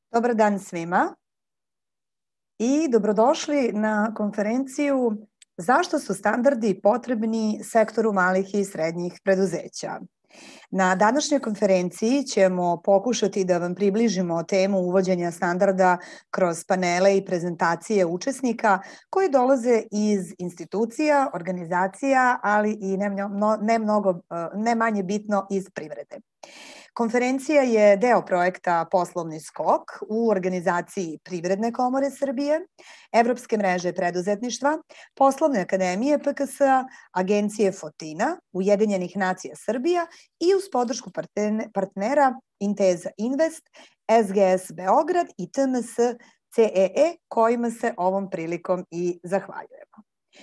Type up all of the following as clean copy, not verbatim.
Dobar dan svima i dobrodošli na konferenciju Zašto su standardi potrebni sektoru malih i srednjih preduzeća. Na današnjoj konferenciji ćemo pokušati da vam približimo temu uvođenja standarda kroz panele i prezentacije učesnika koji dolaze iz institucija, organizacija, ali i ne manje bitno iz privrede. Konferencija je deo projekta Poslovni skok u organizaciji Privredne komore Srbije, Evropske mreže preduzetništva, Poslovne akademije PKS-a, Agencije Fotina, Ujedinjenih nacija Srbija i uz podršku partnera Inteza Invest, SGS Beograd i TMS CEE, kojima se ovom prilikom i zahvaljujemo.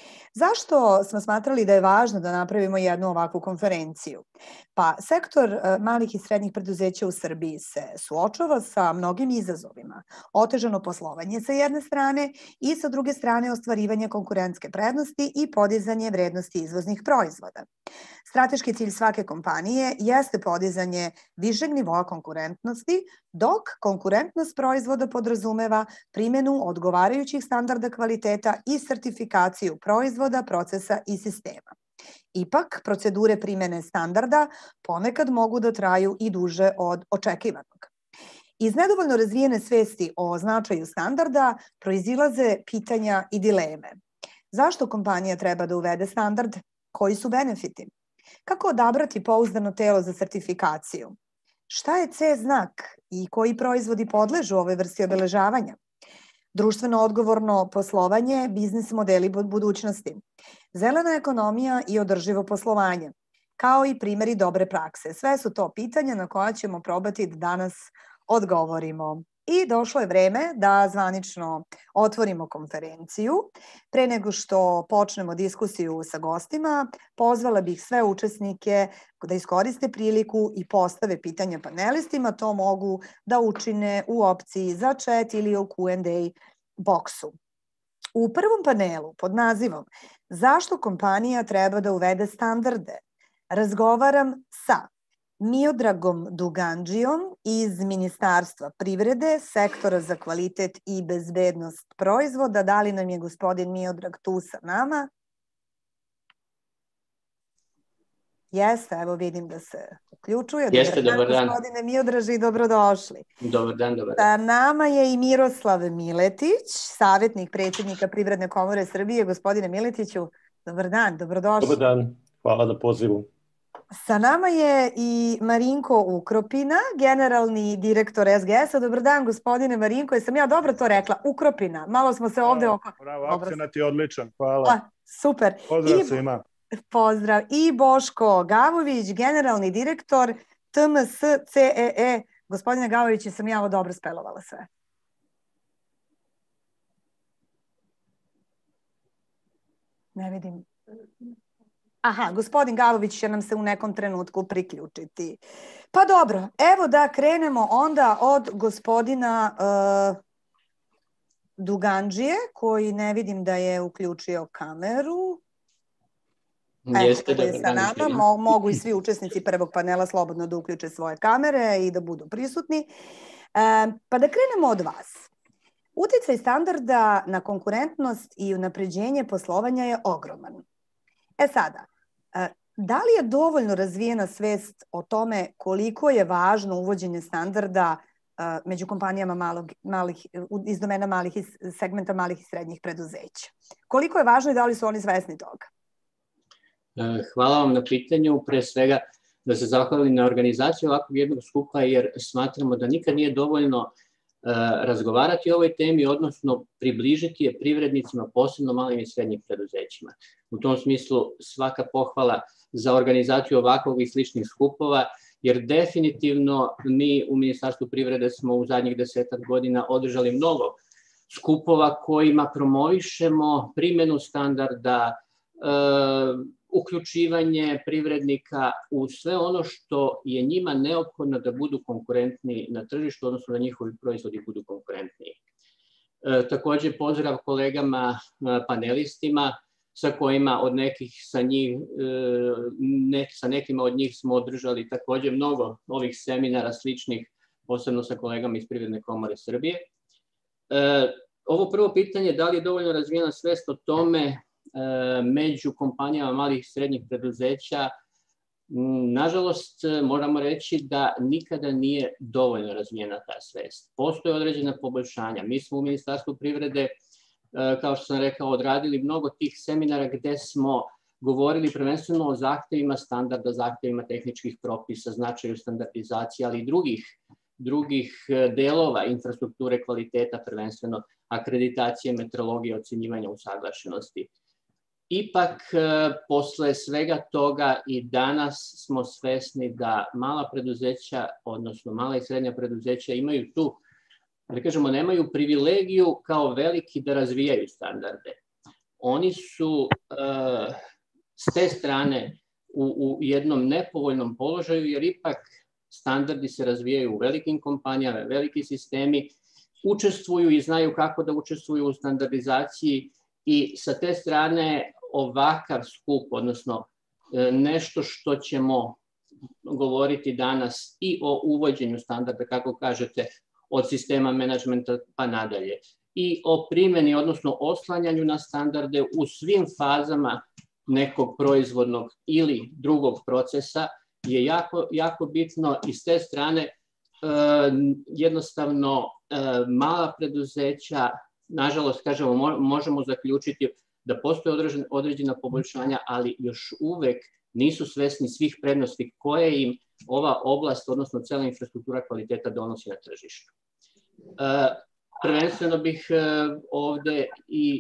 Zašto smo smatrali da je važno da napravimo jednu ovakvu konferenciju? Pa, sektor malih i srednjih preduzeća u Srbiji se suočava sa mnogim izazovima. Otežano poslovanje sa jedne strane i sa druge strane ostvarivanje konkurentske prednosti i podizanje vrednosti izvoznih proizvoda. Strateški cilj svake kompanije jeste podizanje višeg nivoa konkurentnosti, dok konkurentnost proizvoda podrazumeva primjenu odgovarajućih standarda kvaliteta i sertifikaciju proizvoda, procesa i sistema. Ipak, procedure primjene standarda ponekad mogu da traju i duže od očekivanog. Iz nedovoljno razvijene svesti o značaju standarda proizilaze pitanja i dileme. Zašto kompanija treba da uvede standard? Koji su benefiti? Kako odabrati pouzdano telo za sertifikaciju? Šta je C znak i koji proizvodi podležu ovoj vrsti obeležavanja? Društveno odgovorno poslovanje, biznis modeli budućnosti, zelena ekonomija i održivo poslovanje, kao i primjeri dobre prakse. Sve su to pitanja na koja ćemo probati da danas odgovorimo. I došlo je vreme da zvanično otvorimo konferenciju. Pre nego što počnemo diskusiju sa gostima, pozvala bih sve učesnike da iskoriste priliku i postave pitanja panelistima. To mogu da učine u opciji za chat ili u Q&A boksu. U prvom panelu pod nazivom Zašto kompanija treba da uvede standarde? Razgovaram sa Miodragom Dugandžijom iz Ministarstva privrede, sektora za kvalitet i bezbednost proizvoda. Da li nam je gospodin Miodrag tu sa nama? Jeste, evo vidim da se uključuje. Jeste, dobar dan. Gospodine Miodraži, dobrodošli. Dobar dan, dobar dan. Sa nama je i Miroslav Miletić, savjetnik predsjednika Privredne komore Srbije. Gospodine Miletiću, dobar dan, dobrodošli. Dobar dan, hvala na pozivu. Sa nama je i Marinko Ukropina, generalni direktor SGS-a. Dobar dan, gospodine Marinko. Jesam ja dobro to rekla? Ukropina. Malo smo se ovde oko... Bravo, akcenat je odličan. Hvala. Super. Pozdrav svima. Pozdrav. I Boško Gavović, generalni direktor TMS CEE. Gospodine Gavović, jesam ja ovo dobro spelovala sve? Ne vidim... Aha, gospodin Gavović će nam se u nekom trenutku priključiti. Pa dobro, evo da krenemo onda od gospodina Dugandžije, koji ne vidim da je uključio kameru. Jeste, koji je sa nama. Mogu i svi učesnici prvog panela slobodno da uključe svoje kamere i da budu prisutni. Pa da krenemo od vas. Uticaj standarda na konkurentnost i unapređenje poslovanja je ogroman. Sada, da li je dovoljno razvijena svest o tome koliko je važno uvođenje standarda među kompanijama iz domena segmenta malih i srednjih preduzeća? Koliko je važno i da li su oni svesni toga? Hvala vam na pitanju. Pre svega da se zahvalim na organizaciju ovakvog jednog skupa, jer smatramo da nikad nije dovoljno razgovarati o ovoj temi, odnosno približiti je privrednicima, posebno malim i srednjim preduzećima. U tom smislu svaka pohvala za organizaciju ovakvog i sličnih skupova, jer definitivno mi u Ministarstvu privrede smo u zadnjih 10 godina održali mnogo skupova kojima promovišemo primjenu standarda, uključivanje privrednika u sve ono što je njima neophodno da budu konkurentni na tržištu, odnosno da njihovi proizvodi budu konkurentniji. Takođe pozdrav kolegama panelistima sa kojima sa nekima od njih smo održali takođe mnogo ovih seminara sličnih posebno sa kolegama iz Privredne komore Srbije. Ovo prvo pitanje, da li je dovoljno razvijena svest o tome među kompanijama malih i srednjih preduzeća, nažalost, moramo reći da nikada nije dovoljno razvijena ta svest. Postoje određena poboljšanja. Mi smo u Ministarstvu privrede, kao što sam rekao, odradili mnogo tih seminara gde smo govorili prvenstveno o zahtevima standarda, zahtevima tehničkih propisa, značaju standardizacije, ali i drugih delova infrastrukture kvaliteta, prvenstveno akreditacije, metrologije, ocenjivanja usaglašenosti. Ipak, posle svega toga i danas smo svesni da mala preduzeća, odnosno mala i srednja preduzeća imaju tu, da kažemo, nemaju privilegiju kao veliki da razvijaju standarde. Oni su s te strane u jednom nepovoljnom položaju, jer ipak standardi se razvijaju u velikim kompanijama, veliki sistemi, učestvuju i znaju kako da učestvuju u standardizaciji i sa te strane ovakav skup, odnosno nešto što ćemo govoriti danas i o uvođenju standarda, kako kažete, od sistema menadžmenta pa nadalje, i o primjeni, odnosno oslanjanju na standarde u svim fazama nekog proizvodnog ili drugog procesa je jako bitno i s te strane jednostavno mala preduzeća, nažalost, kažemo, možemo zaključiti da postoje određena poboljšanja, ali još uvek nisu svesni svih prednosti koje im ova oblast, odnosno cela infrastruktura kvaliteta donosi na tržištu. Prvenstveno bih ovde i,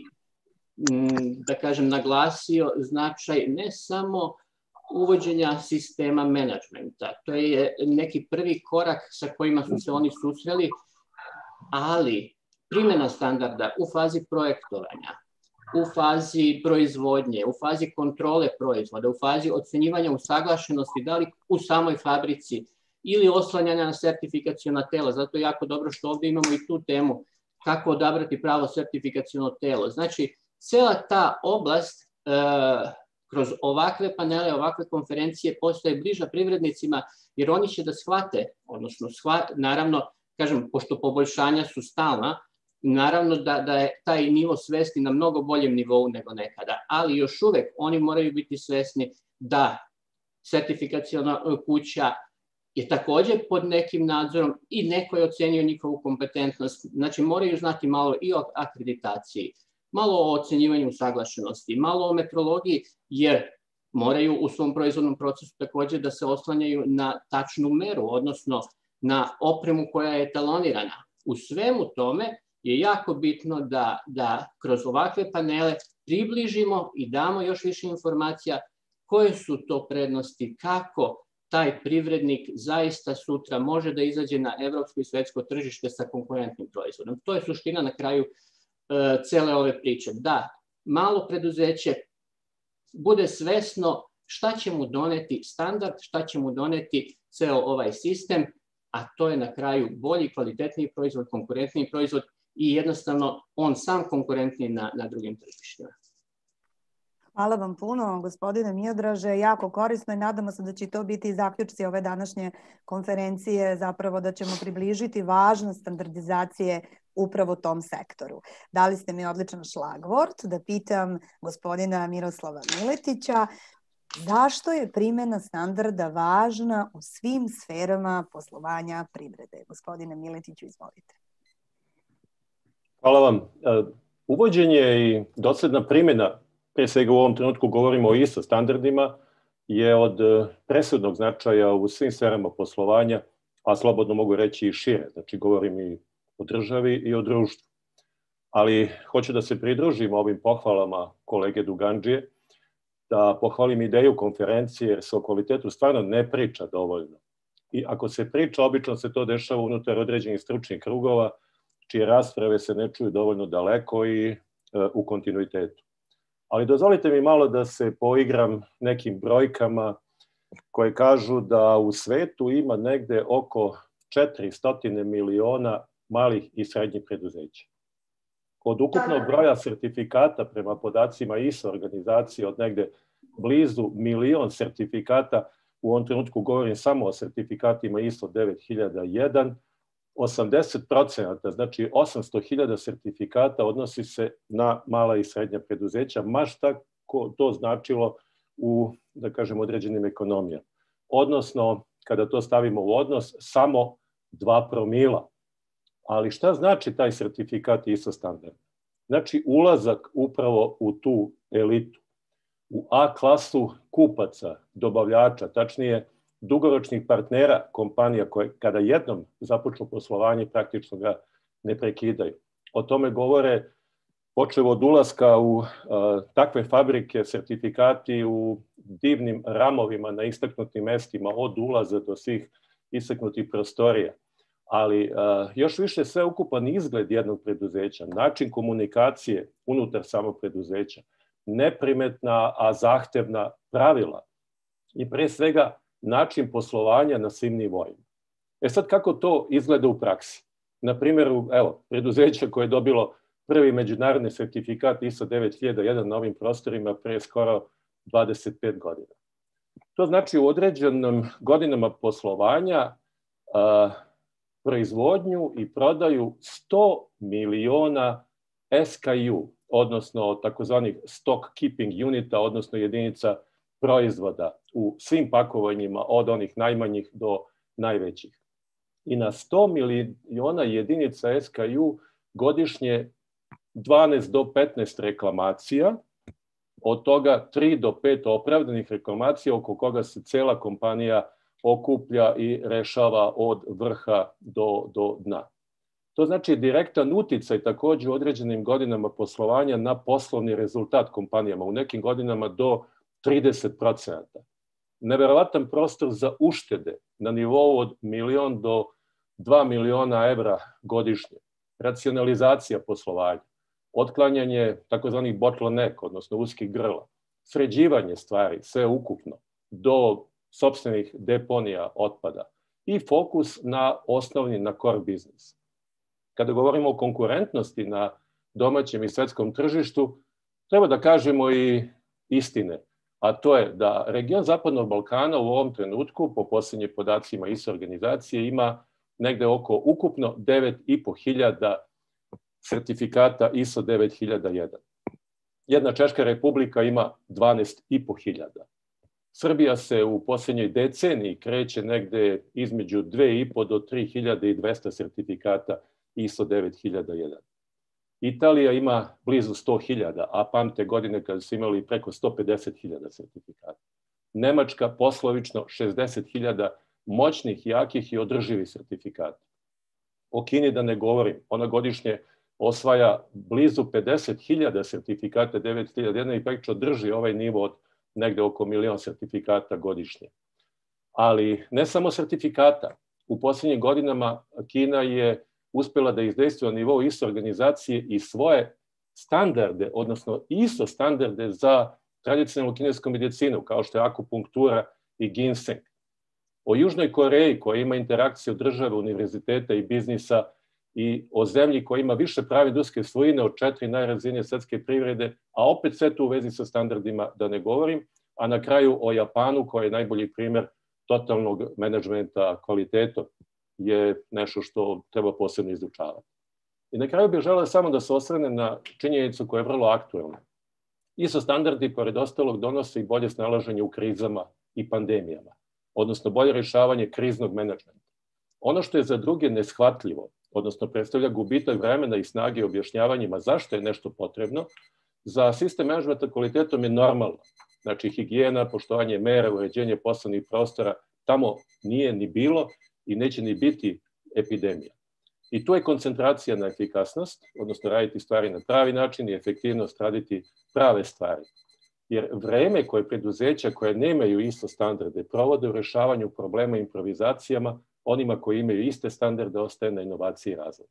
da kažem, naglasio značaj ne samo uvođenja sistema menadžmenta. To je neki prvi korak sa kojima su se oni susreli, ali primjena standarda u fazi projektovanja, u fazi proizvodnje, u fazi kontrole proizvoda, u fazi ocenjivanja usaglašenosti, da li u samoj fabrici ili oslanjanja na sertifikaciona tela. Zato je jako dobro što ovde imamo i tu temu kako odabrati pravo sertifikaciono telo. Znači, cela ta oblast kroz ovakve panele, ovakve konferencije postaje bliža privrednicima, jer oni će da shvate, odnosno naravno, kažem, pošto poboljšanja su stalna, naravno da je taj nivo svesti na mnogo boljem nivou nego nekada, ali još uvek oni moraju biti svesni da sertifikaciona kuća je takođe pod nekim nadzorom i neko je ocenio njihovu kompetentnost. Znači, moraju znati malo i o akreditaciji, malo o ocenjivanju usaglašenosti, malo o metrologiji, jer moraju u svom proizvodnom procesu takođe da se oslanjaju na tačnu meru, odnosno na opremu koja je etalonirana. U svemu tome je jako bitno da kroz ovakve panele približimo i damo još više informacija koje su to prednosti, kako taj privrednik zaista sutra može da izađe na evropsko i svetsko tržište sa konkurentnim proizvodom. To je suština na kraju cele ove priče. Da malo preduzeće bude svesno šta će mu doneti standard, šta će mu doneti ceo ovaj sistem, a to je na kraju bolji, kvalitetniji proizvod, konkurentniji proizvod i jednostavno on sam konkurentniji na drugim tržištima. Hvala vam puno, gospodine Miodraže, jako korisno i nadamo se da će to biti zaključci ove današnje konferencije, zapravo da ćemo približiti važnost standardizacije upravo tom sektoru. Dali ste mi odličan šlagvort da pitam gospodina Miroslava Miletića zašto je primjena standarda važna u svim sferama poslovanja privrede. Gospodine Miletiću, izvolite. Hvala vam. Uvođenje i dosledna primjena, pre svega u ovom trenutku govorimo o ISO standardima, je od presudnog značaja u svim sferama poslovanja, a slobodno mogu reći i šire. Znači, govorim i o državi i o društvu. Ali hoću da se pridružim ovim pohvalama kolege Dugandžije, da pohvalim ideju konferencije, jer se o kvalitetu stvarno ne priča dovoljno. I ako se priča, obično se to dešava unutar određenih stručnih krugova, čije rasprave se ne čuju dovoljno daleko i u kontinuitetu. Ali dozvolite mi malo da se poigram nekim brojkama koje kažu da u svetu ima negde oko 400 miliona malih i srednjih preduzeća. Od ukupnog broja sertifikata prema podacima ISO organizacije od negde blizu 1 milion sertifikata, u ovom trenutku govorim samo o sertifikatima ISO 9001, 80%, znači 800.000 sertifikata odnosi se na mala i srednja preduzeća, ma šta to značilo u, da kažem, određenim ekonomijama. Odnosno, kada to stavimo u odnos, samo 2 promila. Ali šta znači taj sertifikat ISO standarda? Znači ulazak upravo u tu elitu, u A klasu kupaca, dobavljača, tačnije dugoročnih partnera kompanija koje kada jednom započnu poslovanje praktično ga ne prekidaju. O tome govore počev od ulaska u takve fabrike, sertifikati u divnim ramovima na istaknutim mestima od ulaza do svih istaknutih prostorija. Ali još više sveukupan izgled jednog preduzeća, način komunikacije unutar samog preduzeća, neprimetna, a zahtevna pravila i pre svega način poslovanja na svim nivoima. Sad kako to izgleda u praksi? Na primjeru, evo, preduzeća koje je dobilo prvi međunarodni sertifikat ISO 9001 na ovim prostorima pre skoro 25 godina. To znači u određenim godinama poslovanja proizvodnju i prodaju 100 miliona SKU, odnosno takozvanih stock keeping unita, odnosno jedinica proizvoda u svim pakovanjima od onih najmanjih do najvećih. I na 100 miliona jedinica SKU godišnje 12 do 15 reklamacija, od toga 3 do 5 opravdanih reklamacija oko koga se cela kompanija okuplja i rešava od vrha do dna. To znači direktan uticaj takođe u određenim godinama poslovanja na poslovni rezultat kompanijama, u nekim godinama do 30%. Neverovatan prostor za uštede na nivou od 1 do 2 miliona evra godišnje. Racionalizacija poslovanja, otklanjanje takozvanih bottleneck, odnosno uskih grla, sređivanje stvari, sve ukupno, do sopstvenih deponija otpada i fokus na osnovni, na core biznis. Kada govorimo o konkurentnosti na domaćem i svetskom tržištu, treba da kažemo i istine, a to je da region Zapadnog Balkana u ovom trenutku, po posljednjim podacima ISO organizacije, ima negde oko ukupno 9.500 sertifikata ISO 9001. Jedna Češka republika ima 12.500. Srbija se u posljednjoj deceniji kreće negde između 2.500 do 3.200 sertifikata ISO 9001. Italija ima blizu 100.000, a pamte godine kada su imali preko 150.000 sertifikata. Nemačka poslovično 60.000 moćnih, jakih i održivih sertifikata. O Kini da ne govorim, ona godišnje osvaja blizu 50.000 sertifikata 9001 i praktično drži ovaj nivo od negde oko 1.000.000 sertifikata godišnje. Ali ne samo sertifikata. U posljednjim godinama Kina je uspela da izdejstvuje na nivou ISO organizacije i svoje standarde, odnosno ISO standarde za tradicionalnu kinesku medicinu, kao što je akupunktura i ginseng. O Južnoj Koreji, koja ima interakciju države, univerziteta i biznisa, i o zemlji koja ima više prava industrijske svojine od 4 najrazvijenije svetske privrede, a opet sve to u vezi sa standardima da ne govorim, a na kraju o Japanu, koji je najbolji primer totalnog menadžmenta kvalitetom, je nešto što treba posebno izučavati. I na kraju bih želeo samo da se osvrne na činjenicu koja je vrlo aktuelna. ISO standardi, pored ostalog, donose i bolje snalaženje u krizama i pandemijama, odnosno bolje rešavanje kriznog menadžmenta. Ono što je za druge neshvatljivo, odnosno predstavlja gubitak vremena i snage objašnjavanjima zašto je nešto potrebno, za sistem menadžmenta kvalitetom je normalno. Znači, higijena, poštovanje mera, uređenje poslovnih prostora, tamo nije ni bilo i neće ni biti epidemija. I tu je koncentracija na efikasnost, odnosno raditi stvari na pravi način i efektivnost raditi prave stvari. Jer vreme koje preduzeća koje nemaju isto standarde provode u rešavanju problema improvizacijama, onima koji imaju iste standarde ostaje na inovaciji i razvoju.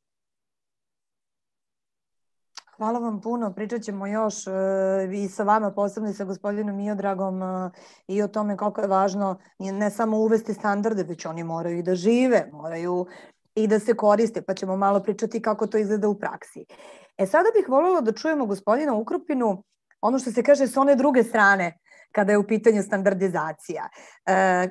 Hvala vam puno. Pričat ćemo još i sa vama, posebno i sa gospodinom Miodragom, i o tome koliko je važno ne samo uvesti standarde, već oni moraju i da žive, moraju i da se koriste, pa ćemo malo pričati kako to izgleda u praksi. Sada bih voljela da čujemo gospodina Ukrupinu, ono što se kaže s one druge strane, kada je u pitanju standardizacija.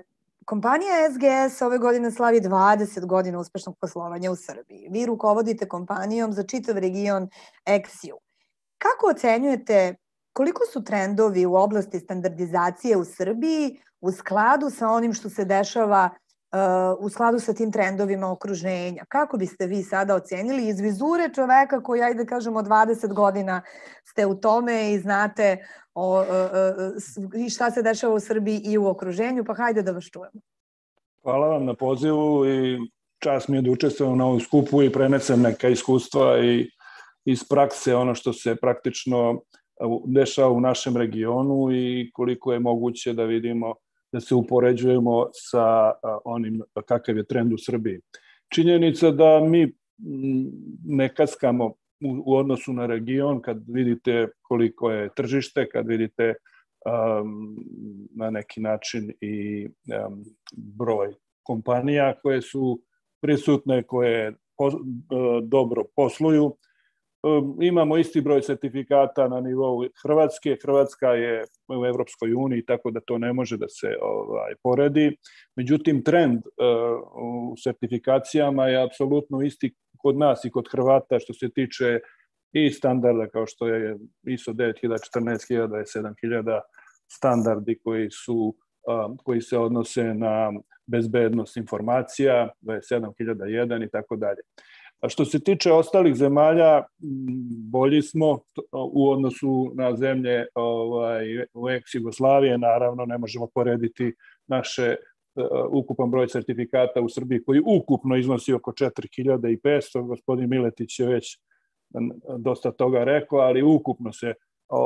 kompanija SGS ove godine slavi 20 godina uspešnog poslovanja u Srbiji. Vi rukovodite kompanijom za čitav region EXIU. Kako ocenjujete koliko su trendovi u oblasti standardizacije u Srbiji u skladu sa onim što se dešava u skladu sa tim trendovima okruženja? Kako biste vi sada ocenili iz vizure čoveka koji, ajde kažemo, 20 godina ste u tome i znate šta se dešava u Srbiji i u okruženju, pa hajde da vas čujemo. Hvala vam na pozivu i čast mi je da učestvujem na ovom skupu i prenesem neka iskustva i iz prakse ono što se praktično dešava u našem regionu i koliko je moguće da vidimo da se upoređujemo sa onim kakav je trend u Srbiji. Činjenica da mi ne kaskamo u odnosu na region, kad vidite koliko je tržište, kad vidite na neki način i broj kompanija koje su prisutne, koje dobro posluju. Imamo isti broj sertifikata na nivou Hrvatske. Hrvatska je u Evropskoj uniji, tako da to ne može da se poredi. Međutim, trend u sertifikacijama je apsolutno isti kod nas i kod Hrvata što se tiče i standarda kao što je ISO 9000, 14000, 7000 standardi koji se odnose na bezbednost informacija, 27001 i tako dalje. A što se tiče ostalih zemalja, bolji smo u odnosu na zemlje u ex-Jugoslavije. Naravno, ne možemo porediti naše ukupan broj sertifikata u Srbiji koji ukupno iznosi oko 4500. Gospodin Miletić je već dosta toga rekao, ali ukupno se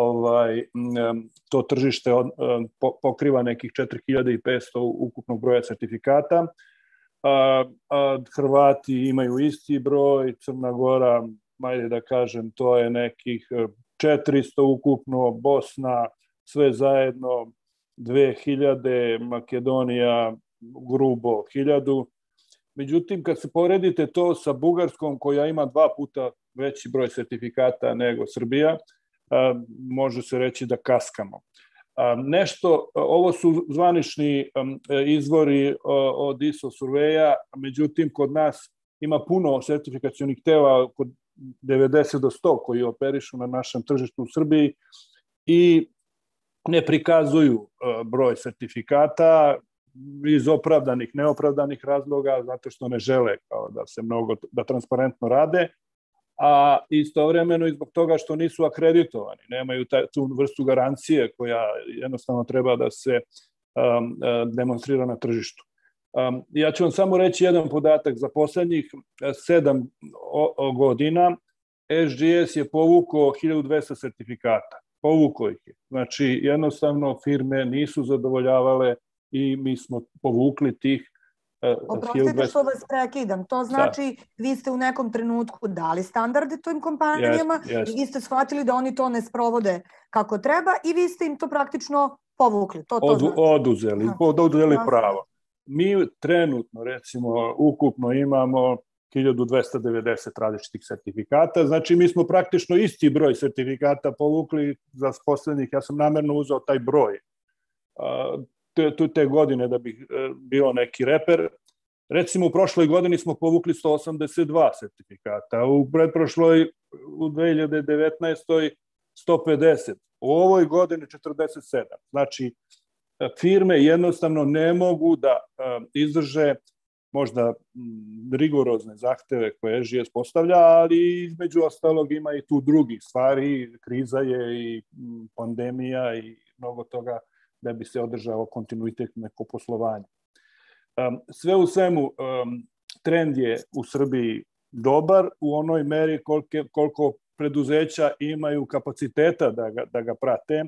to tržište pokriva nekih 4500 ukupnog broja sertifikata. Hrvati imaju isti broj, Crna Gora, ajde da kažem, to je nekih 400 ukupno, Bosna sve zajedno 2000, Makedonija grubo 1000. Međutim, kad se poredite to sa Bugarskom koja ima 2 puta veći broj sertifikata nego Srbija, može se reći da kaskamo. Ovo su zvanični izvori od ISO surveja, međutim kod nas ima puno sertifikacionih tela, kod 90 do 100 koji operišu na našem tržištu u Srbiji i ne prikazuju broj sertifikata iz opravdanih, neopravdanih razloga, zato što ne žele da transparentno rade, a istovremeno i zbog toga što nisu akreditovani, nemaju tu vrstu garancije koja jednostavno treba da se demonstrira na tržištu. Ja ću vam samo reći jedan podatak. Za poslednjih 7 godina SGS je povukao 1200 sertifikata. Povukao ih je. Znači, jednostavno firme nisu zadovoljavale i mi smo povukli tih. Oprostite što vas prekidam. To znači vi ste u nekom trenutku dali standarde tim kompanijama i vi ste shvatili da oni to ne sprovode kako treba i vi ste im to praktično povukli. Oduzeli pravo. Mi trenutno, recimo, ukupno imamo 1290 različitih sertifikata. Znači, mi smo praktično isti broj sertifikata povukli za poslednjih. Ja sam namerno uzeo taj broj te godine da bi bio neki reper. Recimo, u prošloj godini smo povukli 182 sertifikata, u pretprošloj, u 2019. 150, u ovoj godini 47. Znači, firme jednostavno ne mogu da izdrže možda rigorozne zahteve koje SGS postavlja, ali između ostalog ima i tu drugih stvari. Kriza je i pandemija i mnogo toga da bi se održao kontinuitet neko poslovanje. Sve u svemu, trend je u Srbiji dobar u onoj meri koliko preduzeća imaju kapaciteta da ga prate.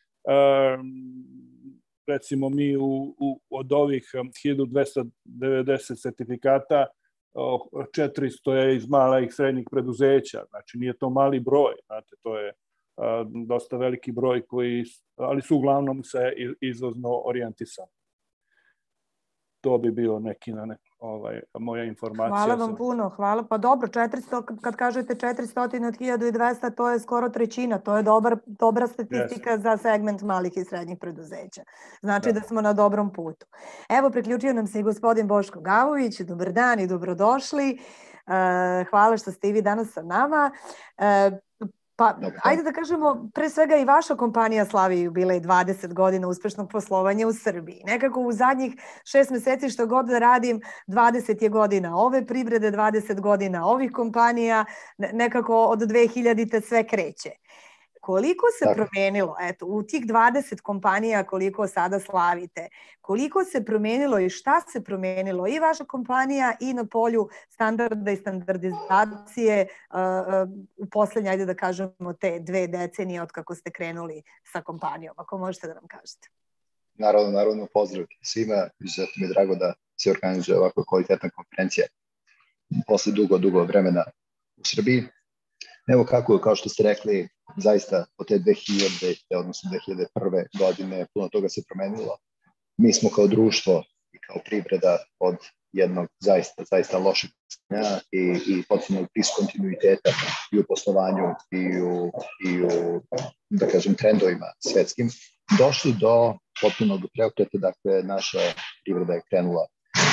Recimo, mi od ovih 1290 sertifikata, 400 je iz malih i srednjih preduzeća. Znači, nije to mali broj. Znate, to je dosta veliki broj ali su uglavnom se izvozno orijentisani. To bi bio neki na nekom. moja informacija. Hvala vam puno, hvala. Pa dobro, 400, kad kažete 400 od 1200, to je skoro trećina. To je dobra statistika za segment malih i srednjih preduzeća. Znači da smo na dobrom putu. Evo, priključio nam se i gospodin Boško Gavović. Dobar dan i dobrodošli. Hvala što ste i vi danas sa nama. Pa, ajde da kažemo, pre svega i vaša kompanija slavi jubilej 20 godina uspešnog poslovanja u Srbiji. Nekako u zadnjih 6 meseci što god da radim, 20 je godina ove privrede, 20 godina ovih kompanija, nekako od 2000-te sve kreće. Koliko se promenilo, eto, u tih 20 kompanija koliko sada slavite, koliko se promenilo i šta se promenilo i vaša kompanija i na polju standarda i standardizacije u poslednje, ajde da kažemo, te 2 decenije od kako ste krenuli sa kompanijom, ako možete da nam kažete. Naravno, pozdrav svima, izuzetno mi je drago da se organizuje ovako kvalitetna konferencija posle dugo vremena u Srbiji. Evo kako, kao što ste rekli, zaista od te 2000, odnosno 2001. godine puno toga se promenilo. Mi smo kao društvo i kao privreda od jednog zaista lošeg stanja i potpunog diskontinuiteta i u poslovanju i u da kažem, trendovima svetskim, došli do potpunog preokreta. Dakle, naša privreda je krenula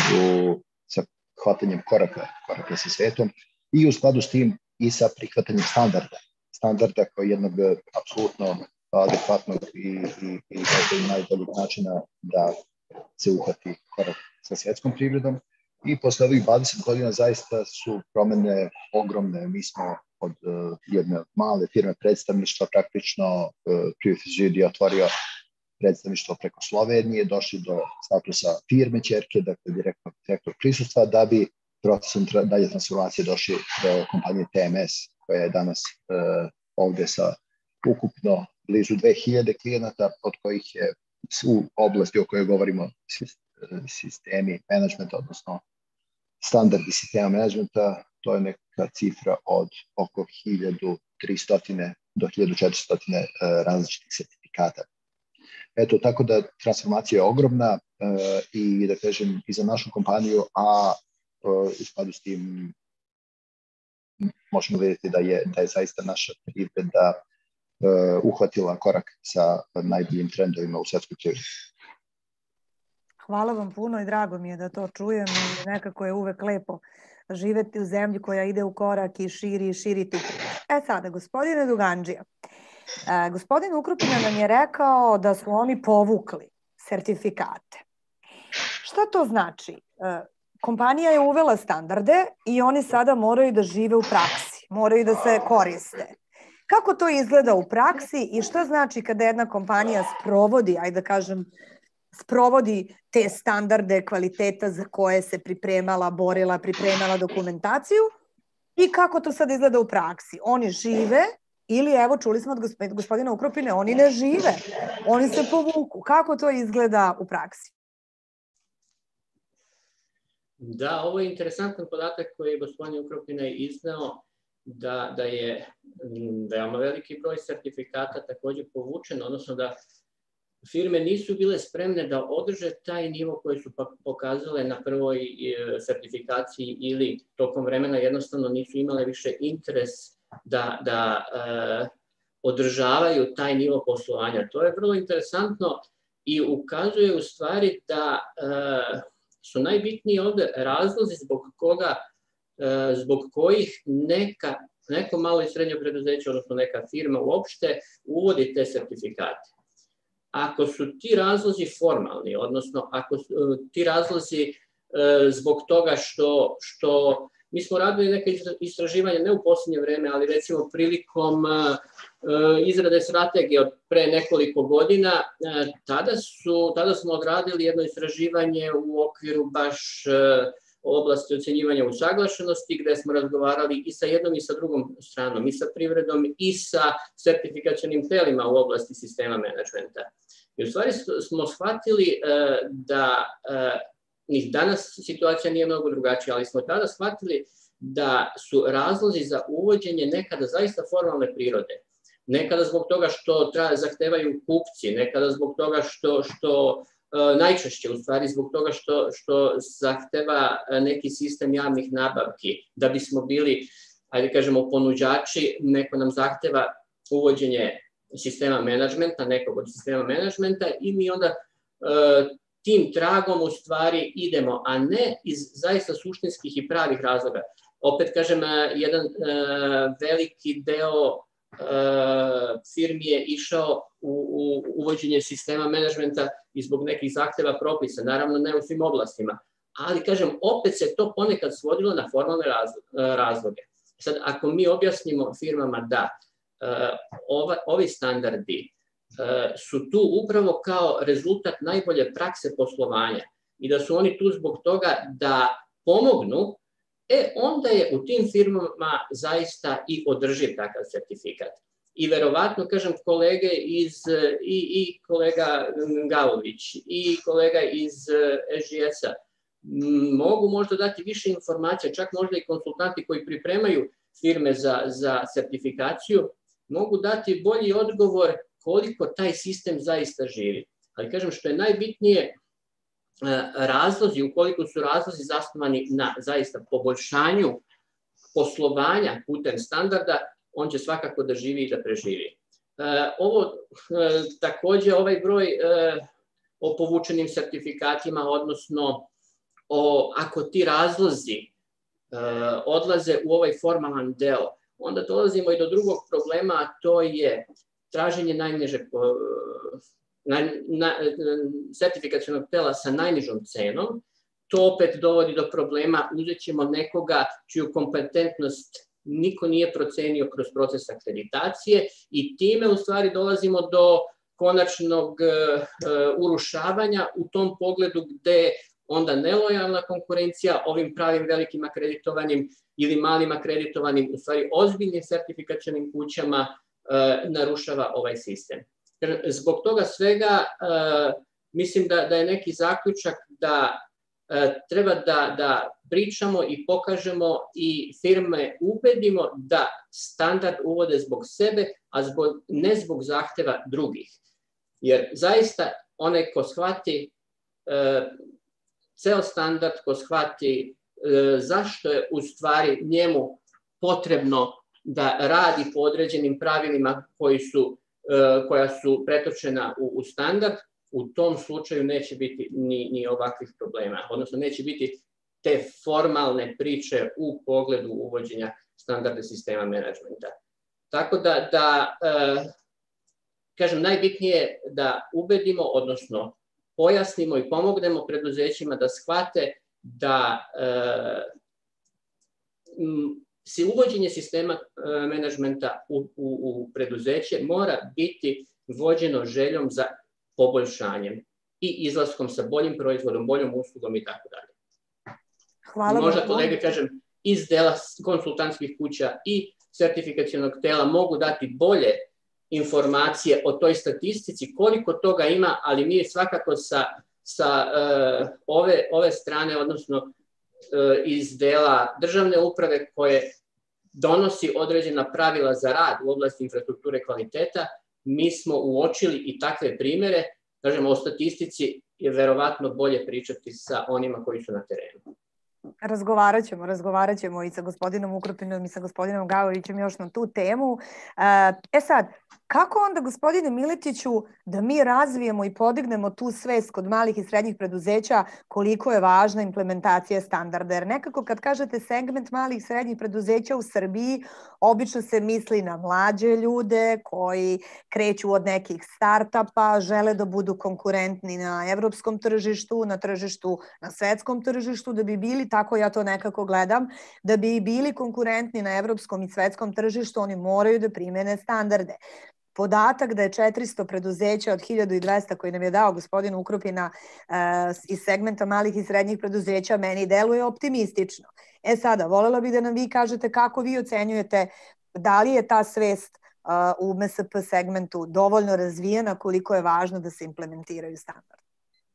sa hvatanjem koraka sa svetom i u skladu s tim i sa prihvatanjem standarda kao jednog apsolutno adekvatnog i najboljeg načina da se uhvati korak sa svetskom privredom. I posle ovih 20 godina zaista su promene ogromne. Mi smo od jedne male firme predstavništva, praktično Privatizid je otvorio predstavništvo preko Slovenije, došli do statusa firme ćerke, dakle direktnog prisustva, da bi procesom dalje transformacije došli do kompanije TMS, koja je danas ovde sa ukupno blizu 2000 klijenata, od kojih je u oblasti o kojoj govorimo sistemi menadžmenta, odnosno standardi sistema menadžmenta, to je neka cifra od oko 1300 do 1400 različitih sertifikata. Eto, tako da transformacija je ogromna i da kažem i za našu kompaniju, a u skladu s tim možemo vidjeti da je zaista naša privreda uhvatila korak sa najboljim trendovima u svetskoj privredi. Hvala vam puno i drago mi je da to čujem i nekako je uvek lepo živeti u zemlji koja ide u korak i širi tu priču. Sada, gospodine Dugandžija, gospodin Ukrupina nam je rekao da su oni povukli sertifikate. Šta to znači? Kompanija je uvela standarde i oni sada moraju da žive u praksi, moraju da se koriste. Kako to izgleda u praksi i šta znači kada jedna kompanija sprovodi, ajde da kažem, sprovodi te standarde kvaliteta za koje se pripremala dokumentaciju i kako to sad izgleda u praksi? Oni žive ili, evo, čuli smo od gospodina Ukrupine, oni ne žive, oni se povuku. Kako to izgleda u praksi? Da, ovo je interesantan podatak koji je gospodin Ukrupina izneo, da je veoma veliki broj sertifikata takođe povučen, odnosno da firme nisu bile spremne da održe taj nivo koji su pokazale na prvoj sertifikaciji ili tokom vremena jednostavno nisu imale više interes da održavaju taj nivo poslovanja. To je vrlo interesantno i ukazuje u stvari da su najbitniji ovde razlozi zbog kojih neko malo i srednje preduzeće, odnosno neka firma uopšte uvodi te sertifikate. Ako su ti razlozi formalni, odnosno ako su ti razlozi zbog toga što mi smo radili neke istraživanja, ne u posljednje vreme, ali recimo prilikom izrade strategije od pre nekoliko godina, tada smo odradili jedno istraživanje u okviru baš oblasti ocenjivanja usaglašenosti, gde smo razgovarali i sa jednom i sa drugom stranom, i sa privredom i sa sertifikacionim telima u oblasti sistema menadžmenta. I u stvari smo shvatili da ni danas situacija nije mnogo drugačija, ali smo tada shvatili da su razlozi za uvođenje nekada zaista formalne prirode. Nekada zbog toga što zahtevaju kupci, nekada zbog toga što najčešće u stvari zbog toga što zahteva neki sistem javnih nabavki. Da bismo bili, ajde kažemo, ponuđači, neko nam zahteva uvođenje sistema menadžmenta, nekog od sistema menadžmenta i mi onda tim tragom u stvari idemo, a ne iz zaista suštinskih i pravih razloga. Opet kažem, jedan veliki deo firmi je išao u uvođenje sistema menadžmenta i zbog nekih zahteva propisa, naravno ne u svim oblastima, ali kažem, opet se to ponekad svodilo na formalne razloge. Sad, ako mi objasnimo firmama da ovi standardi su tu upravo kao rezultat najbolje prakse poslovanja i da su oni tu zbog toga da pomognu, onda je u tim firmama zaista i održiv takav sertifikat. I verovatno, kažem, kolege i kolega Galović i kolega iz SGS-a mogu možda dati više informacija, čak možda i konsultanti koji pripremaju firme za sertifikaciju, mogu dati bolji odgovor koliko taj sistem zaista živi. Ali kažem, što je najbitnije, razlozi, ukoliko su razlozi zasnovani na zaista poboljšanju poslovanja putem standarda, on će svakako da živi i da preživi. Takođe, ovaj broj o povučenim sertifikatima, odnosno ako ti razlozi odlaze u ovaj formalan deo, onda dolazimo i do drugog problema, a to je traženje najniže sertifikacionog tela sa najnižom cenom. To opet dovodi do problema, uzet ćemo nekoga čiju kompetentnost niko nije procenio kroz proces akreditacije i time u stvari dolazimo do konačnog urušavanja u tom pogledu gde onda nelojalna konkurencija ovim pravim velikim akreditovanim ili malim akreditovanim, u stvari ozbiljnim sertifikacionim kućama narušava ovaj sistem. Zbog toga svega mislim da je neki zaključak da treba da pričamo i pokažemo i firme ubedimo da standard uvode zbog sebe, a ne zbog zahteva drugih. Jer zaista onaj ko shvati ceo standard, ko shvati zašto je u stvari njemu potrebno da radi po određenim pravilima koja su pretočena u standard, u tom slučaju neće biti ni ovakvih problema, odnosno neće biti te formalne priče u pogledu uvođenja standarda sistema menadžmenta. Tako da kažem, najbitnije je da ubedimo, odnosno pojasnimo i pomognemo preduzećima da shvate da se uvođenje sistema menadžmenta u preduzeće mora biti vođeno željom za poboljšanjem i izlaskom sa boljim proizvodom, boljom uslugom i tako dalje. Hvala. Možda kolege, kažem, iz dela konsultantskih kuća i sertifikacionog tela mogu dati bolje informacije o toj statistici, koliko toga ima, ali mi svakako sa ove strane, odnosno iz dela državne uprave koje donosi određena pravila za rad u oblasti infrastrukture kvaliteta, mi smo uočili i takve primere. Kažemo, o statistici je verovatno bolje pričati sa onima koji su na terenu. Razgovarat ćemo i sa gospodinom Ukropinom i sa gospodinom Gavovićem još na tu temu. Sad, kako onda, gospodine Miletiću, da mi razvijemo i podignemo tu svest kod malih i srednjih preduzeća koliko je važna implementacija standarda? Jer nekako kad kažete segment malih i srednjih preduzeća u Srbiji, obično se misli na mlađe ljude koji kreću od nekih startapa, žele da budu konkurentni na evropskom tržištu, na svetskom tržištu, da bi bili, tako ja to nekako gledam, da bi bili konkurentni na evropskom i svetskom tržištu, oni moraju da primene standarde. Podatak da je 400 preduzeća od 1200 koji nam je dao gospodin Ukropina iz segmenta malih i srednjih preduzeća meni deluje optimistično. Sada, volela bih da nam vi kažete kako vi ocenjujete da li je ta svest u MSP segmentu dovoljno razvijena, koliko je važno da se implementiraju standardi.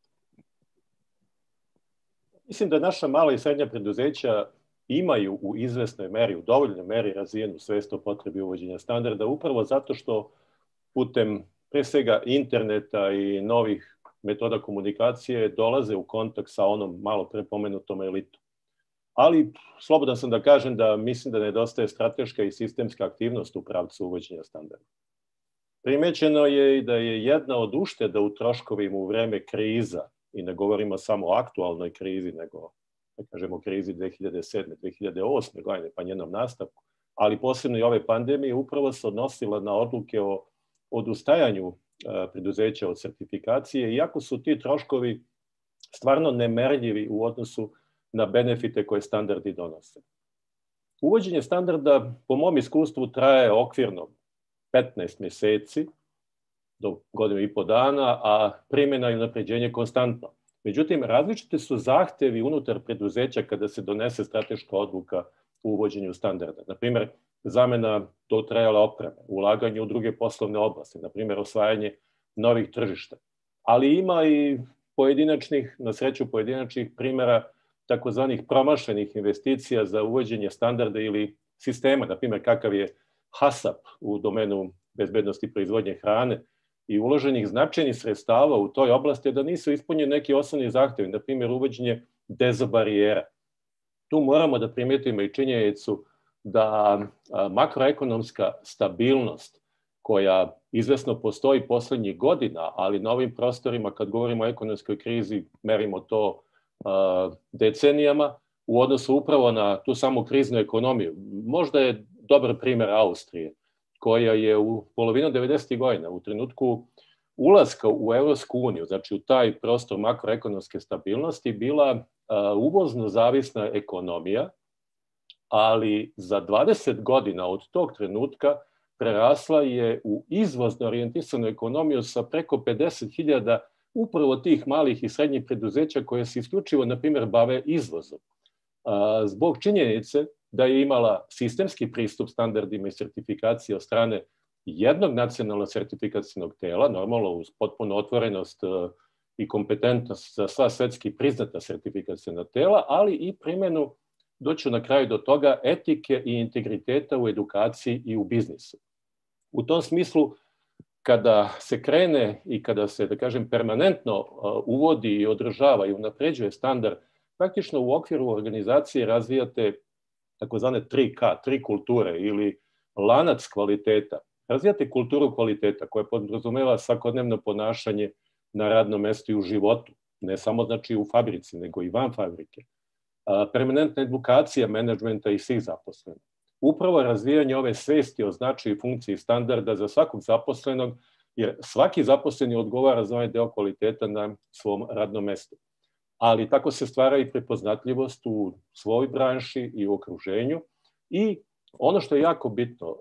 Mislim da naša mala i srednja preduzeća imaju u izvesnoj meri, u dovoljnoj meri razvijenu svest o potrebi uvođenja standarda, upravo zato što putem pre svega interneta i novih metoda komunikacije dolaze u kontakt sa onom malo prepomenutom elitom. Ali slobodan sam da kažem da mislim da nedostaje strateška i sistemska aktivnost u pravcu uvođenja standarda. Primećeno je i da je jedna od ušteda u troškovima u vreme kriza, i ne govorimo samo o aktualnoj krizi, nego da kažemo krizi 2007. 2008. godine pa njenom nastavku, ali posebno i ove pandemije, upravo se odnosila na odluke o odustajanju preduzeća od sertifikacije, iako su ti troškovi stvarno nemerljivi u odnosu na benefite koje standardi donose. Uvođenje standarda, po mom iskustvu, traje okvirno 15 meseci do godinu i po dana, a primjena i unapređenje konstantno. Međutim, različite su zahtevi unutar preduzeća kada se donese strateška odluka u uvođenju standarda. Naprimjer, zamena dotrajale opreme, ulaganje u druge poslovne oblasti, naprimjer, osvajanje novih tržišta. Ali ima i pojedinačnih, na sreću pojedinačnih primjera takozvanih promašenih investicija za uvođenje standarda ili sistema, naprimjer kakav je HACCP u domenu bezbednosti proizvodnje hrane, i uloženih značajnih sredstava u toj oblasti da nisu ispunjeni neki osnovni zahtevi, na primjer uvođenje dezobarijera. Tu moramo da primetimo i činjenicu da makroekonomska stabilnost koja izvesno postoji poslednjih godina, ali na ovim prostorima kad govorimo o ekonomskoj krizi merimo to decenijama u odnosu upravo na tu samu kriznu ekonomiju. Možda je dobar primer Austrije, koja je u polovinu 90. godina, u trenutku ulaska u Evropsku uniju, znači u taj prostor makroekonomske stabilnosti, bila uvozno zavisna ekonomija, ali za 20 godina od tog trenutka prerasla je u izvozno orijentisanu ekonomiju sa preko 50.000 upravo tih malih i srednjih preduzeća koje se isključivo, na primjer, bave izvozom. Zbog činjenice da je imala sistemski pristup standardima i sertifikacije od strane jednog nacionalnog sertifikacijnog tela, normalno uz potpuno otvorenost i kompetentnost za sva svetski priznata sertifikacijna tela, ali i primjenu, doću na kraju do toga, etike i integriteta u edukaciji i u biznisu. U tom smislu, kada se krene i kada se, da kažem, permanentno uvodi i održava i unapređuje standard, praktično u okviru organizacije razvijate takozvane 3K, 3 kulture ili lanac kvaliteta. Razvijate kulturu kvaliteta koja podrazumeva svakodnevno ponašanje na radnom mestu i u životu, ne samo znači u fabrici, nego i van fabrike. Permanentna edukacija menadžmenta i svih zaposlenih. Upravo razvijanje ove svesti o značaju i funkciji standarda za svakog zaposlenog, jer svaki zaposleni odgovara za ovaj deo kvaliteta na svom radnom mestu. Ali tako se stvara i prepoznatljivost u svojoj branši i u okruženju. I ono što je jako bitno,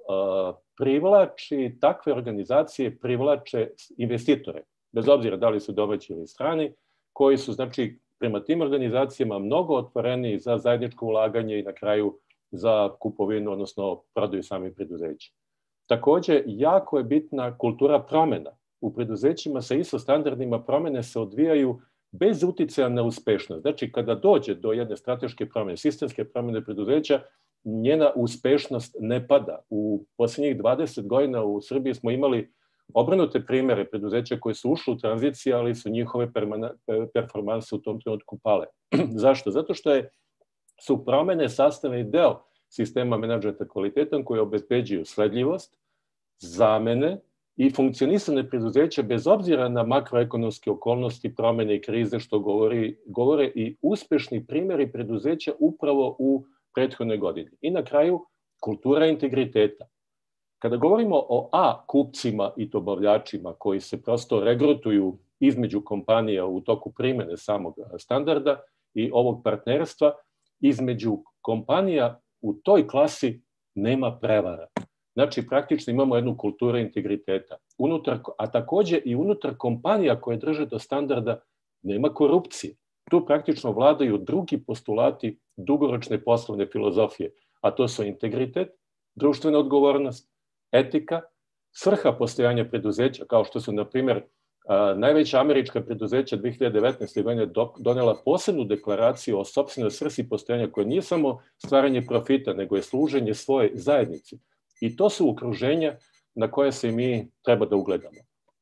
takve organizacije privlače investitore, bez obzira da li su domaći ili strani, koji su, znači, prema tim organizacijama mnogo otvoreniji za zajedničko ulaganje i na kraju za kupovinu, odnosno prodaju samih preduzeća. Takođe, jako je bitna kultura promena. U preduzećima sa ISO standardima promene se odvijaju bez uticaja na uspešnost. Znači, kada dođe do jedne strateške promene, sistemske promene preduzeća, njena uspešnost ne pada. U poslednjih 20 godina u Srbiji smo imali obrnute primere preduzeća koje su ušli u tranziciju, ali su njihove performanse u tom trenutku pale. Zašto? Zato što su promene sastavni deo sistema menadžmenta kvalitetom koji obezbeđuju sledljivost, zamene i funkcionisane preduzeća bez obzira na makroekonomske okolnosti, promene i krize, što govore i uspešni primjeri preduzeća upravo u prethodnoj godini. I na kraju, kultura integriteta. Kada govorimo o kupcima i dobavljačima koji se prosto regrutuju između kompanija u toku primene samog standarda i ovog partnerstva, između kompanija u toj klasi nema prevara. Znači, praktično imamo jednu kulturu integriteta. A takođe i unutar kompanija koje drže do standarda nema korupcije. Tu praktično vladaju drugi postulati dugoročne poslovne filozofije, a to su integritet, društvena odgovornost, etika, svrha postojanja preduzeća, kao što su, na primjer, najveća američka preduzeća 2019. godine donela posebnu deklaraciju o sopstvenoj svrsi postojanja koja nije samo stvaranje profita, nego je služenje svoje zajednici. I to su okruženja na koje se mi treba da ugledamo.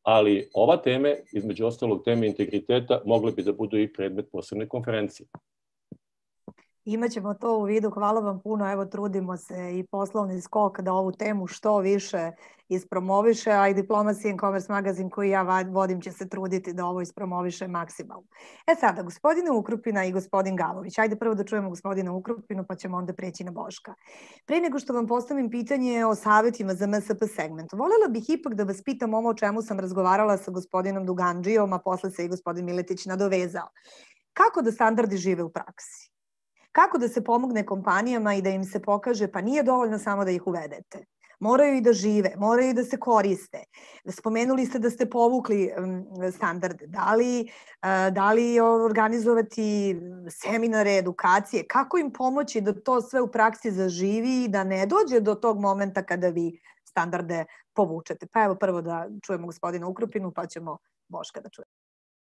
ali ova teme, između ostalog teme integriteta, mogle bi da budu i predmet posebne konferencije. Imaćemo to u vidu, hvala vam puno, evo trudimo se i poslovni skok da ovu temu što više ispromoviše, a i Diplomacy and Commerce magazin koji ja vodim će se truditi da ovo ispromoviše maksimalno. Sada, gospodine Ukrupina i gospodin Galović, ajde prvo da čujemo gospodina Ukrupinu pa ćemo onda preći na Boška. Pre nego što vam postavim pitanje o savjetima za MSP segment, voljela bih ipak da vas pitam ovo o čemu sam razgovarala sa gospodinom Dugandžijom, a posle se i gospodin Miletić nadovezao. Kako da standardi žive u praksi? Kako da se pomogne kompanijama i da im se pokaže pa nije dovoljno samo da ih uvedete. Moraju i da žive, moraju i da se koriste. Spomenuli ste da ste povukli standarde. Da li organizovati seminare, edukacije? Kako im pomoći da to sve u praksi zaživi i da ne dođe do tog momenta kada vi standarde povučete? Pa evo prvo da čujemo gospodina Ukrupinu, pa ćemo Boška da čujemo.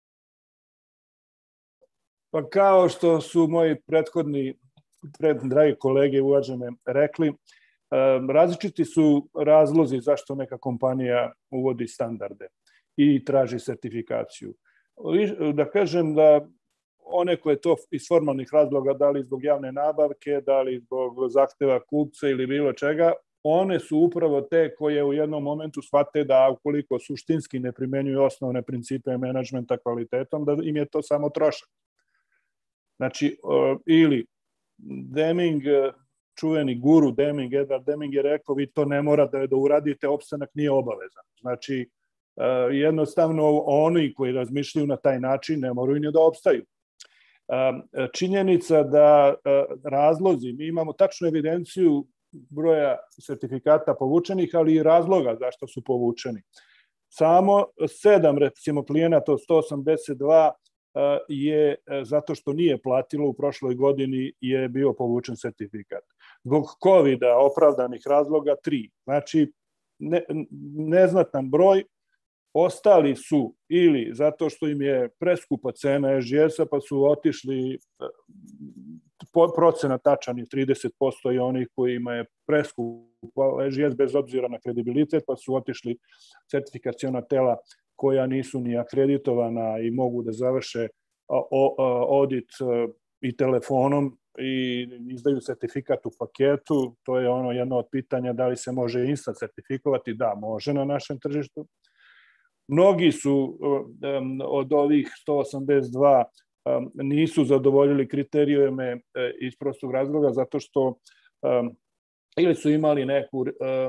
Pa kao što su moji prethodni, dragi kolege uvažene rekli, različiti su razlozi zašto neka kompanija uvodi standarde i traži sertifikaciju. Da kažem da one koje to iz formalnih razloga, da li zbog javne nabavke, da li zbog zahteva kupca ili bilo čega, one su upravo te koje u jednom momentu shvate da ukoliko suštinski ne primenjuju osnovne principe menadžmenta kvalitetom, da im je to samo trošak. Znači, ili Deming, čuveni guru Deming, Edward Deming je rekao, vi to ne morate da uradite, opstanak nije obavezan. Znači, jednostavno oni koji razmišljaju na taj način ne moraju ni da opstaju. Činjenica da razlozi, mi imamo tačnu evidenciju broja sertifikata povučenih, ali i razloga zašto su povučeni. Samo 7, recimo, klijenata od 182 je zato što nije platilo u prošloj godini je bio povučen sertifikat. Zbog COVID-a opravdanih razloga 3. Znači, neznatan broj. Ostali su ili zato što im je preskupa cena SGS-a pa su otišli, procena tačan je 30% i onih kojima je preskupa SGS bez obzira na kredibilitet pa su otišli certifikaciona tela koja nisu ni akreditovana i mogu da završe audit i telefonom i izdaju sertifikat u paketu. To je jedno od pitanja da li se može instant sertifikovati. Da, može na našem tržištu. Mnogi su od ovih 182 nisu zadovoljili kriterijume iz prostog razloga zato što ili su imali neku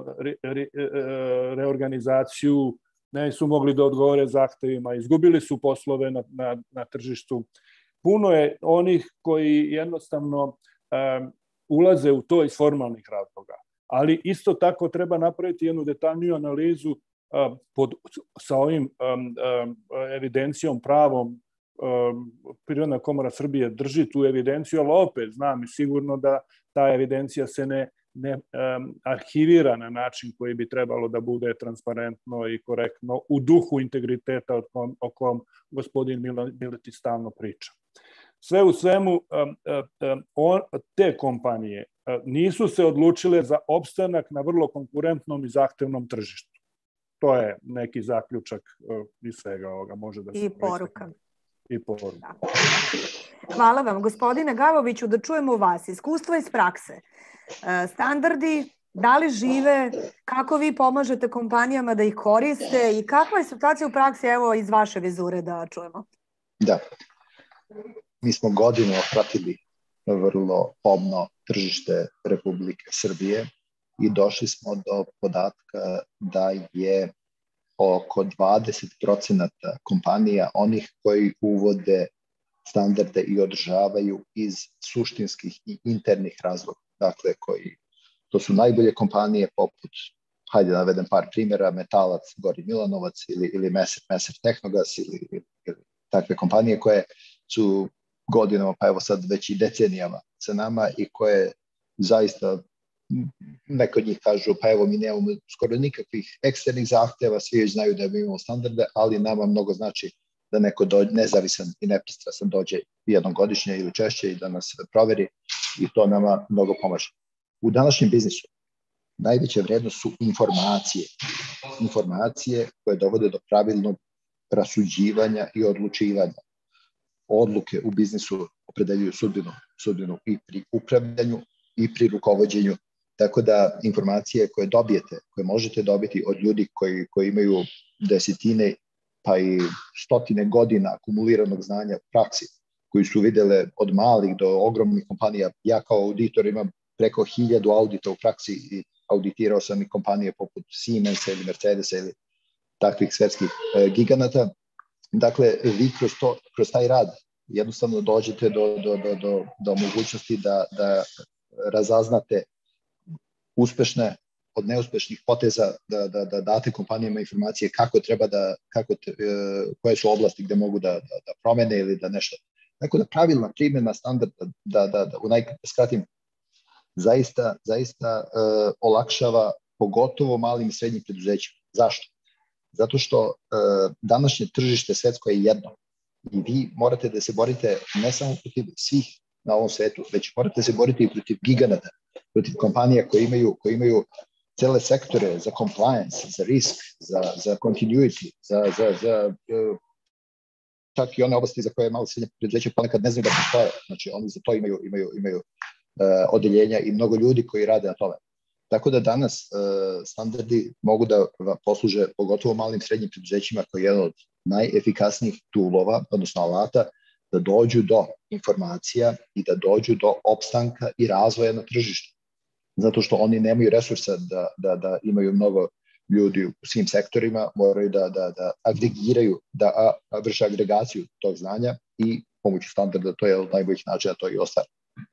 reorganizaciju, ne su mogli da odgovore zahtevima, izgubili su poslove na tržištu. Puno je onih koji jednostavno ulaze u to iz formalnih razloga. Ali isto tako treba napraviti jednu detaljniju analizu sa ovim evidencijom pravom. Privredna komora Srbije drži tu evidenciju, ali opet znam i sigurno da ta evidencija se ne arhivira na način koji bi trebalo da bude transparentno i korektno u duhu integriteta o kom gospodin Miletić stalno priča. Sve u svemu, te kompanije nisu se odlučile za opstanak na vrlo konkurentnom i zahtevnom tržištu. To je neki zaključak iz svega ovoga. Može da se I poruka. I poruka. Da. Hvala vam. Gospodine Galoviću, da čujemo vas. Iskustva iz prakse. Standardi, da li žive, kako vi pomažete kompanijama da ih koriste i kakva je situacija u praksi, evo iz vaše vizure da čujemo. Da. Mi smo godinama pratili vrlo pomno tržište Republike Srbije i došli smo do podatka da je oko 20% kompanija onih koji uvode standarde i održavaju iz suštinskih i internih razloga. Dakle, to su najbolje kompanije poput, hajde da navedem par primjera, Metalac, Gori Milanovac ili Meser Tehnogas ili takve kompanije koje su godinama, pa evo sad već i decenijama sa nama i koje zaista, neko od njih kažu, pa evo mi nemamo skoro nikakvih eksternih zahteva, svi već znaju da mi imamo standarde, ali nama mnogo znači da neko nezavisan i nepristrasan dođe jednom godišnje ili češće i da nas proveri i to nama mnogo pomaže. U današnjem biznisu najveća vrednost su informacije. Informacije koje dovode do pravilnog rasuđivanja i odlučivanja. Odluke u biznisu opredeljuju sudbinu i pri upravljanju i pri rukovođenju. Tako da informacije koje dobijete, koje možete dobiti od ljudi koji imaju desetine pa i stotine godina akumuliranog znanja u praksi, koji su videle od malih do ogromnih kompanija. Ja kao auditor imam preko 1000 audita u praksi i auditirao sam i kompanije poput Siemensa ili Mercedesa ili takvih svetskih giganata. Dakle, vi kroz taj rad jednostavno dođete do mogućnosti da razaznate uspešne od neuspešnih poteza, da date kompanijama informacije kako treba koje su oblasti gde mogu da promene ili da nešto. Tako da pravilna primjena standarda, da skratim, zaista olakšava pogotovo malim i srednjim preduzećima. Zašto? Zato što današnje tržište svetsko je jedno i vi morate da se borite ne samo protiv svih na ovom svetu, već morate se boriti i protiv giganata, protiv kompanija koje imaju cele sektore za compliance, za risk, za continuity, za čak i one oblasti za koje malo srednje preduzeće ponekad ne znaju da postoje. Znači, oni za to imaju odeljenja i mnogo ljudi koji rade na tome. Tako da danas standardi mogu da posluže pogotovo malim srednjim preduzećima koji je jedan od najefikasnijih toolova, odnosno alata, da dođu do informacija i da dođu do opstanka i razvoja na tržištu. Zato što oni nemaju resursa da imaju mnogo ljudi u svim sektorima, moraju da agregiraju, da vrše agregaciju tog znanja i pomoću standarda to je od najboljih načina to i ostvari.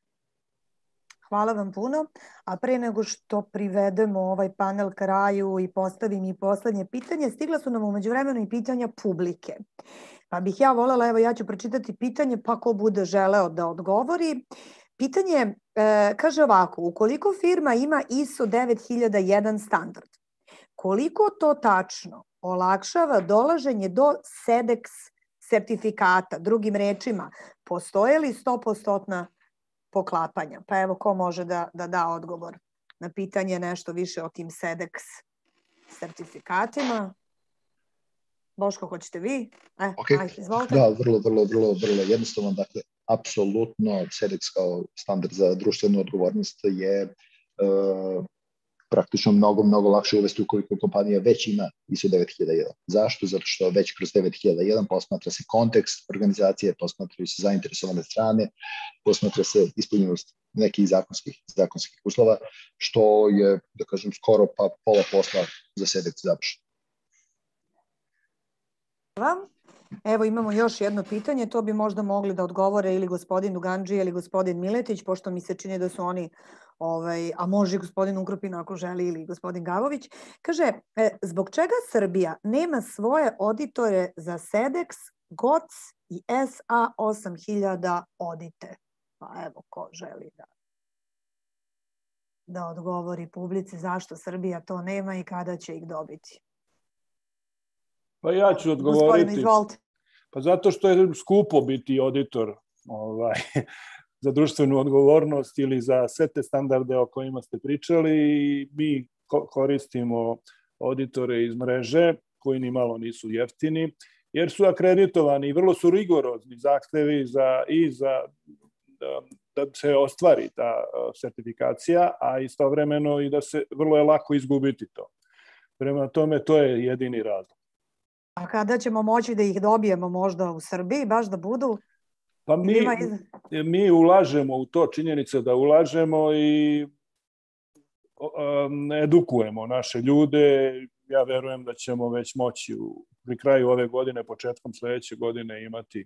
Hvala vam puno. A pre nego što privedemo ovaj panel kraju i postavim i poslednje pitanje, stigla su nam umeđu vremenu i pitanja publike. Pa bih ja voljela, evo ja ću pročitati pitanje, pa ko bude želeo da odgovori. Pitanje kaže ovako, ukoliko firma ima ISO 9001 standard, koliko to tačno olakšava dolaženje do SEDEX sertifikata? Drugim rečima, postoje li 100% poklapanja? Pa evo, ko može da odgovor na pitanje nešto više o tim SEDEX sertifikatima? Boško, hoćete vi? Ajde, izvolite. Da, vrlo jednostavno. Dakle, apsolutno SEDEX kao standard za društvenu odgovornost je praktično mnogo lakše uvesti ukoliko kompanija već ima ISO 9001. Zašto? Zato što već kroz 9001 posmatra se kontekst organizacije, posmatraju se zainteresovane strane, posmatra se ispunjenost nekih zakonskih uslova, što je, da kažem, skoro pa pola posla za SEDEX završeno. Hvala. Evo imamo još jedno pitanje, to bi možda mogli da odgovore ili gospodin Dugandžija ili gospodin Miletić, pošto mi se čini da su oni, a može i gospodin Ukropin ako želi ili gospodin Gavović. Kaže, zbog čega Srbija nema svoje auditore za SEDEX, GOTS i SA 8000 audite? Pa evo, ko želi da odgovori publici zašto Srbija to nema i kada će ih dobiti? Pa ja ću odgovoriti. Pa zato što je skupo biti auditor za društvenu odgovornost ili za sve te standarde o kojima ste pričali. Mi koristimo auditore iz mreže koji ni malo nisu jeftini, jer su akreditovani i vrlo su rigorozni zahtevi da se ostvari ta sertifikacija, a istovremeno i da se vrlo je lako izgubiti to. Prema tome, to je jedini razlog. A kada ćemo moći da ih dobijemo možda u Srbiji, baš da budu? Pa mi ulažemo u to, činjenica da ulažemo i edukujemo naše ljude. Ja verujem da ćemo već moći pri kraju ove godine, početkom sledeće godine imati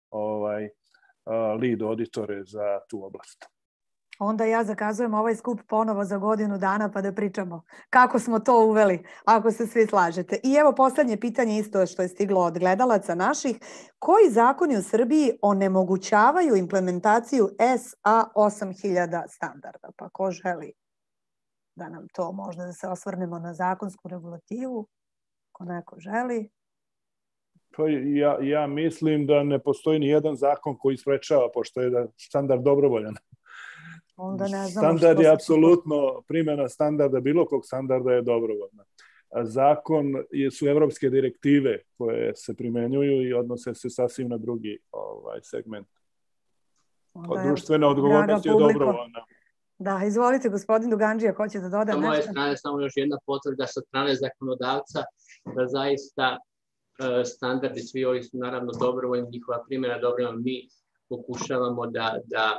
lead auditore za tu oblast. Onda ja zakazujem ovaj skup ponovo za godinu dana pa da pričamo kako smo to uveli, ako se svi slažete. I evo poslednje pitanje isto što je stiglo od gledalaca naših. Koji zakoni u Srbiji onemogućavaju implementaciju SA 8000 standarda? Pa ko želi da nam to možda da se osvrnemo na zakonsku regulativu? Ko neko želi? Pa ja mislim da ne postoji ni jedan zakon koji sprečava, pošto je standard dobrovoljan. onda ne znamo Standard što je se... apsolutno, primjena standarda, bilo kog standarda je dobrovoljna. Zakon su evropske direktive koje se primenjuju i odnose se sasvim na drugi segment. Društvena odgovornost je dobrovoljna. Da, izvolite, gospodin Dugandžija, hoće da doda nešto? Sa moje strane samo još jedna potvrda sa strane zakonodavca da zaista standardi, svi ovi su naravno dobrovoljni, njihova primjena dobrovoljna, mi pokušavamo da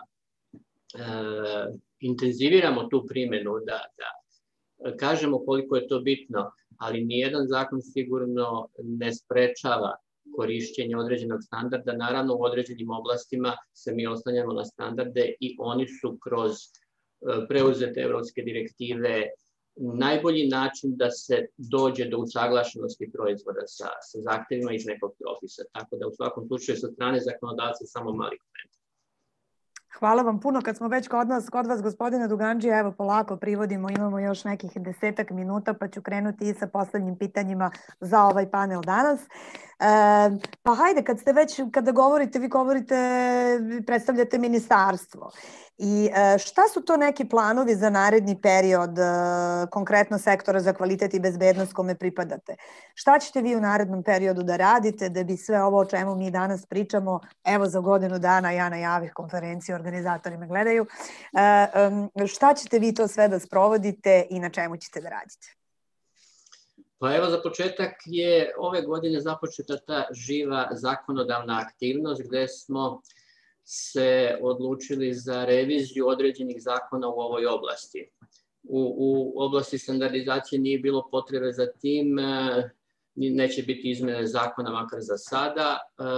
intenziviramo tu primjenu, da kažemo koliko je to bitno, ali nijedan zakon sigurno ne sprečava korišćenje određenog standarda. Naravno, u određenim oblastima se mi oslanjamo na standarde i oni su kroz preuzete evropske direktive najbolji način da se dođe do usaglašenosti proizvoda sa zahtevima iz nekog propisa. Tako da u svakom slučaju sa strane zakonodavca samo mali komentar. Hvala vam puno. Kad smo već kod vas, gospodine Dugandžija, evo polako privodimo, imamo još nekih 10 minuta, pa ću krenuti i sa poslednjim pitanjima za ovaj panel danas. Pa hajde, kada govorite, vi predstavljate ministarstvo. I šta su to neki planovi za naredni period, konkretno sektora za kvalitet i bezbednost kome pripadate? Šta ćete vi u narednom periodu da radite da bi sve ovo o čemu mi danas pričamo, evo za godinu dana ja najavih konferenciju, organizatori me gledaju, šta ćete vi to sve da sprovodite i na čemu ćete da radite? Pa evo za početak je ove godine započeta ta živa zakonodavna aktivnost gde smo se odlučili za reviziju određenih zakona u ovoj oblasti. U oblasti standardizacije nije bilo potrebe za tim, neće biti izmene zakona makar za sada.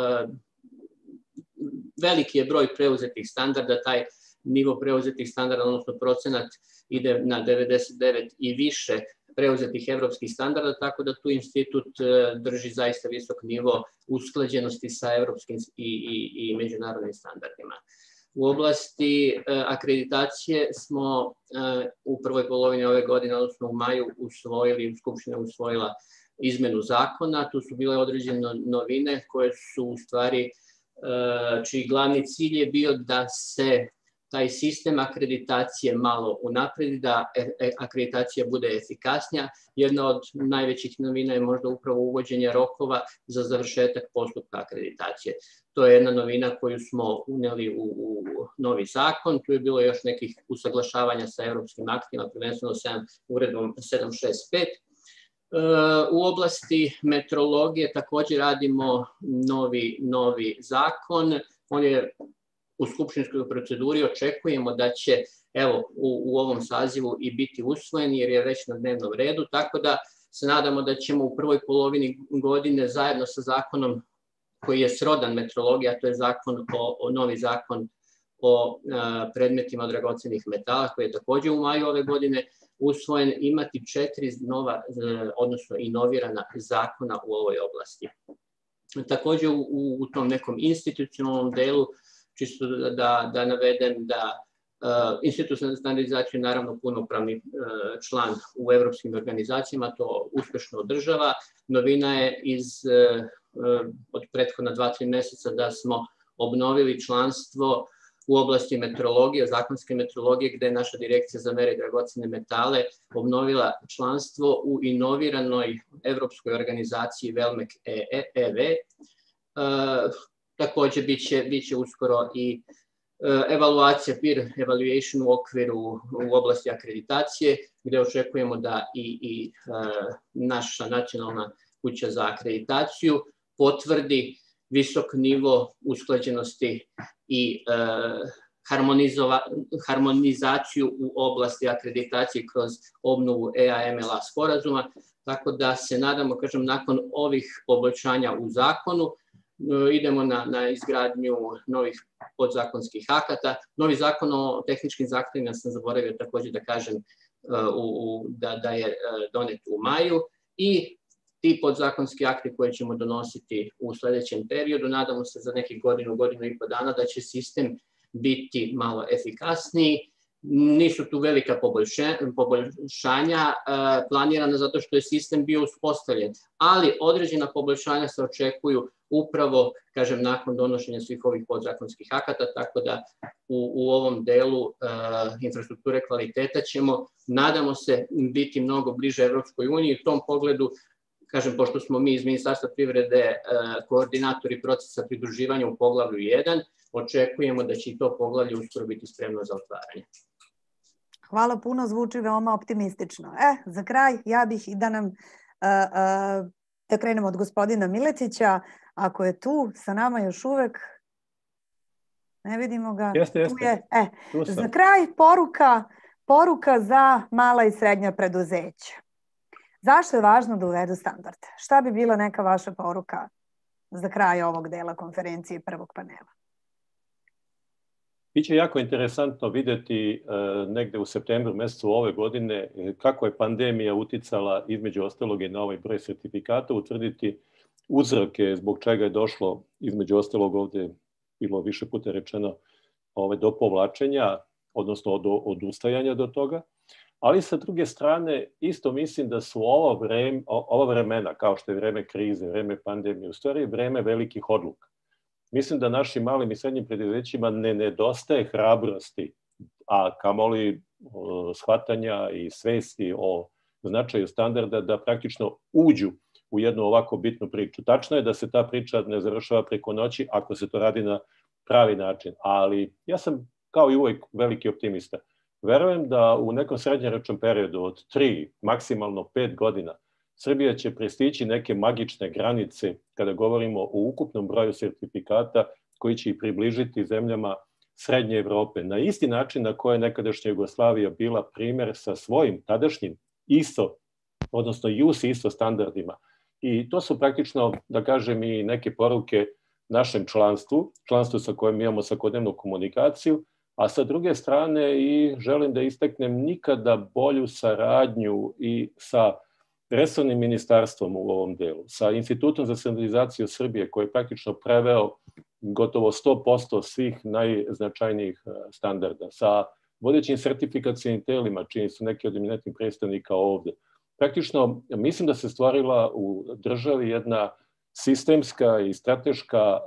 Veliki je broj preuzetih standarda, taj nivo preuzetih standarda, odnosno procenat ide na 99 i više preuzetih evropskih standarda, tako da tu institut drži zaista visok nivo usklađenosti sa evropskim i međunarodnim standardima. U oblasti akreditacije smo u prvoj polovini ove godine, odnosno u maju, Skupština usvojila izmenu zakona. Tu su bile određene novine koje su u stvari, čiji glavni cilj je bio da se taj sistem akreditacije malo unapredi, da akreditacija bude efikasnija. Jedna od najvećih novina je možda upravo uvođenje rokova za završetak postupka akreditacije. To je jedna novina koju smo uneli u novi zakon. Tu je bilo još nekih usaglašavanja sa evropskim aktima, prvenstveno uredbom 765. U oblasti metrologije takođe radimo novi zakon. On je u skupštinskoj proceduri, očekujemo da će u ovom sazivu i biti usvojen jer je već na dnevnom redu, tako da se nadamo da ćemo u prvoj polovini godine zajedno sa zakonom koji je srodan metrologija, a to je novi zakon o predmetima od dragocenih metala, koji je takođe u maju ove godine usvojen, imati 4 nova, odnosno inovirana zakona u ovoj oblasti. Takođe u tom nekom institucionalnom delu, čisto da navedem da Institut za standardizaciju je naravno punopravni član u evropskim organizacijama, to uspešno održava. Novina je od prethodna 2-3 meseca da smo obnovili članstvo u oblasti metrologije, zakonske metrologije, gde je naša direkcija za mere i dragocene metale obnovila članstvo u inoviranoj evropskoj organizaciji Velmek EV. Takođe biće uskoro i evaluacija, peer evaluation u okviru u oblasti akreditacije, gde očekujemo da i naša nacionalna kuća za akreditaciju potvrdi visok nivo usklađenosti i harmonizaciju u oblasti akreditacije kroz obnovu EAMLA sporazuma, tako da se nadamo, nakon ovih poboljšanja u zakonu, idemo na izgradnju novih podzakonskih akata. Novi zakon o tehničkim zahtevima, sam zaboravio takođe da kažem, da je donet u maju, i ti podzakonski akti koje ćemo donositi u sledećem periodu, nadamo se za nekih godinu i po dana da će sistem biti malo efikasniji, nisu tu velika poboljšanja planirana zato što je sistem bio uspostavljen, ali određena poboljšanja se očekuju upravo, kažem, nakon donošenja svih ovih podzakonskih akata, tako da u ovom delu infrastrukture kvaliteta ćemo, nadamo se, biti mnogo bliže Evropskoj uniji. U tom pogledu, kažem, pošto smo mi iz Ministarstva privrede koordinatori procesa pridruživanja u poglavlju 1, očekujemo da će i to poglavlje uskoro biti spremno za otvaranje. Hvala puno, zvuči veoma optimistično. Za kraj, ja bih da nam, da krenemo od gospodina Miletića, ako je tu, sa nama još uvek, ne vidimo ga. Jeste. Za kraj, poruka za mala i srednja preduzeća. Zašto je važno da uvedu standarde? Šta bi bila neka vaša poruka za kraj ovog dela konferencije prvog panela? Biće jako interesantno videti negde u septembru mesecu ove godine kako je pandemija uticala između ostalog i na ovaj broj sertifikata, utvrditi uzroke zbog čega je došlo između ostalog ovde bilo više puta rečeno do povlačenja, odnosno od odustajanja do toga. Ali sa druge strane isto mislim da su ova vremena, kao što je vreme krize, vreme pandemije, u stvari vreme velikih odluka. Mislim da našim malim i srednjim preduzećima ne nedostaje hrabrosti, a kamoli shvatanja i svesti o značaju standarda da praktično uđu u jednu ovako bitnu priču. Tačno je da se ta priča ne završava preko noći ako se to radi na pravi način, ali ja sam kao i uvijek veliki optimista. Verujem da u nekom srednjoročnom periodu od 3, maksimalno 5 godina Srbija će prestići neke magične granice kada govorimo o ukupnom broju sertifikata koji će ih približiti zemljama Srednje Evrope. Na isti način na koje je nekadašnja Jugoslavija bila primer sa svojim tadašnjim ISO, odnosno ISO standardima. I to su praktično, da kažem, i neke poruke našem članstvu sa kojim imamo svakodnevnu komunikaciju, a sa druge strane i želim da istaknem nikada bolju saradnju i sa resornim ministarstvom u ovom delu, sa Institutom za standardizaciju Srbije koji je praktično preveo gotovo 100% svih najznačajnijih standarda, sa vodećim sertifikacijnim telima, čini su neki od eminentnih predstavnika ovde. Praktično mislim da se stvorila u državi jedna sistemska i strateška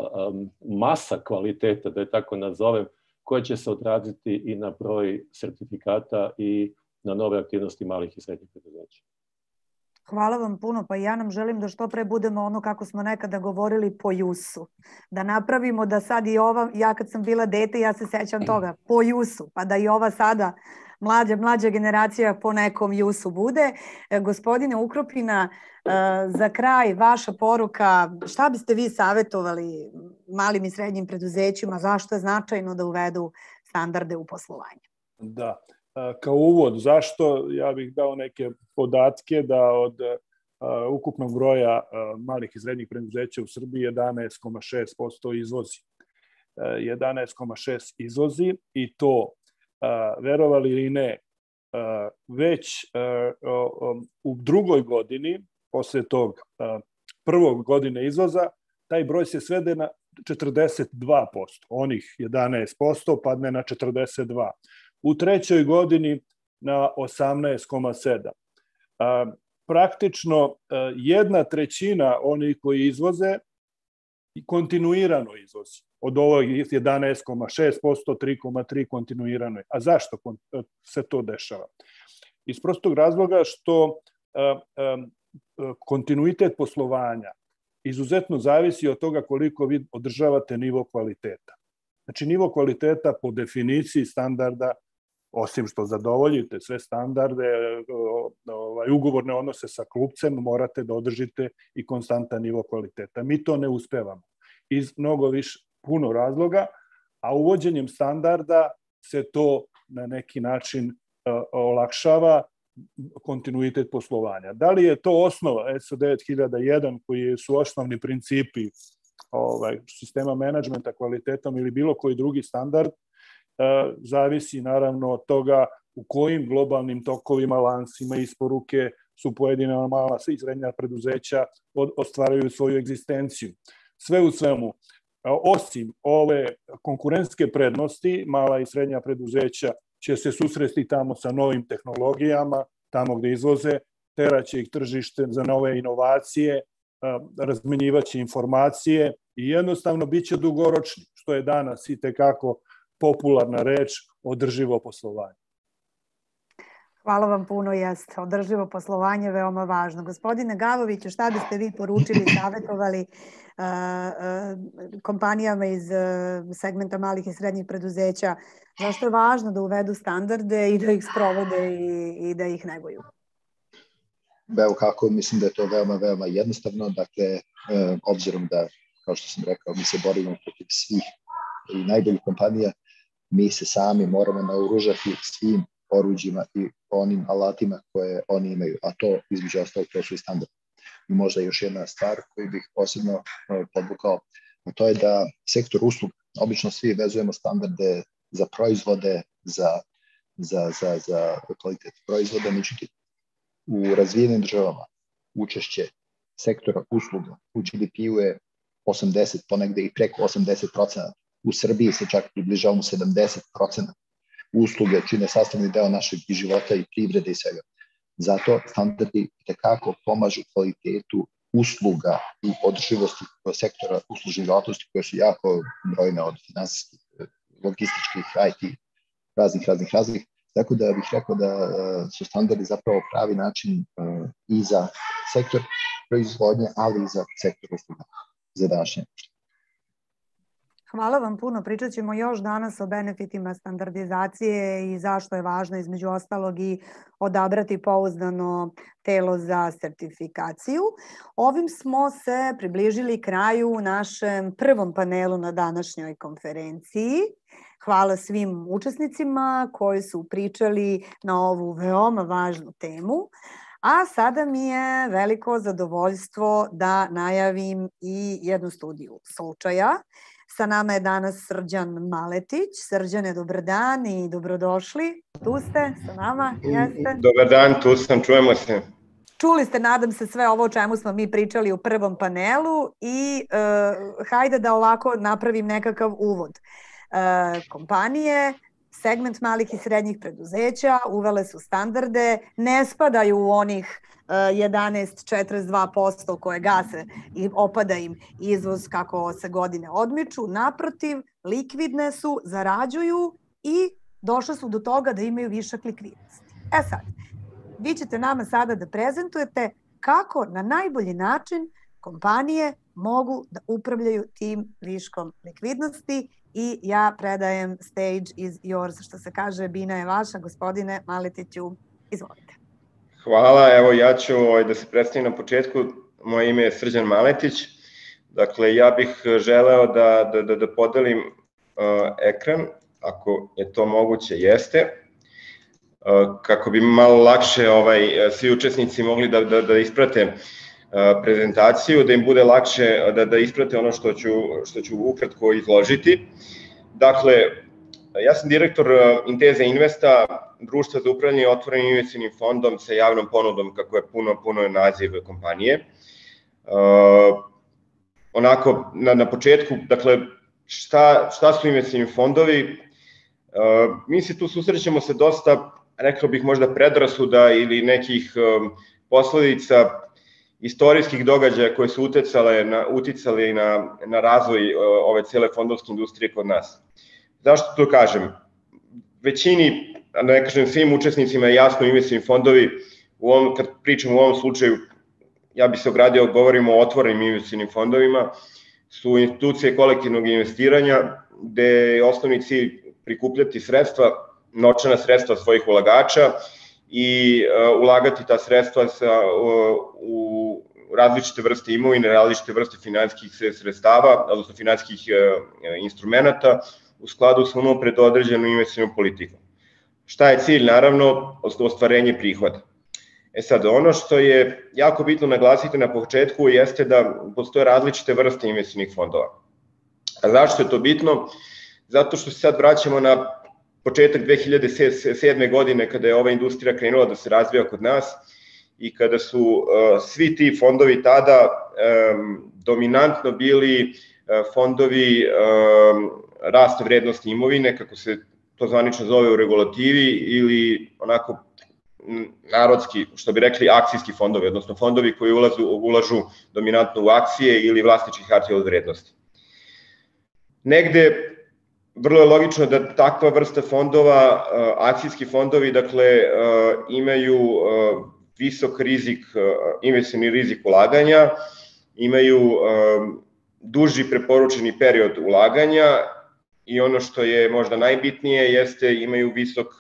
masa kvaliteta, da je tako nazovem, koja će se odraziti i na broj sertifikata i na nove aktivnosti malih i srednjih preduzeća. Hvala vam puno, pa ja nam želim da što pre budemo ono kako smo nekada govorili po JUS-u. Da napravimo da sad i ova, ja kad sam bila dete, ja se sećam toga, po JUS-u, pa da i ova sada mlađa generacija po nekom JUS-u bude. Gospodine Ukropina, za kraj vaša poruka, šta biste vi savjetovali malim i srednjim preduzećima, zašto je značajno da uvedu standarde u poslovanje? Da. Kao uvod, zašto? Ja bih dao neke podatke da od ukupnog broja malih i srednjih preduzeća u Srbiji 11,6% izvozi. 11,6% izvozi i to, verovali ili ne, već u drugoj godini, posle tog prvog godine izvoza, taj broj se svede na 42%. Onih 11% padne na 42%. U trećoj godini na 18,7%. Praktično 1/3 onih koji izvoze kontinuirano izvozi. Od ovog 11,6%, 3,3% kontinuirano je. A zašto se to dešava? Iz prostog razloga što kontinuitet poslovanja izuzetno zavisi od toga koliko vi održavate nivo kvaliteta. Znači, nivo kvaliteta po definiciji standarda, osim što zadovoljite sve standarde, ugovorne odnose sa kupcem, morate da održite i konstantan nivo kvaliteta. Mi to ne uspevamo iz puno razloga, a uvođenjem standarda se to na neki način olakšava kontinuitet poslovanja. Da li je to osnova ISO 9001 koji su osnovni principi sistema menadžmenta kvalitetom ili bilo koji drugi standard, zavisi naravno od toga u kojim globalnim tokovima, lancima isporuke su pojedina mala i srednja preduzeća ostvaraju svoju egzistenciju. Sve u svemu, osim ove konkurentske prednosti, mala i srednja preduzeća će se susresti tamo sa novim tehnologijama, tamo gde izvoze, teraće ih tržište za nove inovacije, razmenjivaće informacije i jednostavno bit će dugoročni, što je danas i tekako popularna reč, održivo poslovanje. Hvala vam puno, jeste. Održivo poslovanje je veoma važno. Gospodine Gavoviću, šta biste vi poručili, savjetovali kompanijama iz segmenta malih i srednjih preduzeća? Zašto je važno da uvedu standarde i da ih sprovode i da ih neguju? Evo kako, mislim da je to veoma, veoma jednostavno. Dakle, obzirom da, kao što sam rekao, mi se borimo protiv svih i najboljih kompanija, mi se sami moramo naoružati svim oruđima i onim alatima koje oni imaju, a to između ostalog to su i standardi. I možda još jedna stvar koju bih posebno podvukao, a to je da sektor usluga, obično svi vezujemo standarde za proizvode, za kvalitet proizvoda, međutim u razvijenim državama učešće sektora usluga u GDP-u je 80, ponegde i preko 80%. U Srbiji se čak približavamo 70%. Usluge čine sastavni deo našeg života i privrede i svega. Zato standardi tekako pomažu kvalitetu usluga i održivosti sektora uslužnih delatnosti koje su jako brojne, od finansijskih, logističkih, IT, raznih. Tako da bih rekao da su standardi zapravo pravi način i za sektor proizvodnje, ali i za sektor usluga za današnje. Hvala vam puno. Pričat ćemo još danas o benefitima standardizacije i zašto je važno između ostalog i odabrati pouzdano telo za sertifikaciju. Ovim smo se približili kraju našem prvom panelu na današnjoj konferenciji. Hvala svim učesnicima koji su pričali na ovu veoma važnu temu. A sada mi je veliko zadovoljstvo da najavim i jednu studiju slučaja. Sa nama je danas Srđan Maletić. Srđane, dobar dan i dobrodošli. Tu ste sa nama, jeste? Dobar dan, tu sam, čujemo se. Čuli ste, nadam se, sve ovo o čemu smo mi pričali u prvom panelu i hajde da ovako napravim nekakav uvod. Kompanije, segment malih i srednjih preduzeća uvele su standarde, ne spadaju u onih 11,42% koje gase i opada im izvoz kako se godine odmiču. Naprotiv, likvidne su, zarađuju i došle su do toga da imaju višak likvidnosti. E sad, vi ćete nama sada da prezentujete kako na najbolji način kompanije mogu da upravljaju tim viškom likvidnosti i ja predajem stage is yours, što se kaže, bina je vaša, gospodine Maletiću, izvolite. Hvala, evo ja ću da se predstavim na početku, moje ime je Srđan Maletić, dakle ja bih želeo da podelim ekran, ako je to moguće, jeste, kako bi malo lakše svi učesnici mogli da isprate prezentaciju, da im bude lakše da isprate ono što ću ukratko izložiti. Dakle, ja sam direktor Intesa Investa, društva za upravljanje otvorenim investicionim fondom sa javnom ponudom, kako je puno naziv kompanije. Onako, na početku, dakle, šta su investicioni fondovi? Mi se tu susrećemo sa dosta, rekao bih možda predrasuda ili nekih posledica istorijskih događaja koje su uticali na razvoj ove cele fondovske industrije kod nas. Zašto to kažem? Većini, ne kažem svim učesnicima je jasno, investicioni fondovi, kad pričam u ovom slučaju, ja bih se ogradio, govorimo o otvorenim investicionim fondovima, su institucije kolektivnog investiranja, gde je osnovni cilj prikupljati sredstva, novčana sredstva svojih ulagača i ulagati ta sredstva u različite vrste imovine, različite vrste finansijskih sredstava, odnosno finansijskih instrumenta, u skladu sa unapred određenom investicionom politikom. Šta je cilj? Naravno, ostvarenje prihoda. E sad, ono što je jako bitno naglasiti na početku jeste da postoje različite vrste investicionih fondova. A zašto je to bitno? Zato što se sad vraćamo na početak 2007. godine, kada je ova industrija krenula da se razvija kod nas i kada su svi ti fondovi tada dominantno bili fondovi rasta vrednosti imovine, kako se to zvanično zove u regulativi, ili onako narodski, što bi rekli, akcijski fondovi, odnosno fondovi koji ulažu dominantno u akcije ili vlasničkih hartija od vrednosti. Negde, vrlo je logično da takva vrsta fondova, akcijski fondovi, dakle, imaju visok rizik, investicioni rizik ulaganja, imaju duži preporučeni period ulaganja i ono što je možda najbitnije jeste imaju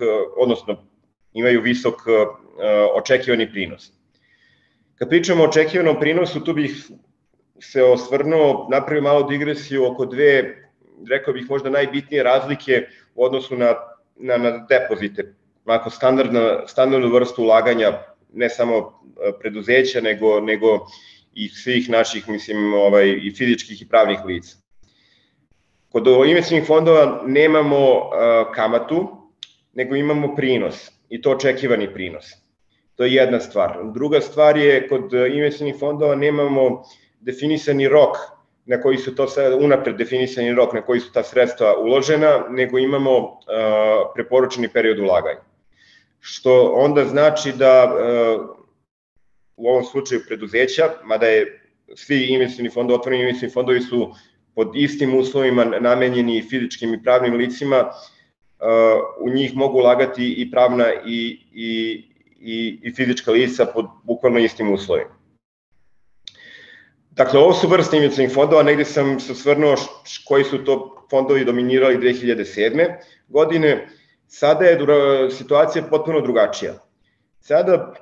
visok očekivani prinos. Kad pričamo o očekivanom prinosu, tu bih se osvrnuo, napravio malo digresiju oko dve, rekao bih možda najbitnije razlike u odnosu na depozite, onako standardnu vrstu ulaganja, ne samo preduzeća, nego i svih naših, mislim, i fizičkih i pravnih lica. Kod investicionih fondova nemamo kamatu, nego imamo prinos, i to očekivani prinos. To je jedna stvar. Druga stvar je, kod investicionih fondova nemamo definisani rok na koji su to unapred definisani rok na koji su ta sredstva uložena, nego imamo preporučeni period ulaganja. Što onda znači da u ovom slučaju preduzeća, mada je svi investicioni fondovi, otvoreni investicioni fondovi su pod istim uslovima namenjeni fizičkim i pravnim licima, u njih mogu ulagati i pravna i fizička lica pod bukvalno istim uslovima. Dakle, ovo su vrste investicionih fondova, negde sam se osvrnuo koji su to fondovi dominirali 2007. godine. Sada je situacija potpuno drugačija. Sada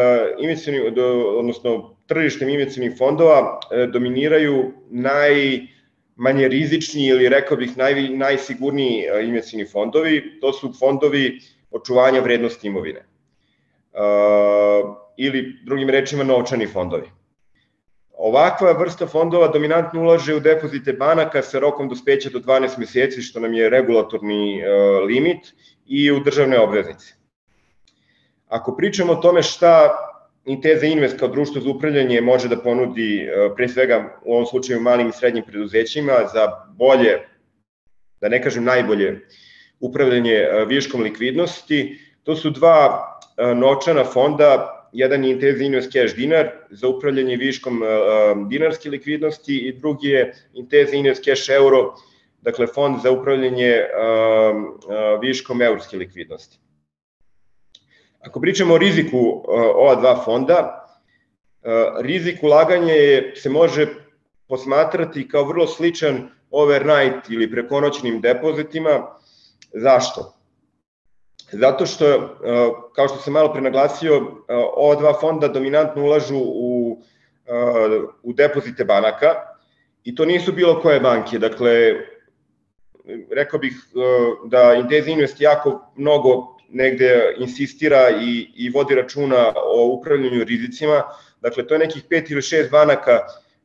tržištem investicionih fondova dominiraju najmanje rizični ili rekao bih najsigurniji investicioni fondovi. To su fondovi očuvanja vrednosti imovine ili drugim rečima novčani fondovi. Ovakva vrsta fondova dominantno ulaže u depozite banaka sa rokom dospeća do 12 meseci, što nam je regulatorni limit, i u državne obveznice. Ako pričamo o tome šta Intesa Invest kao društvo za upravljanje može da ponudi, pre svega u ovom slučaju malim i srednjim preduzećima, za bolje, da ne kažem najbolje, upravljanje viškom likvidnosti, to su dva novčana fonda. Jedan je Intesa Invest Cash Dinar za upravljanje viškom dinarske likvidnosti i drugi je Intesa Invest Cash Euro, dakle fond za upravljanje viškom eurske likvidnosti. Ako pričamo o riziku ova dva fonda, rizik ulaganja se može posmatrati kao vrlo sličan overnight ili prekonoćnim depozitima. Zašto? Zato što, kao što sam malo pre naglasio, ova dva fonda dominantno ulažu u depozite banaka i to nisu bilo koje banke. Dakle, rekao bih da Intesa Invest jako mnogo negde insistira i vodi računa o upravljanju rizicima. Dakle, to je nekih 5 ili 6 banaka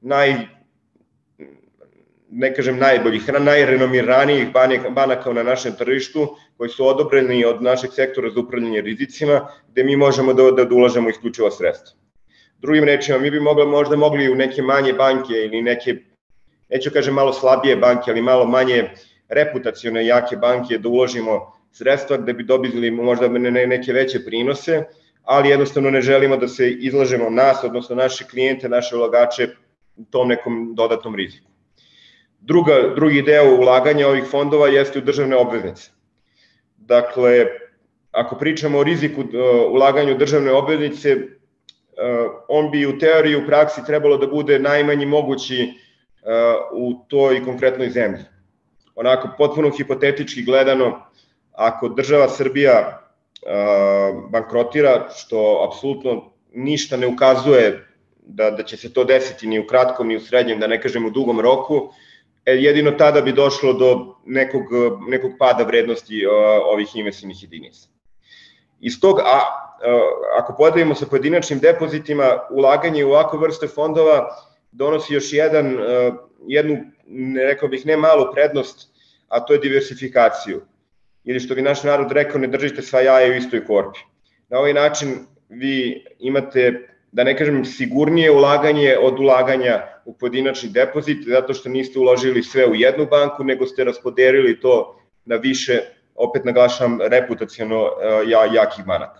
ne kažem najboljih, najrenomiranijih banaka na našem tržištu, koji su odobreni od našeg sektora za upravljanje rizicima, gde mi možemo da ulažemo isključivo sredstva. Drugim rečima, mi bi možda mogli u neke manje banke ili neke, neću kažem malo slabije banke, ali malo manje reputacione jake banke da uložimo sredstva gde bi dobili možda neke veće prinose, ali jednostavno ne želimo da se izlažemo nas, odnosno naše klijente, naše ulagače tom nekom dodatnom riziku. Drugi deo ulaganja ovih fondova jeste u državne obveznice. Dakle, ako pričamo o riziku ulaganja u državne obveznice, on bi u teoriji i u praksi trebalo da bude najmanji mogući u toj konkretnoj zemlji. Onako, potpuno hipotetički gledano, ako država Srbija bankrotira, što apsolutno ništa ne ukazuje da će se to desiti ni u kratkom, ni u srednjem, da ne kažem u dugom roku, jedino tada bi došlo do nekog pada vrednosti ovih investicionih jedinica. Iz toga, ako podelimo sa pojedinačnim depozitima, ulaganje u ovakve vrste fondova donosi još jednu, rekao bih, ne malu prednost, a to je diversifikaciju. Ili što bi naš narod rekao, ne držite sva jaja u istoj korpi. Na ovaj način vi imate, da ne kažem, sigurnije ulaganje od ulaganja u pojedinačni depozit, zato što niste uložili sve u jednu banku, nego ste raspodelili to na više opet naglašavam, reputaciono jakih banaka.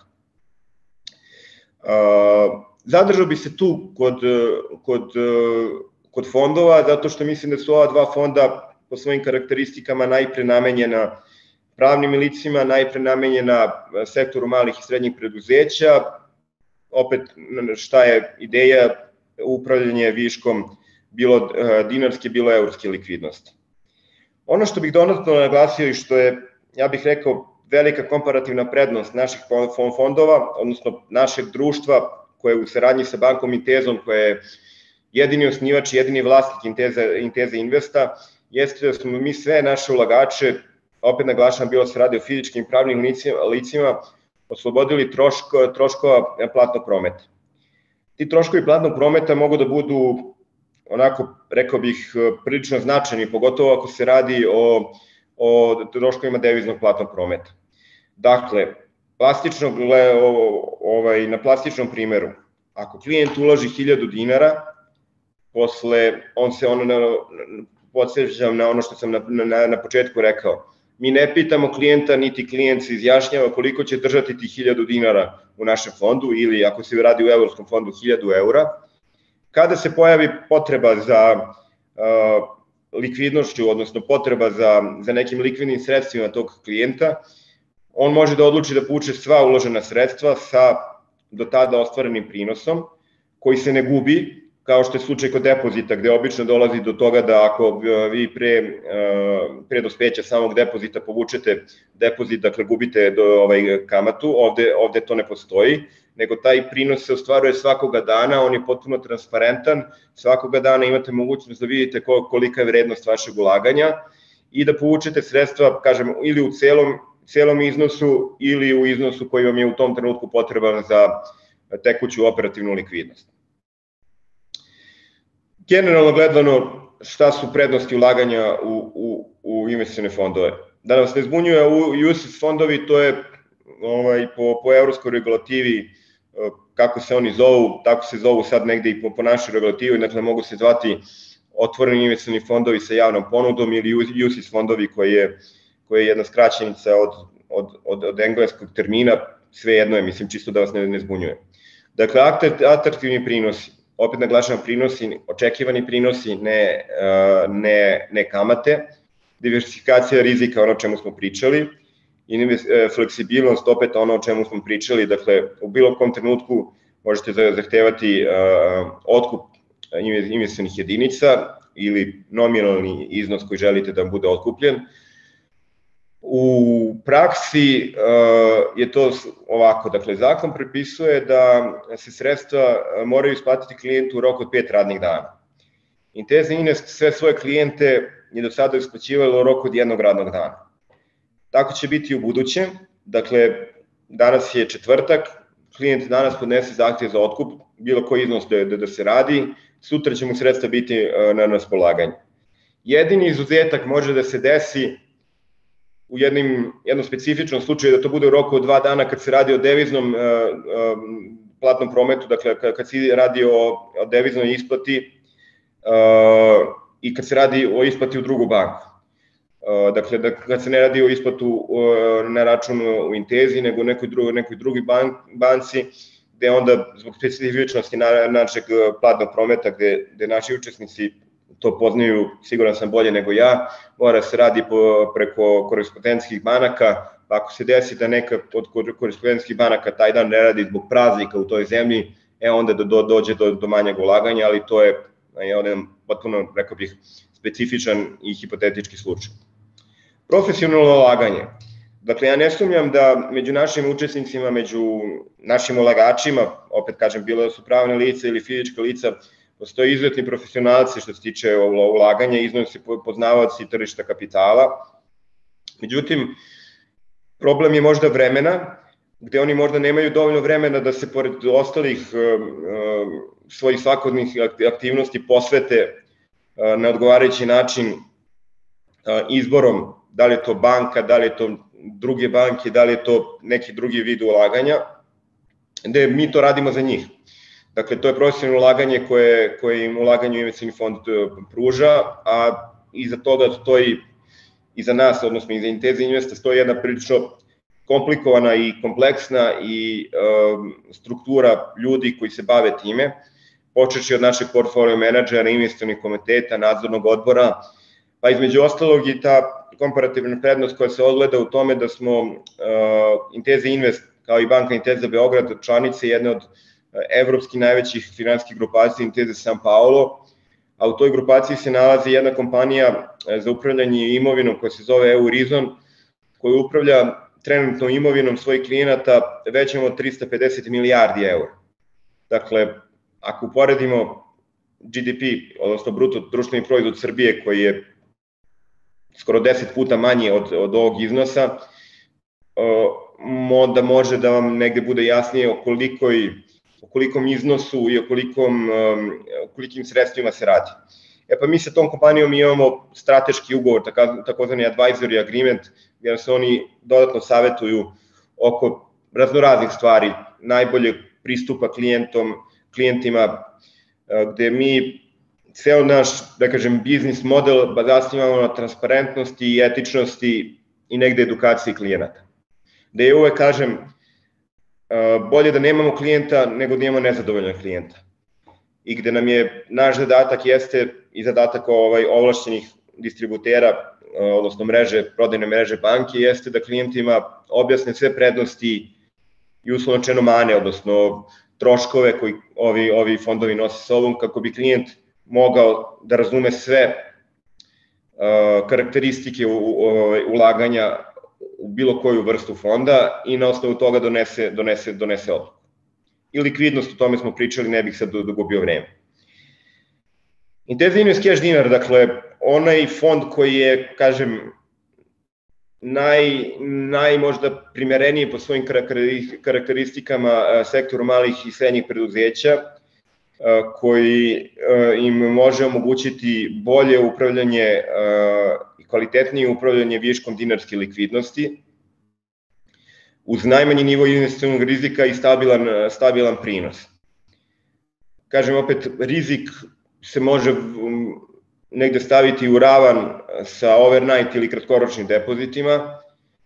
Zadržao bi se tu kod fondova, zato što mislim da su ova dva fonda po svojim karakteristikama najpre namenjena pravnim licima, najpre namenjena sektoru malih i srednjih preduzeća, opet šta je ideja, upravljanje viškom bilo dinarske, bilo evropske likvidnosti. Ono što bih dodatno naglasio i što je, ja bih rekao, velika komparativna prednost naših fondova, odnosno našeg društva koje u saradnji sa bankom Intezom, koja je jedini osnivač i jedini vlasnik Inteza Investa, jeste da smo mi sve naše ulagače, opet naglašavam, bilo se radi o fizičkim i pravnim licima, oslobodili troškova platnog prometa. Ti troškovi platnog prometa mogu da budu, onako, rekao bih, prilično značajni, pogotovo ako se radi o troškovima deviznog platnog prometa. Dakle, na plastičnom primeru, ako klijent uloži 1000 dinara, posle, podsjećam na ono što sam na početku rekao, mi ne pitamo klijenta, niti klijent se izjašnjava koliko će držati ti 1000 dinara u našem fondu, ili ako se radi u evropskom fondu 1000 eura. Kada se pojavi potreba za likvidnošću, odnosno potreba za nekim likvidnim sredstvima tog klijenta, on može da odluči da povuče sva uložena sredstva sa do tada ostvarenim prinosom, koji se ne gubi, kao što je slučaj kod depozita, gde obično dolazi do toga da ako vi pre dospeća samog depozita povučete depozit, dakle gubite kamatu, ovde to ne postoji, nego taj prinos se ostvaruje svakoga dana, on je potpuno transparentan, svakoga dana imate mogućnost da vidite kolika je vrednost vašeg ulaganja i da povučete sredstva, kažem, ili u celom iznosu ili u iznosu koji vam je u tom trenutku potreban za tekuću operativnu likvidnost. Generalno gledano, šta su prednosti ulaganja u investicione fondove? Da nas ne zbunjuje, UCITS fondovi, to je po evropskoj regulativi, kako se oni zovu, tako se zovu sad negde i po našoj regulativi, dakle mogu se zvati otvoreni investicioni fondovi sa javnom ponudom ili UCITS fondovi koji je jedna skraćenica od engleskog termina, sve jedno je, mislim, čisto da vas ne zbunjuje. Dakle, atraktivni prinosi, opet naglašavam prinosi, očekivani prinosi, ne kamate, diversifikacija rizika, ono o čemu smo pričali, i fleksibilnost, opet ono o čemu smo pričali, dakle, u bilo kom trenutku možete zahtevati otkup investicionih jedinica ili nominalni iznos koji želite da bude otkupljen. U praksi je to ovako, dakle, zakon prepisuje da se sredstva moraju isplatiti klijentu u roku od 5 radnih dana. Inteza Invest sve svoje klijente je do sada isplaćivalo u roku od 1 radnog dana. Tako će biti i u budućem, dakle, danas je četvrtak, klijent danas podnese zahtjev za otkup, bilo koji iznos da se radi, sutra će mu sredstva biti na raspolaganju. Jedini izuzetak može da se desi u jednom specifičnom slučaju, da to bude u roku od 2 dana kad se radi o deviznom platnom prometu, dakle kad se radi o deviznoj isplati i kad se radi o isplati u drugu banku. Dakle, kad se ne radi o isplatu na račun u Intezi, nego u nekoj drugi banci, gde onda zbog specifičnosti našeg platnog prometa, gde naši učesnici to poznaju, siguran sam, bolje nego ja, mora se radi preko korespondencijskih banaka, pa ako se desi da neka od korespondencijskih banaka taj dan ne radi zbog praznika u toj zemlji, onda dođe do manjeg ulaganja, ali to je jedan potpuno, rekao bih, specifičan i hipotetički slučaj. Profesionalno ulaganje. Dakle, ja ne sumnjam da među našim učesnicima, među našim ulagačima, opet kažem, bilo da su pravne lice ili fizička lica, postoje izuzetni profesionalci što se tiče ulaganja, izuzetni poznavaoci tržišta kapitala. Međutim, problem je možda vremena, gde oni možda nemaju dovoljno vremena da se pored ostalih svojih svakodnevnih aktivnosti posvete na odgovarajući način izborom, da li je to banka, da li je to druge banke, da li je to neki drugi vid ulaganja, gde mi to radimo za njih. Dakle, to je profesionalno ulaganje koje im ulaganje u investicioni fond pruža, a iza toga stoji iza nas, odnosno iza Intesa Investa, stoji jedna prilično komplikovana i kompleksna i struktura ljudi koji se bave time, počeši od našeg portfolio menadžera, investicionih komiteta, nadzornog odbora, pa između ostalog i ta komparativna prednost koja se ogleda u tome da smo Intesa Invest, kao i banka Intesa Beograd, članice jedne od evropskih najvećih finansijskih grupacija Intesa San Paolo, a u toj grupaciji se nalazi jedna kompanija za upravljanje imovinom koja se zove Eurizon, koja upravlja trenutno imovinom svojih klijenata većom od 350 milijardi eura. Dakle, ako uporedimo GDP, odnosno bruto društveni proizvod Srbije, koji je skoro 10 puta manji od ovog iznosa, onda može da vam negde bude jasnije o kolikom iznosu i o kolikim sredstvima se radi. Pa mi sa tom kompanijom imamo strateški ugovor, takozvani advisory agreement, gde se oni dodatno savetuju oko raznoraznih stvari, najbolje pristupa klijentima, gde mi ceo naš, da kažem, biznis model zasnivamo na transparentnosti i etičnosti i negde edukaciji klijenata. Da je uvek kažem, bolje da nemamo klijenta nego da imamo nezadovoljnog klijenta. I gde nam je, naš zadatak jeste i zadatak ovlašćenih distributera, odnosno prodajne mreže banke, jeste da klijentima objasne sve prednosti i uslovno rečeno mane, odnosno troškove koji ovi fondovi nose sobom, kako bi klijent mogao da razume sve karakteristike ulaganja u bilo koju vrstu fonda i na osnovu toga donese odluku. I likvidnost, o tome smo pričali, ne bih sad dogubio vreme. Intesa Invest Cash Dinar, dakle, onaj fond koji je, kažem, možda primereniji po svojim karakteristikama sektoru malih i srednjih preduzeća, koji im može omogućiti bolje upravljanje i kvalitetnije upravljanje viškom dinarske likvidnosti, uz najmanji nivo investicionog rizika i stabilan prinos. Kažem opet, rizik se može negde staviti u ravan sa overnight ili kratkoročnim depozitima.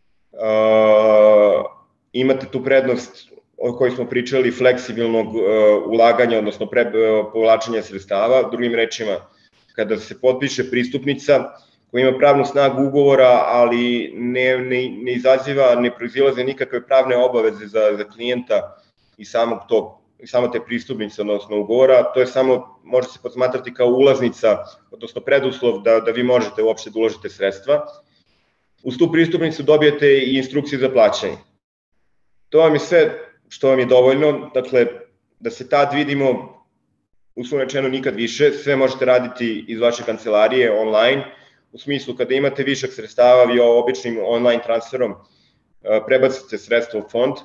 Imate tu prednost o kojoj smo pričali, fleksibilnog ulaganja, odnosno povlačenja sredstava. Drugim rečima, kada se potpiše pristupnica koja ima pravnu snagu ugovora, ali ne izaziva, ne proizilaze nikakve pravne obaveze za klijenta i samo te pristupnice, odnosno ugovora, to je samo, može se posmatrati kao ulaznica, odnosno preduslov da vi možete uopšte da uložite sredstva. Uz tu pristupnicu dobijete i instrukcije za plaćanje. To vam je sve što vam je dovoljno, dakle, da se tad vidimo, uslovno rečeno nikad više, sve možete raditi iz vaše kancelarije online, u smislu kada imate višak sredstava, vi običnim online transferom prebacite sredstva u fond,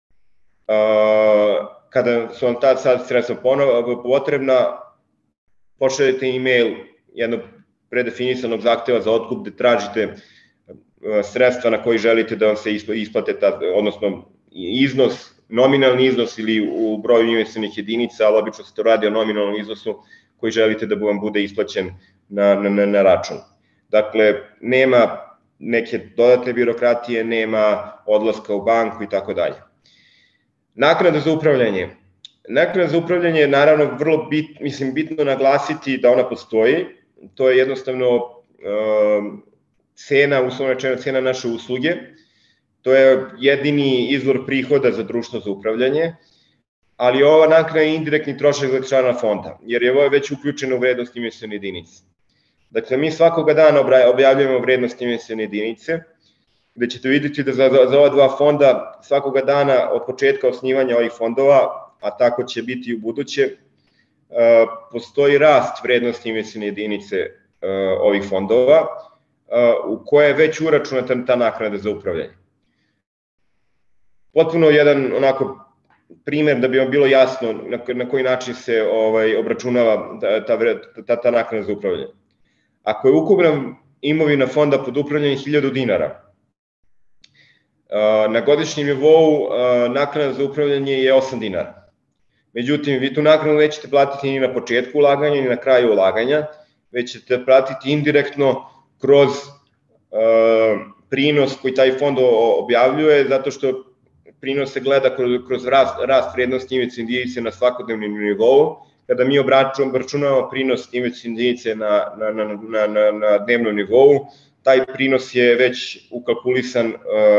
kada su vam tad sad sredstva potrebna, pošaljete e-mail jednog predefinisanog zahteva za otkup gde tražite sredstva na koji želite da vam se isplate, odnosno iznos, nominalni iznos ili u broju investicionih jedinica, ali obično se to radi o nominalnom iznosu koji želite da vam bude isplaćen na račun. Dakle, nema neke dodatne birokratije, nema odlaska u banku i tako dalje. Naknada za upravljanje. Naknada za upravljanje je naravno vrlo bitno naglasiti da ona postoji. To je jednostavno cena, uslovno rečeno cena naše usluge. To je jedini izvor prihoda za društvo za upravljanje, ali ova naknada je indirektni trošak za člana fonda, jer je ovo već uključeno u vrednost investicione jedinice. Dakle, mi svakoga dana objavljujemo vrednost investicione jedinice, gde ćete vidjeti da za ova dva fonda svakoga dana od početka osnivanja ovih fondova, a tako će biti i u buduće, postoji rast vrednosti investicione jedinice ovih fondova, u koje je već uračunata ta naknada za upravljanje. Potpuno jedan onako primer da bi vam bilo jasno na koji način se obračunava ta naknada za upravljanje. Ako je ukupna imovina fonda pod upravljanjem 1000 dinara, na godišnjem nivou naknada za upravljanje je 8 dinara. Međutim, vi tu naknadu nećete platiti ni na početku ulaganja, ni na kraju ulaganja, već ćete platiti indirektno kroz prinos koji taj fond objavljuje, zato što prinos se gleda kroz rast vrednosti investicione jedinice na svakodnevnom nivou. Kada mi obračunavamo prinos investicione jedinice na dnevnom nivou, taj prinos je već ukalkulisan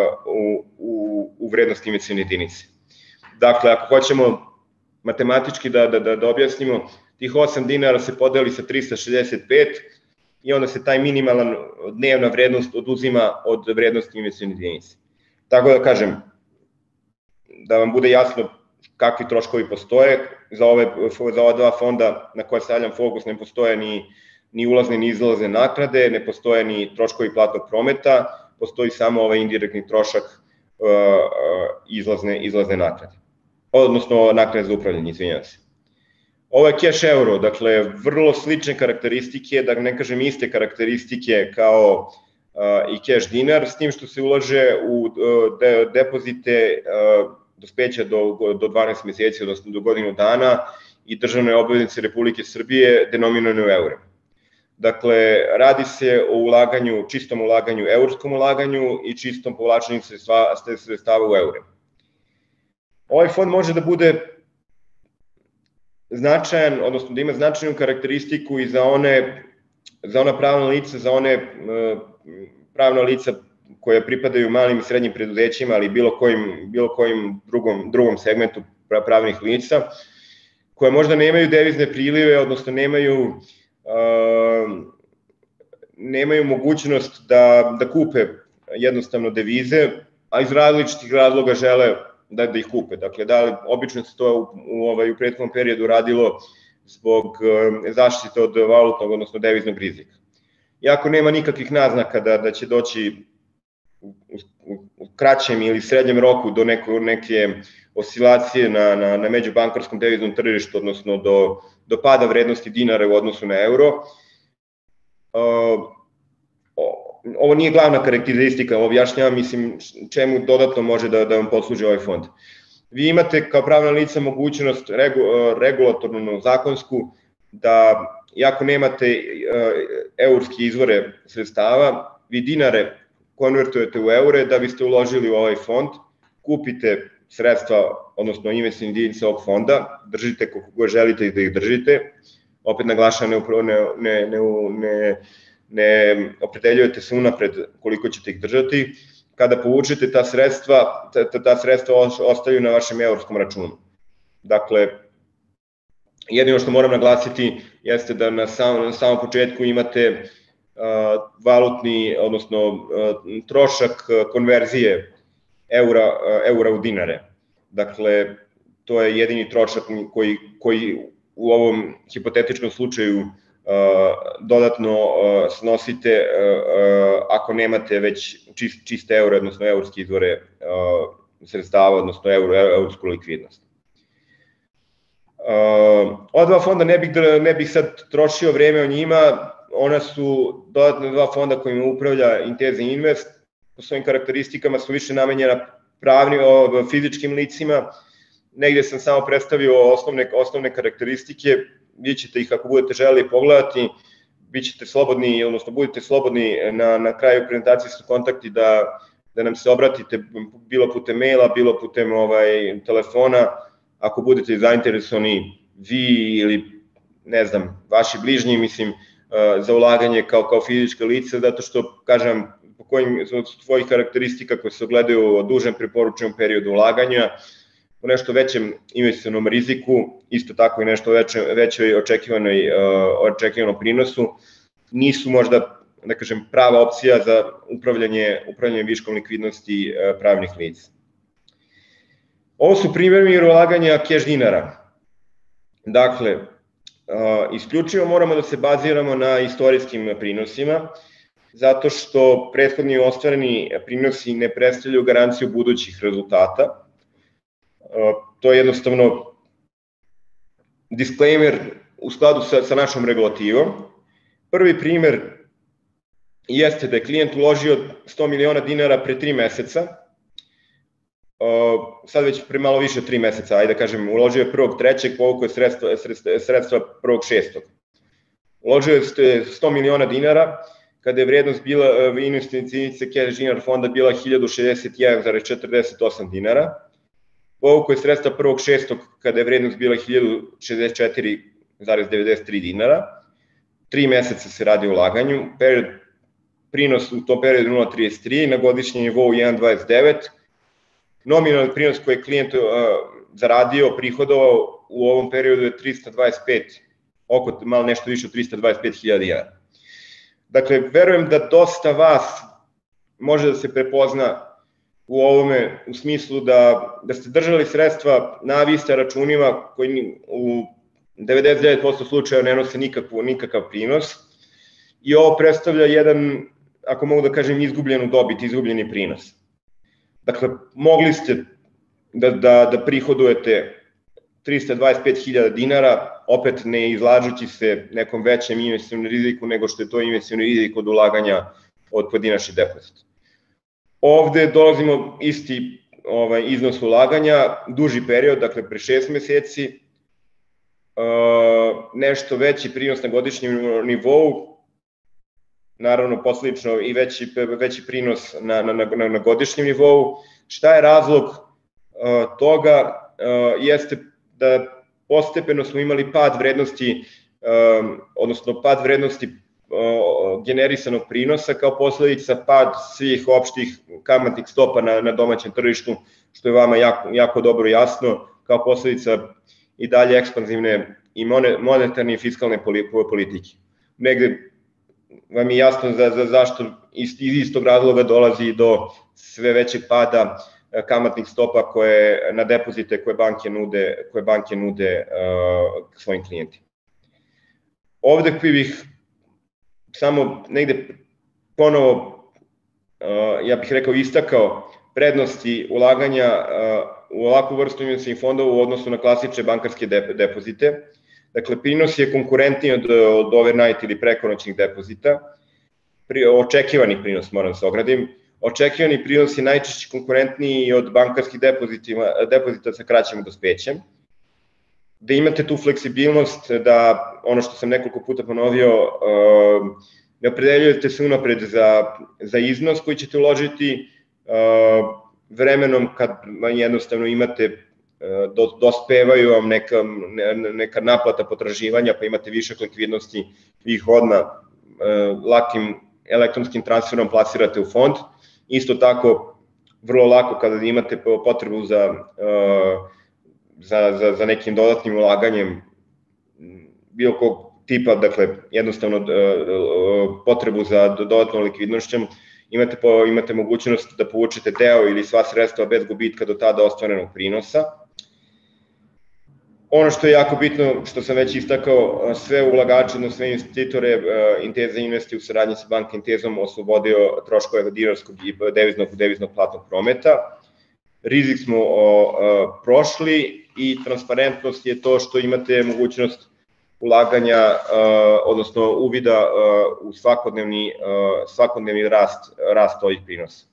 u vrednosti investicione jedinice. Dakle, ako hoćemo matematički da objasnimo, tih 8 dinara se podeli sa 365 i onda se taj minimalan dnevna vrednost oduzima od vrednosti investicione jedinice. Tako da kažem, da vam bude jasno kakvi troškovi postoje, za ova dva fonda na koje stavljam fokus ne postoje ni ulazne ni izlazne naknade, ne postoje ni troškovi platnog prometa, postoji samo ovaj indirektni trošak izlazne naknade, odnosno naknade za upravljanje, izvinjam se. Ovo je cash euro, dakle vrlo slične karakteristike, da ne kažem iste karakteristike kao i cash dinar, s tim što se ulaže u depozite dospeća do 12 meseci, odnosno do godinu dana i državne obveznice Republike Srbije denominovane u eure. Dakle, radi se o ulaganju, čistom ulaganju, eurskom ulaganju i čistom povlačenju sredstava u eure. Ovaj fond može da bude značajan, odnosno da ima značajnu karakteristiku i za ona pravna lica, za one pravna lica koja pripadaju malim i srednjim preduzećima, ali bilo kojim drugom segmentu pravnih lica, koje možda nemaju devizne prilive, odnosno nemaju mogućnost da kupe jednostavno devize, a iz različitih razloga žele da ih kupe. Dakle, obično se to u prethodnom periodu radilo zbog zaštite od valutnog, odnosno deviznog rizika. Iako nema nikakvih naznaka da će doći u kraćem ili srednjem roku do neke oscilacije na međubankarskom deviznom tržištu, odnosno do pada vrednosti dinara u odnosu na euro. Ovo nije glavna karakteristika, ovo objašnjavam, mislim, čemu dodatno može da vam posluži ovaj fond. Vi imate kao pravna lica mogućnost regulatornu, zakonsku, da iako nemate eurske izvore sredstava, vi dinare konvertujete u eure da biste uložili u ovaj fond, kupite sredstva, odnosno investicione jedinice ovog fonda, držite koliko god želite da ih držite, opet naglašam, ne opredeljujete se unapred koliko ćete ih držati, kada povučete ta sredstva ostaju na vašem eurskom računu. Dakle, jedino što moram naglasiti jeste da na samom početku imate valutni, odnosno trošak konverzije eura u dinare. Dakle, to je jedini trošak koji u ovom hipotetičkom slučaju dodatno snosite ako nemate već čiste eure, odnosno eurske izvore sredstava, odnosno eursku likvidnost. Ova dva fonda ne bih sad trošio vreme o njima, ona su dodatne dva fonda kojima upravlja Intesa Invest, po svojim karakteristikama su više namenjena fizičkim licima, negde sam samo predstavio osnovne karakteristike, vi ćete ih ako budete želeli pogledati, bićete slobodni, odnosno budete slobodni na kraju prezentacije su kontakti da nam se obratite bilo putem maila, bilo putem telefona, ako budete zainteresovani vi ili ne znam, vaši bližnji, mislim, za ulaganje kao fizička lica, zato što, kažem, po kojim od svojih karakteristika koje se ogledaju o dužem preporučenom periodu ulaganja, po nešto većem investicionom riziku, isto tako i nešto većoj očekivanom prinosu, nisu možda, da kažem, prava opcija za upravljanje viškom likvidnosti pravnih lica. Ovo su primjeri ulaganja cash dinara. Dakle, isključivo moramo da se baziramo na istorijskim prinosima, zato što prethodni ostvareni prinosi ne predstavljaju garanciju budućih rezultata. To je jednostavno disclaimer u skladu sa našom regulativom. Prvi primer jeste da je klijent uložio 100 miliona dinara pre 3 meseca, sad već pre malo više od 3 meseca, ajde da kažem, uložio je 1.3. povukao je sredstva 1.6. Uložio je 100 miliona dinara, kada je vrednost bila investicionice cash dinar fonda bila 1061,48 dinara. Povukao je sredstva 1.6. kada je vrednost bila 1064,93 dinara. 3 meseca se radi o ulaganju. Prinos u tom periodu 0,33, na godišnjem nivou 1,29. Nominalni prinos koji je klijent zaradio, prihodovao u ovom periodu je 325, oko malo nešto više od 325.000 dinara. Dakle, verujem da dosta vas može da se prepozna u ovome, u smislu da ste držali sredstva na Vista računima koji u 99% slučaja ne nose nikakav prinos i ovo predstavlja jedan, ako mogu da kažem, izgubljenu dobit, izgubljeni prinos. Dakle, mogli ste da prihodujete 325.000 dinara, opet ne izlažući se nekom većem investicionom riziku nego što je to investicioni rizik od ulaganja od pojedinačnih depozita. Ovde dolazimo isti iznos ulaganja, duži period, dakle pre 6 meseci, nešto veći prinos na godišnjem nivou, naravno posledično i veći prinos na godišnjem nivou. Šta je razlog toga? Jeste da postepeno smo imali pad vrednosti, odnosno pad vrednosti generisanog prinosa kao posledica pad svih opštih kamatnih stopa na domaćem tržištu, što je vama jako dobro jasno, kao posledica i dalje ekspanzivne i monetarne i fiskalne politike. Negde vam je jasno zašto iz istog razloga dolazi do sve većeg pada kamatnih stopa na depozite koje banke nude svojim klijentima. Ovde bih samo negde ponovo, ja bih rekao, istakao prednosti ulaganja u ovakvu vrstu investicionih fondova u odnosu na klasične bankarske depozite. Dakle, prinos je konkurentniji od overnight ili prekonoćnih depozita. Očekivani prinos, moram da se ogradim. Očekivani prinos je najčešće konkurentniji od bankarskih depozita sa kraćim dospećem, da imate tu fleksibilnost da, ono što sam nekoliko puta ponovio, ne opredeljujete se unapred za iznos koji ćete uložiti, vremenom kad jednostavno imate, dospevaju vam neka naplata potraživanja, pa imate višak likvidnosti, vi ih odmah lakim elektronskim transferom plasirate u fond. Isto tako, vrlo lako kada imate potrebu za nekim dodatnim ulaganjem bilo kog tipa, dakle, jednostavno potrebu za dodatnom likvidnošćom, imate mogućnost da povučete deo ili sva sredstva bez gubitka do tada ostvarenog prinosa. Ono što je jako bitno, što sam već istakao, sve ulagače, odnosno sve investitore, Intesa Invest u saradnji sa bankom Intezom oslobodio troškove dinarskog i deviznog platnog prometa. Rizik smo prošli i transparentnost je to što imate mogućnost ulaganja, odnosno uvida u svakodnevni rast ovih prinosa.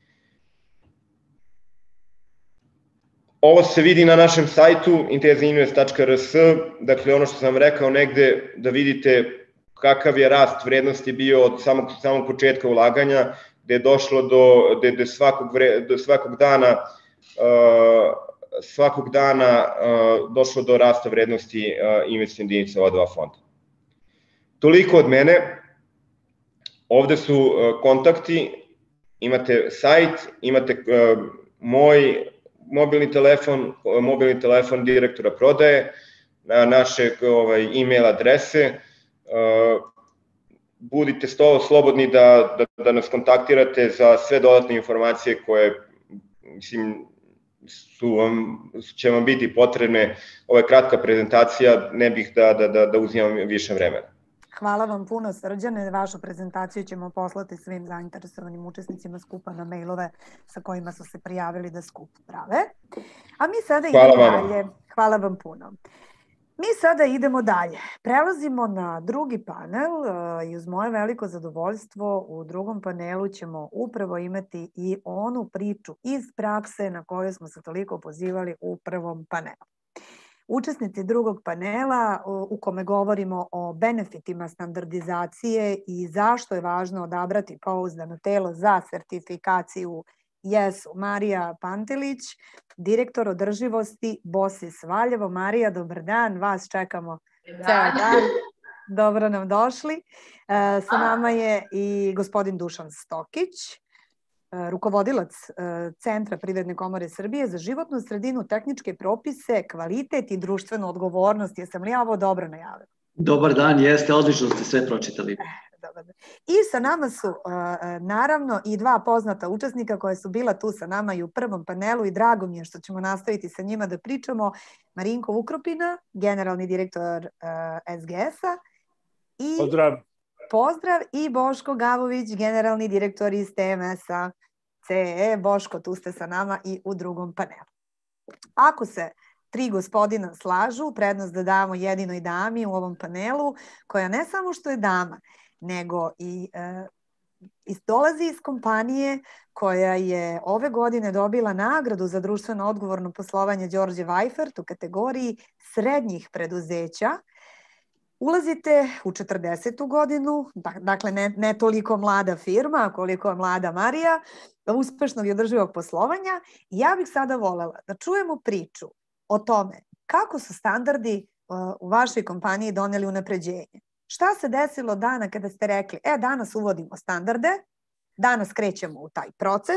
Ovo se vidi na našem sajtu intezainvest.rs, dakle ono što sam rekao negde da vidite kakav je rast vrednosti bio od samog početka ulaganja, gde je došlo do svakog dana došlo do rasta vrednosti investicionih jedinica ova dva fonda. Toliko od mene. Ovde su kontakti, imate sajt, imate moj mobilni telefon direktora prodaje, naše e-mail adrese. Budite slobodni da nas kontaktirate za sve dodatne informacije koje, mislim, će vam biti potrebne. Ovo je kratka prezentacija, ne bih da uzimam više vremena. Hvala vam puno, Srđane. Vašu prezentaciju ćemo poslati svim zainteresovanim učesnicima skupa na mailove sa kojima su se prijavili da skup prave. A mi sada idemo dalje. Hvala vam puno. Mi sada idemo dalje. Prelazimo na drugi panel i uz moje veliko zadovoljstvo u drugom panelu ćemo upravo imati i onu priču iz prakse na koju smo se toliko pozivali u prvom panelu. učesnici drugog panela u kome govorimo o benefitima standardizacije i zašto je važno odabrati pouzdano telo za sertifikaciju jesu Marija Pantelić, direktor održivosti BOSIS Valjevo. Marija, dobar dan, vas čekamo ceo dan. Dobro nam došli. Sa nama je i gospodin Dušan Stokić, rukovodilac Centra Privredne komore Srbije za životnu sredinu, tehničke propise, kvalitet i društvenu odgovornost. Jesam li ja ovo dobro najavila? Dobar dan, jeste, odlično ste sve pročitali. I sa nama su naravno i dva poznata učesnika koja su bila tu sa nama i u prvom panelu i drago mi je što ćemo nastaviti sa njima da pričamo. Marinko Ukropina, generalni direktor SGS-a. Pozdrav i Boško Gavović, generalni direktor iz TMS-a CE. Boško, tu ste sa nama i u drugom panelu. Ako se tri gospodina slažu, prednost da damo jedinoj dami u ovom panelu, koja ne samo što je dama, nego i dolazi iz kompanije koja je ove godine dobila nagradu za društveno odgovorno poslovanje Đorđe Vajfert u kategoriji srednjih preduzeća. Ulazite u 40. godinu, dakle ne toliko mlada firma koliko je mlada Marija, uspešnog i održivog poslovanja. Ja bih sada volela da čujemo priču o tome kako su standardi u vašoj kompaniji doneli unapređenje. Šta se desilo dana kada ste rekli, danas uvodimo standarde, danas krećemo u taj proces,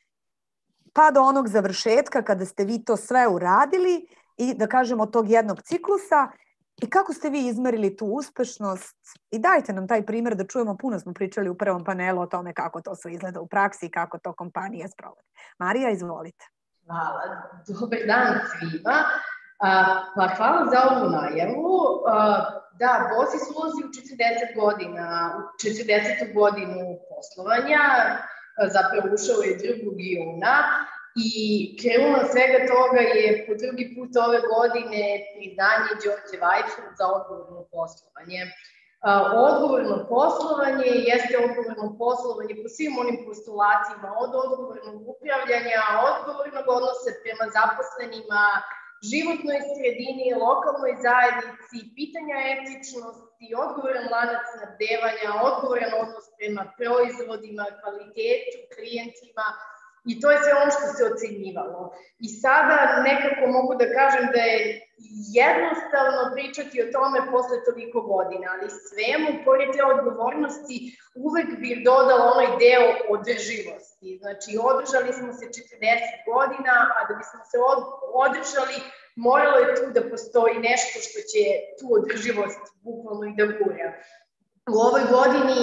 pa do onog završetka kada ste vi to sve uradili i da kažemo tog jednog ciklusa i kako ste vi izmerili tu uspešnost i dajte nam taj primjer da čujemo, puno smo pričali u prvom panelu o tome kako to sve izgleda u praksi i kako to kompanije sprovode. Marija, izvolite. Hvala, dobar dan svima. Pa hvala za ovu najavu. Da, BOSIS ulazi u 40 godina, u 40. godinu poslovanja, zapravo ušao je 2. juna i kruna svega toga je po drugi put ove godine priznanje Đorđe Vajfert za odgovorno poslovanje. Odgovorno poslovanje jeste odgovorno poslovanje po svim onim postulatima, od odgovornog upravljanja, odgovornog odnosa prema zaposlenima, životnoj sredini, lokalnoj zajednici, pitanja etičnosti, odgovoran lanac snabdevanja, odgovoran odnos prema proizvodima, kvalitetu, klijentima i to je sve ono što se ocenjivalo. I sada nekako mogu da kažem da je jednostavno pričati o tome posle toliko godina, ali svemu, pored te odgovornosti, uvek bih dodala onaj deo održivosti. Znači, održali smo se 40 godina, a da bismo se održali, moralo je tu da postoji nešto što će tu održivost bukvalno i da gura. U ovoj godini,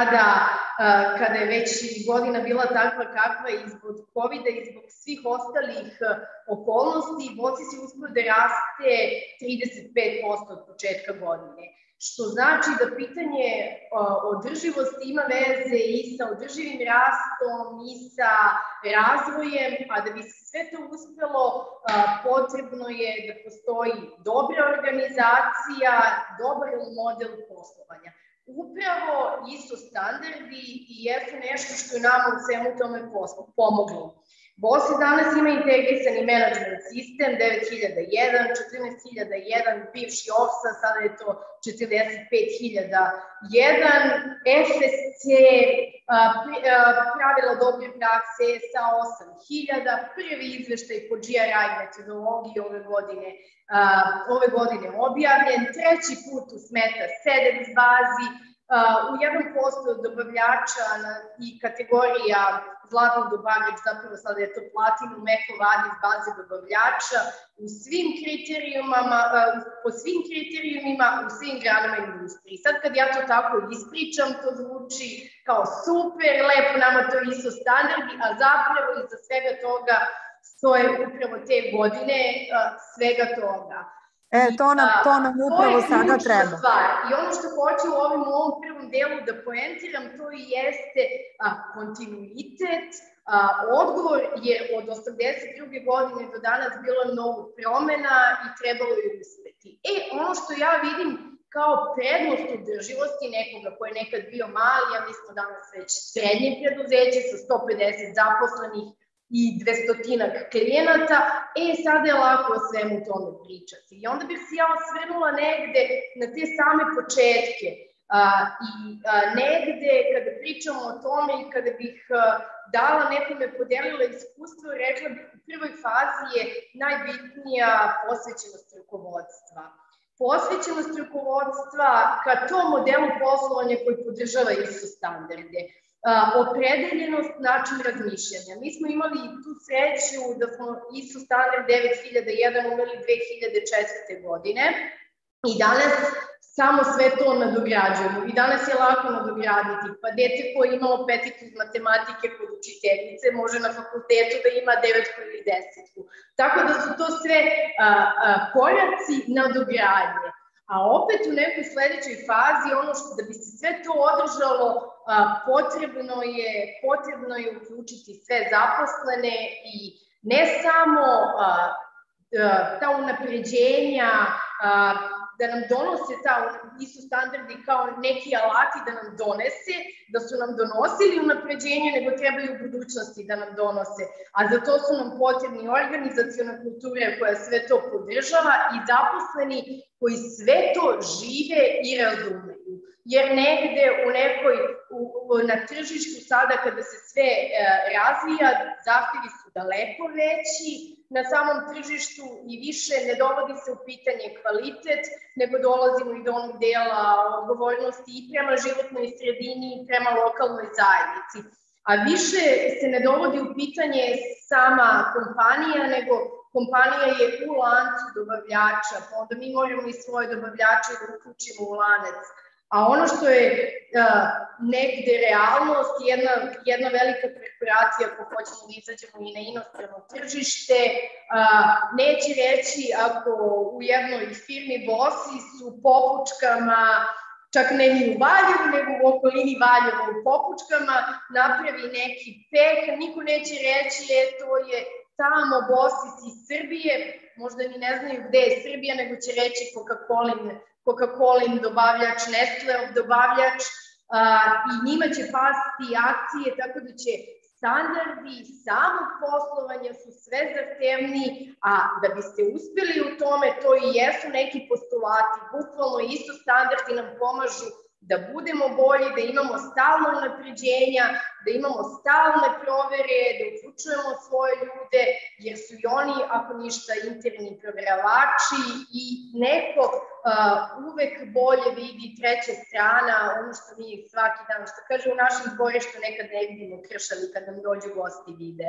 kada je već godina bila takva kakva i zbog COVID-a i zbog svih ostalih okolnosti, BOSIS je uspio da raste 35% od početka godine. Što znači da pitanje održivosti ima veze i sa održivim rastom i sa razvojem, a da bi se sve to uspelo, potrebno je da postoji dobra organizacija, dobar model poslovanja. Upravo ISO standardi i jesu nešto što je nama u svemu tome pomoglo. BOSIS danas ima integrisani management sistem 9001, 14001, bivši OFSA, sada je to 45001, FSC, pravila dobre prakse sa 8000, prvi izveštaj po GRI metodologiji ove godine objavljen, treći put u Smeta 7 bazi, u 1% dobavljača i kategorija zlatnog dobavljač, zapravo sada je to platinum, eko vadi iz baze dobavljača, po svim kriterijumima, u svim granama industriji. Sad kad ja to tako ispričam, to zvuči kao super, lepo, nama to ISO standardi, a zapravo iza svega toga stoje upravo te godine svega toga. To nam upravo sada treba. I ono što hoću u ovom prvom delu da poentiram, to i jeste kontinuitet. Odgovor je od 82. godine do danas bilo mnogo promena i trebalo je uspeti. Ono što ja vidim kao prednost održivosti nekoga ko je nekad bio mali, a mi smo danas već srednje preduzeće sa 150 zaposlenih i 200-ak klijenata, sada je lako o svemu tome pričati. I onda bih se ja osvrnula negde na te same početke i negde kada pričamo o tome i kada bih dala nekome podelila iskustvo, rekla bih u prvoj fazi je najbitnija posvećenost rukovodstva. Posvećenost rukovodstva ka tom modelu poslovanja koji podržava ISO standarde. Opredeljenost, način razmišljanja. Mi smo imali tu sreću da smo ISO standard 9001 uveli 2004. godine i danas samo sve to nadograđujemo. I danas je lako nadograditi. Pa dete koje je imalo petiku iz matematike kod učiteljice može na fakultetu da ima 9 ili 10. Tako da su to sve koraci nadogradnje. A opet u nekoj sledećoj fazi, ono što da bi se sve to održalo, potrebno je uključiti sve zaposlene i ne samo ta unapređenja, da nam donose ta ISO standardi kao neki alati da nam donese, da su nam donosili unapređenje, nego trebaju u budućnosti da nam donose. A za to su nam potrebni organizaciona kultura koja sve to podržava i zaposleni koji sve to žive i razumeju. Jer negde na tržištu sada kada se sve razvija, zahtevi su daleko veći na samom tržištu i više ne dovodi se u pitanje kvalitet, nego dolazimo i do onog dela odgovornosti i prema životnoj sredini i prema lokalnoj zajednici. A više se ne dovodi u pitanje sama kompanija, nego kompanija je u lancu dobavljača, pa onda mi moramo i svoje dobavljače da uključimo u lanac. A ono što je negde realnost, jedna velika korporacija ako hoćemo da izađemo i na inostrano tržište, neće reći ako u jednoj firmi bosi su popučkama, čak ne ni u Valjevu, nego u okolini Valjeva u popučkama, napravi neki peh, niko neće reći to je tamo bosi iz Srbije, možda ni ne znaju gde je Srbija, nego će reći Coca-Colin dobavljač, Nestleov dobavljač i njima će pasti akcije, tako da će standardi samog poslovanja su sve zahtevniji, a da biste uspeli u tome, to i jesu neki postulati, bukvalno isto standardi nam pomažu da budemo bolji, da imamo stalno unapređenja, da imamo stalne provere, da uključujemo svoje ljude, jer su i oni, ako ništa, interni proveravači i neko uvek bolje vidi treća strana, ono što mi svaki dan, što kaže u našem dvorištu, nekad ne vidimo kršali kad nam dođu gosti vide.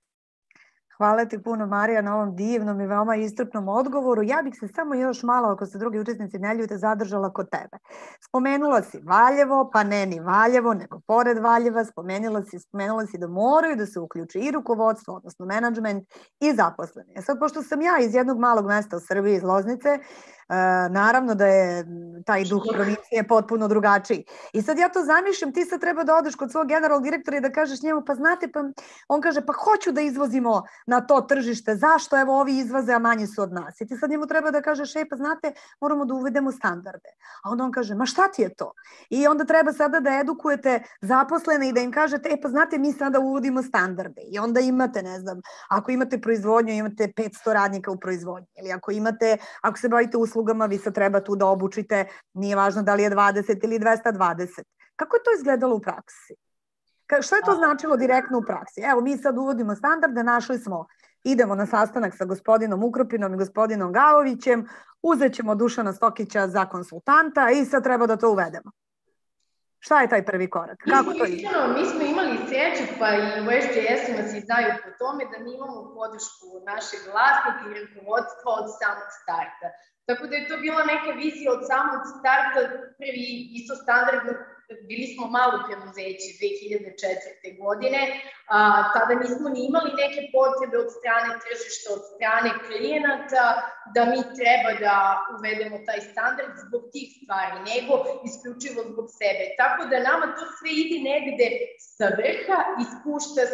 Hvala ti puno, Marija, na ovom divnom i veoma iscrpnom odgovoru. Ja bih se samo još malo, ako se drugi učesnici ne ljute, zadržala kod tebe. Spomenula si Valjevo, pa ne ni Valjevo, nego pored Valjeva, spomenula si da moraju da se uključi i rukovodstvo, odnosno menadžment i zaposleni. Sad, pošto sam ja iz jednog malog mesta u Srbiji, iz Loznice, naravno da je taj duh provincije potpuno drugačiji. I sad ja to zamišljam, ti sad treba da odeš kod svog generalnog direktora i da kažeš njemu, pa znate, pa on kaže, pa hoću da izvozimo na to tržište, zašto evo ovi izvoze, a manji su od nas. I ti sad njemu treba da kažeš, pa znate, moramo da uvedemo standarde. A onda on kaže, ma šta ti je to? I onda treba sada da edukujete zaposlene i da im kažete, pa znate, mi sada uvodimo standarde. I onda imate, ne znam, ako imate proizvodnju, imate 500 radnika u proizvodnji. Ili ako se bavite uslugama, vi sad treba tu da obučite, nije važno da li je 20 ili 220. Kako je to izgledalo u praksi? Što je to značilo direktno u praksi? Evo, mi sad uvodimo standarde, našli smo, idemo na sastanak sa gospodinom Ukropinom i gospodinom Gavovićem, uzet ćemo Dušana Stokića za konsultanta i sad treba da to uvedemo. Šta je taj prvi korak? Kako to izgleda? Mi smo imali sreću, pa i u SGS-u nas i znaju po tome da mi imamo podršku našeg vlasnika i rukovodstva od samog starta. Tako da je to bila neka vizija od samog starta, prvi ISO standard, bili smo malo preduzeće 2004. godine, tada nismo ni imali neke potrebe od strane tržišta, od strane klijenata, da mi treba da uvedemo taj standard zbog tih stvari, nego isključivo zbog sebe. Tako da nama to sve ide negde sa vrha i spušta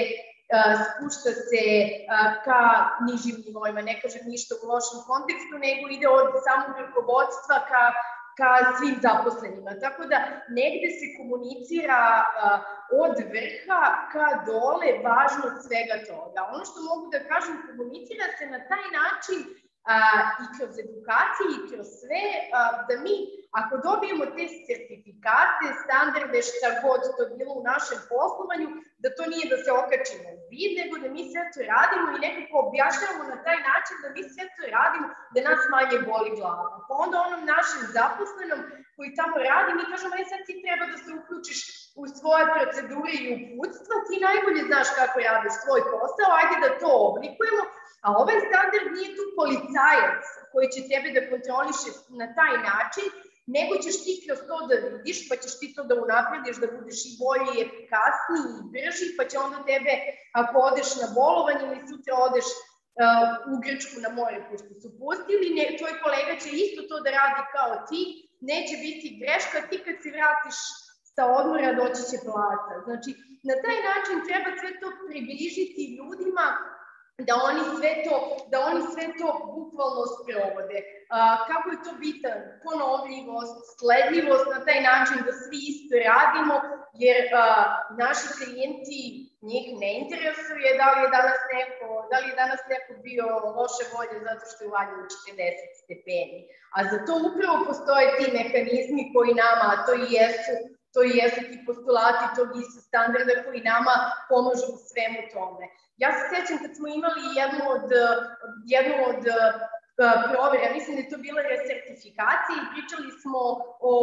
se ka nižim nivoima. Ne kažem ništa u lošem kontekstu, nego ide od samog rukovodstva ka ka svim zaposlenima. Tako da negde se komunicira od vrha ka dole važnost svega toga. Ono što mogu da kažem, komunicira se na taj način i kroz edukacije i kroz sve, da mi, ako dobijemo te sertifikate, standarde, šta god to bilo u našem poslovanju, da to nije da se okačimo u vid, nego da mi sve to radimo i nekako objašnjamo na taj način da mi sve to radimo, da nas manje boli glava. Pa onda onom našem zaposlenom koji tamo radi, mi kažemo, sad ti treba da se uključiš u svoje procedure i uputstva, ti najbolje znaš kako radiš svoj posao, ajde da to oblikujemo, a ovaj standard nije tu policajac koji će tebe da kontroliše na taj način, nego ćeš ti kroz to da vidiš, pa ćeš ti to da unaprediš, da budeš i bolji, i efikasniji, i brži, pa će onda tebe, ako odeš na bolovanje ili sutra odeš u Grčku na more, pošto su pustili, tvoj kolega će isto to da radi kao ti, neće biti greška, ti kad se vratiš sa odmora doći će plata. Znači, na taj način treba sve to približiti ljudima, da oni sve to bukvalno sprovode. Kako je to bitan? Ponovljivost, sledljivost na taj način da svi isto radimo, jer naši klijenti, njih ne interesuje da li je danas neko bio loše volje zato što je uvaljivo 40 stepeni. A za to upravo postoje ti mehanizmi koji nama, a to i jesu ti postulati tog ISO standarda koji nama pomažu u svemu tome. Ja se sećam kad smo imali jednu od provera, mislim da je to bila resertifikacija i pričali smo o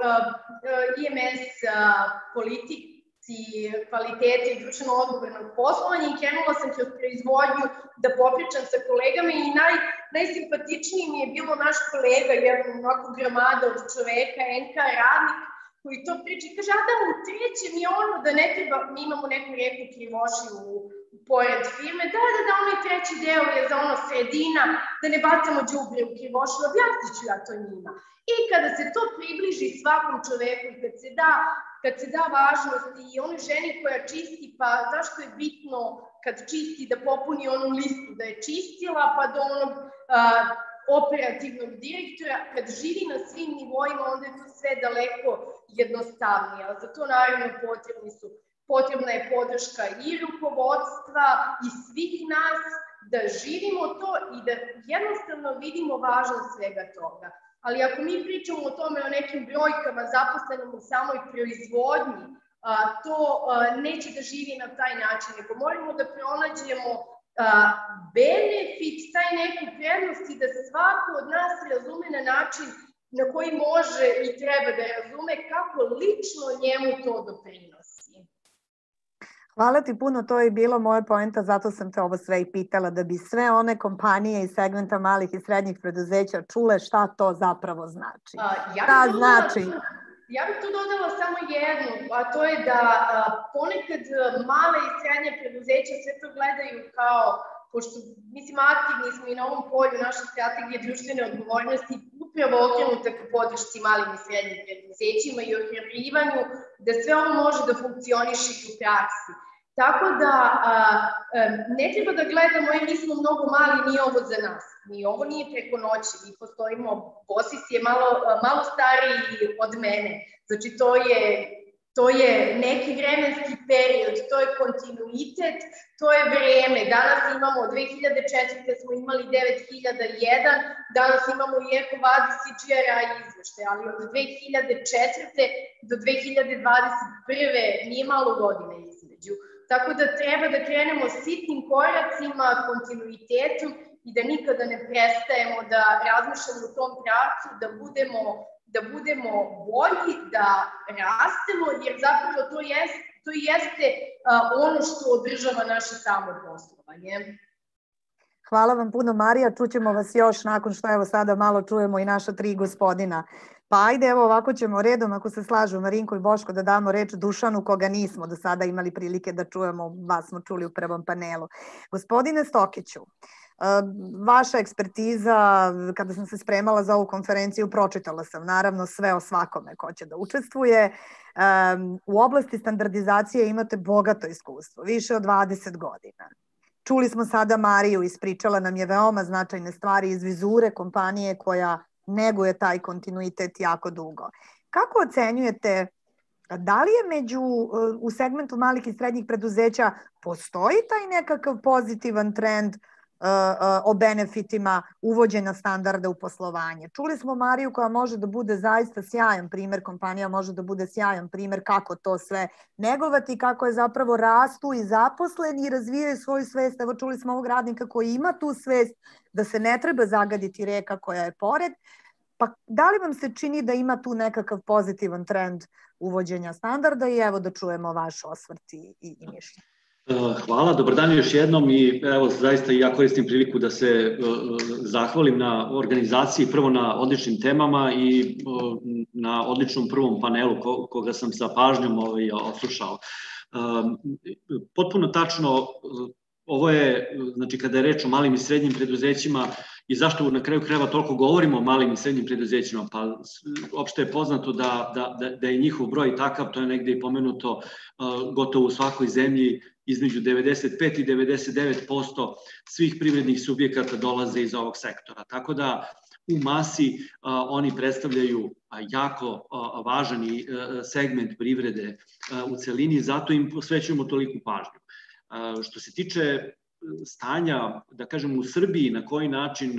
IMS politici kvalitete i društveno odgovornog poslovanja i krenula sam kroz proizvodnju da popričam sa kolegama i najsimpatičniji mi je bilo naš kolega, jedan onako gramada od čoveka, NK radnik, koji to priča i kaže, Adam, u trećem je ono da ne treba, mi imamo neku reku Krivošiju pored firme, da, onaj treći deo je za ono sredina, da ne bacamo đubre u Krivošiju, objasnit ću ja to njima. I kada se to približi svakom čoveku, kad se da važnost i onoj ženi koja čisti, pa zašto je bitno kad čisti da popuni onu listu da je čistila, pa do onog operativnog direktora, kad živi na svim nivoima, onda je to sve daleko jednostavnije. A za to naravno potrebna je podrška i rukovodstva i svih nas da živimo to i da jednostavno vidimo važnost svega toga. Ali ako mi pričamo o tome, o nekim brojkama zaposlenom u samoj proizvodnji, to neće da živi na taj način, nego moramo da pronađemo benefit, taj neku prednost i da svako od nas razume na način na koji može i treba da razume kako lično njemu to doprinosi. Hvala ti puno, to je bilo moja poenta, zato sam te ovo sve i pitala, da bi sve one kompanije iz segmenta malih i srednjih preduzeća čule šta to zapravo znači. Ja bih tu dodala samo jednu, a to je da ponekad male i srednje preduzeća sve to gledaju kao, pošto mislim aktivni smo i na ovom polju naše strategije društvene odgovornosti, upravo okrenuta ka podršci malim i srednjim preduzećima i ohrabrivanju da sve ovo može da funkcioniše u praksi. Tako da ne treba da gledamo, mi smo mnogo mali, nije ovo za nas. Ni ovo nije preko noći, mi postojimo, Bosis je malo stariji od mene. Znači to je neki vremenski period, to je kontinuitet, to je vreme. Danas imamo, 2004. smo imali 9001, danas imamo i EcoVadis i GRI izvešte, ali od 2004. do 2021. nije malo godine između. Tako da treba da krenemo sitnim koracima, kontinuitetom i da nikada ne prestajemo da razmišljamo u tom pravcu, da budemo bolji, da rastemo, jer zapravo to jeste ono što održava naše samo poslovanje. Hvala vam puno, Marija. Čućemo vas još nakon što evo sada malo čujemo i naša 3 gospodina. Pa ajde, evo ovako ćemo redom, ako se slažu Marinko i Boško, da damo reč Dušanu, koga nismo do sada imali prilike da čujemo, vas smo čuli u prvom panelu. Gospodine Stokiću, vaša ekspertiza, kada sam se spremala za ovu konferenciju, pročitala sam naravno sve o svakome ko će da učestvuje. U oblasti standardizacije imate bogato iskustvo, više od 20 godina. Čuli smo sada Mariju, ispričala nam je veoma značajne stvari iz vizure kompanije koja neguje taj kontinuitet jako dugo. Kako ocenjujete, da li je u segmentu malih i srednjih preduzeća postoji taj nekakav pozitivan trend o benefitima uvođenja standarda u poslovanje? Čuli smo Mariju koja može da bude zaista sjajan primer, kompanija može da bude sjajan primer kako to sve negovati, kako je zapravo rastu i zaposleni i razvijaju svoju svest. Evo čuli smo ovog radnika koji ima tu svest da se ne treba zagaditi reka koja je pored. Pa da li vam se čini da ima tu nekakav pozitivan trend uvođenja standarda i evo da čujemo vaš osvrt i mišljenje. Hvala, dobar dan još jednom i evo zaista ja koristim priliku da se zahvalim na organizaciji, prvo na odličnim temama i na odličnom prvom panelu koga sam sa pažnjom odslušao. Potpuno tačno, ovo je, znači kada je reč o malim i srednjim preduzećima i zašto na kraju krajeva toliko govorimo o malim i srednjim preduzećima, pa opšte je poznato da je njihov broj takav, to je negde i pomenuto gotovo u svakoj zemlji, između 95 i 99% svih privrednih subjekata dolaze iz ovog sektora. Tako da u masi oni predstavljaju jako važan segment privrede u celini, zato im posvećujemo toliku pažnju. Što se tiče stanja, da kažem, u Srbiji, na koji način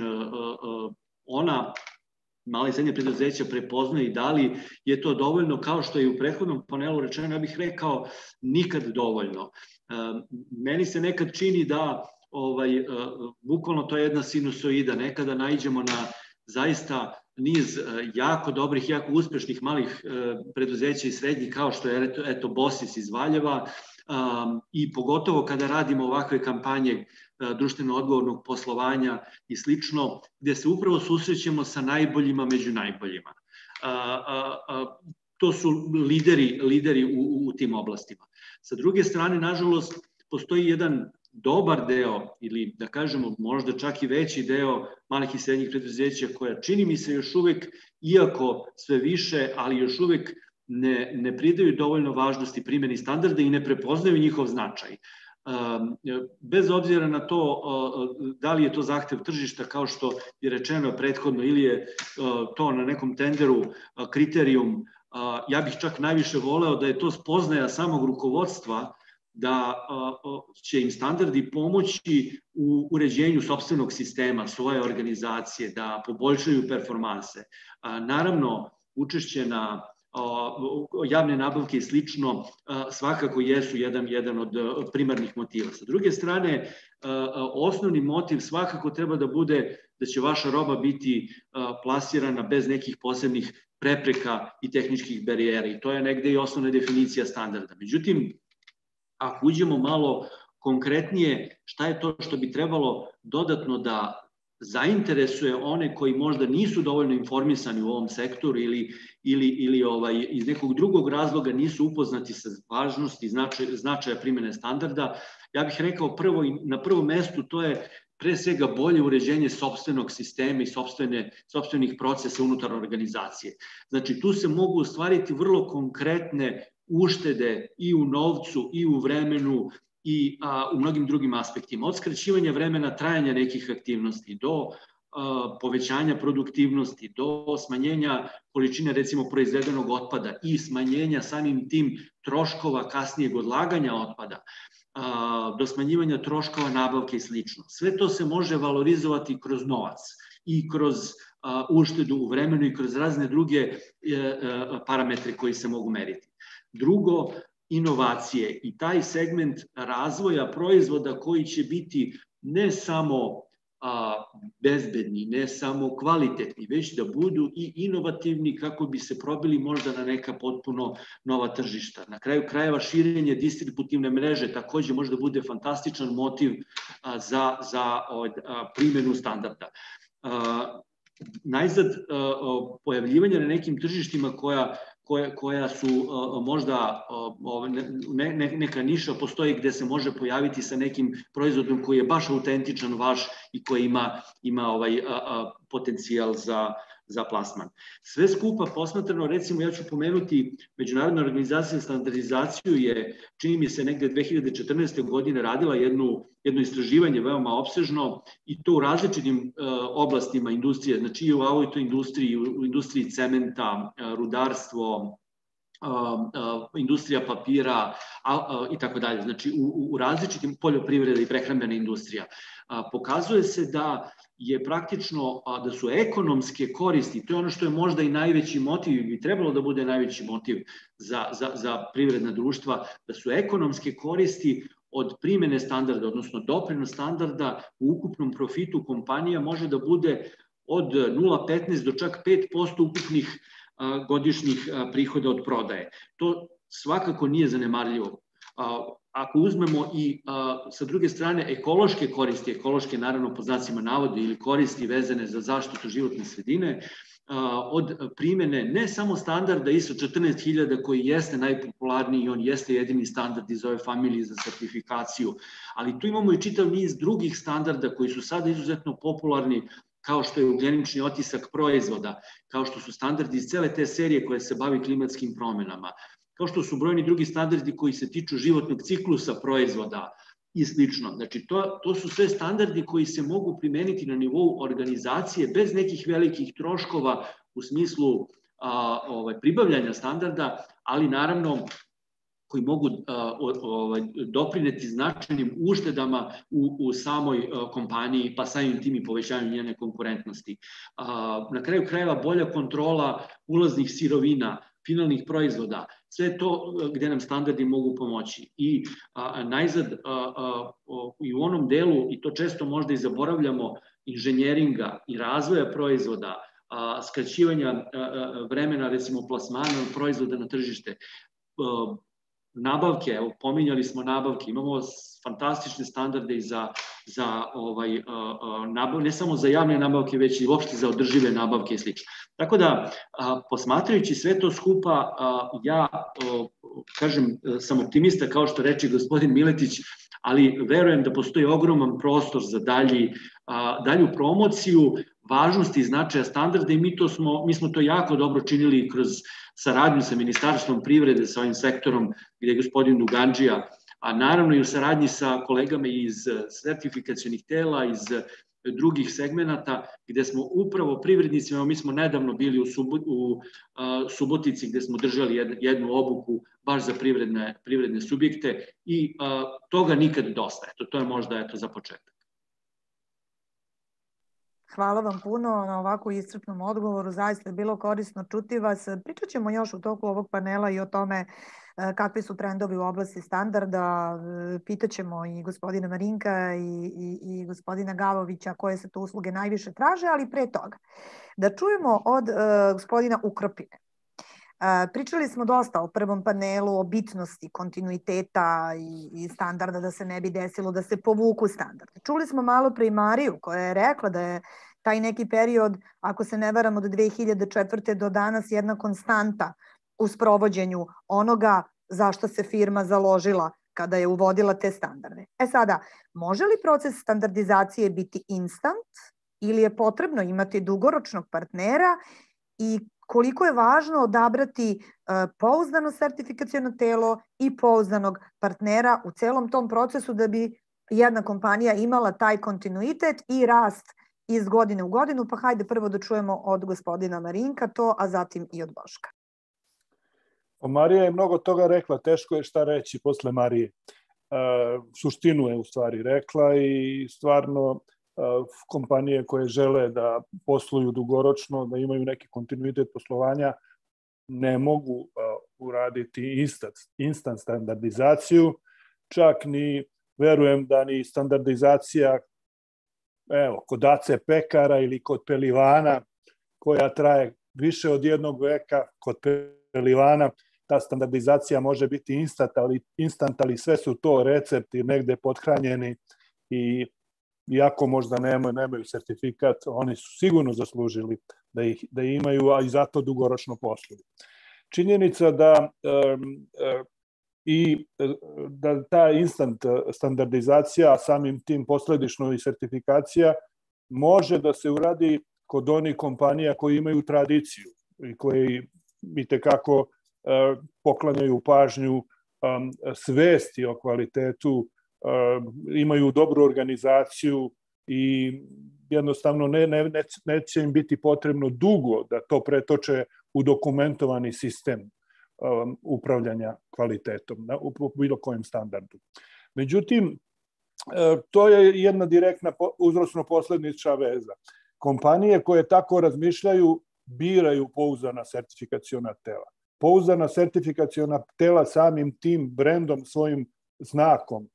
ona mala i srednja preduzeća prepoznaju i da li je to dovoljno, kao što je u prethodnom panelu rečeno, ja bih rekao nikad dovoljno. Meni se nekad čini da bukvalno to je jedna sinusoida, nekada naiđemo na zaista niz jako dobrih, jako uspešnih malih preduzeća i srednjih, kao što je eto Bosis iz Valjeva, i pogotovo kada radimo ovakve kampanje društveno odgovornog poslovanja i slično, gde se upravo susrećemo sa najboljima među najboljima. To su lideri u tim oblastima. Sa druge strane, nažalost, postoji jedan dobar deo, ili da kažemo možda čak i veći deo malih i srednjih preduzeća koja čini mi se još uvek, iako sve više, ali još uvek ne pridaju dovoljno važnosti primjeni standarda i ne prepoznaju njihov značaj. Bez obzira na to da li je to zahtev tržišta, kao što je rečeno prethodno, ili je to na nekom tenderu kriterijum, ja bih čak najviše voleo da je to spoznaja samog rukovodstva, da će im standardi pomoći u uređenju sopstvenog sistema, svoje organizacije, da poboljšaju performanse. Naravno, učešće na javne nabavke i slično svakako jesu jedan od primarnih motiva. Sa druge strane, osnovni motiv svakako treba da bude da će vaša roba biti plasirana bez nekih posebnih prepreka i tehničkih barijera i to je negde i osnovna definicija standarda. Međutim, ako uđemo malo konkretnije, šta je to što bi trebalo dodatno da zainteresuje one koji možda nisu dovoljno informisani u ovom sektoru ili iz nekog drugog razloga nisu upoznati sa važnosti i značaja primjene standarda, ja bih rekao na prvom mestu to je pre svega bolje uređenje sopstvenog sistema i sopstvenih procesa unutar organizacije. Znači, tu se mogu ostvariti vrlo konkretne uštede i u novcu i u vremenu i u mnogim drugim aspektima. Od skraćivanja vremena trajanja nekih aktivnosti do povećanja produktivnosti, do smanjenja količine recimo proizvedenog otpada i smanjenja samim tim troškova kasnijeg odlaganja otpada, do smanjivanja troškova nabavke i slično. Sve to se može valorizovati kroz novac i kroz uštedu u vremenu i kroz razne druge parametre koji se mogu meriti. Drugo, inovacije i taj segment razvoja proizvoda koji će biti ne samo bezbedni, ne samo kvalitetni, već da budu i inovativni kako bi se probili možda na neka potpuno nova tržišta. Na kraju krajeva širenje distributivne mreže takođe može da bude fantastičan motiv za primjenu standarda. Najzad, pojavljivanje na nekim tržištima koja su možda neka niša postoji gde se može pojaviti sa nekim proizvodom koji je baš autentičan vaš i koji ima potencijal za plasman. Sve skupa posmatrano, recimo ja ću pomenuti Međunarodna organizacija za standardizaciju je, čini mi se, negde 2014. godine radila jedno istraživanje veoma opsežno i to u različitim oblastima industrije, znači i u autoindustriji industriji, u industriji cementa, rudarstvo, industrija papira i tako dalje, znači u različitim poljoprivreda i prehrambena industrija. Pokazuje se da je praktično, da su ekonomske koristi, to je ono što je možda i najveći motiv, bi trebalo da bude najveći motiv za privredna društva, da su ekonomske koristi od primene standarda, odnosno doprinos standarda u ukupnom profitu kompanija može da bude od 0,15 do čak 5% ukupnih godišnjih prihoda od prodaje. To svakako nije zanemarljivo. Ako uzmemo i sa druge strane ekološke koristi, ekološke naravno po znacima navoda ili koristi vezane za zaštitu životne sredine, od primene ne samo standarda ISO 14000 koji jeste najpopularniji i on jeste jedini standard iz ove familije za sertifikaciju, ali tu imamo i čitav niz drugih standarda koji su sada izuzetno popularni, kao što je ugljenični otisak proizvoda, kao što su standardi iz cele te serije koje se bavi klimatskim promenama, kao što su brojni drugi standardi koji se tiču životnog ciklusa proizvoda i slično. Znači, to su sve standardi koji se mogu primeniti na nivou organizacije bez nekih velikih troškova u smislu pribavljanja standarda, ali naravno koji mogu doprineti značajnim uštedama u samoj kompaniji, pa samim tim i povećanju njene konkurentnosti. Na kraju krajeva bolja kontrola ulaznih sirovina, finalnih proizvoda, sve to gde nam standardi mogu pomoći. I najzad, i u onom delu, i to često možda i zaboravljamo, inženjeringa i razvoja proizvoda, skraćivanja vremena, recimo plasmana proizvoda na tržište, nabavke, evo, pominjali smo nabavke, imamo fantastične standarde i ne samo za javne nabavke, već i uopšte za održive nabavke i sl. Tako da, posmatrajući sve to skupa, ja, kažem, sam optimista, kao što reče gospodin Miletić, ali verujem da postoji ogroman prostor za dalju promociju važnosti i značaja standarda i mi smo to jako dobro činili kroz saradnju sa Ministarstvom privrede, sa ovim sektorom gde je gospodin Dugandžija, a naravno i u saradnji sa kolegama iz sertifikacionih tela, iz drugih segmenata, gde smo upravo privrednicima, mi smo nedavno bili u Subotici gde smo držali jednu obuku baš za privredne subjekte i toga nikad dosta. To je možda za početak. Hvala vam puno na ovako iscrpnom odgovoru, zaista je bilo korisno čuti vas. Pričat ćemo još u toku ovog panela i o tome kakvi su trendovi u oblasti standarda. Pitaćemo i gospodina Marinka i gospodina Gavovića koje se to usluge najviše traže, ali pre toga da čujemo od gospodina Ukropine. Pričali smo dosta o prvom panelu, o bitnosti kontinuiteta i standarda, da se ne bi desilo da se povuku standardi. Čuli smo malo pre i Mariju koja je rekla da je taj neki period, ako se ne varam, od 2004. do danas jedna konstanta u sprovođenju onoga za što se firma založila kada je uvodila te standarde. Sada, može li proces standardizacije biti instant ili je potrebno imati dugoročnog partnera i koliko je važno odabrati pouzdano sertifikaciono telo i pouzdanog partnera u celom tom procesu da bi jedna kompanija imala taj kontinuitet i rast iz godine u godinu? Pa hajde prvo da čujemo od gospodina Marinka to, a zatim i od Boška. Marija je mnogo toga rekla, teško je šta reći posle Marije. Suštinu je u stvari rekla i stvarno kompanije koje žele da posluju dugoročno, da imaju neki kontinuitet poslovanja, ne mogu uraditi instant standardizaciju, čak ni, verujem da ni standardizacija kod AC Pekara ili kod Pelivana, koja traje više od jednog veka, kod Pelivana ta standardizacija može biti instant, ali sve su to recepti negde pothranjeni i iako možda nemaju sertifikat, oni su sigurno zaslužili da imaju, a i zato dugoročno posluju. Činjenica da ta instant standardizacija, a samim tim posledično i sertifikacija, može da se uradi kod onih kompanija koji imaju tradiciju i koji itekako poklanjaju pažnju svesti o kvalitetu, imaju dobru organizaciju i jednostavno neće im biti potrebno dugo da to pretoče u dokumentovani sistem upravljanja kvalitetom u bilo kojem standardu. Međutim, to je jedna direktna uzročno-poslednična veza. Kompanije koje tako razmišljaju biraju pouzdana sertifikaciona tela. Pouzdana sertifikaciona tela samim tim brendom, svojim znakom,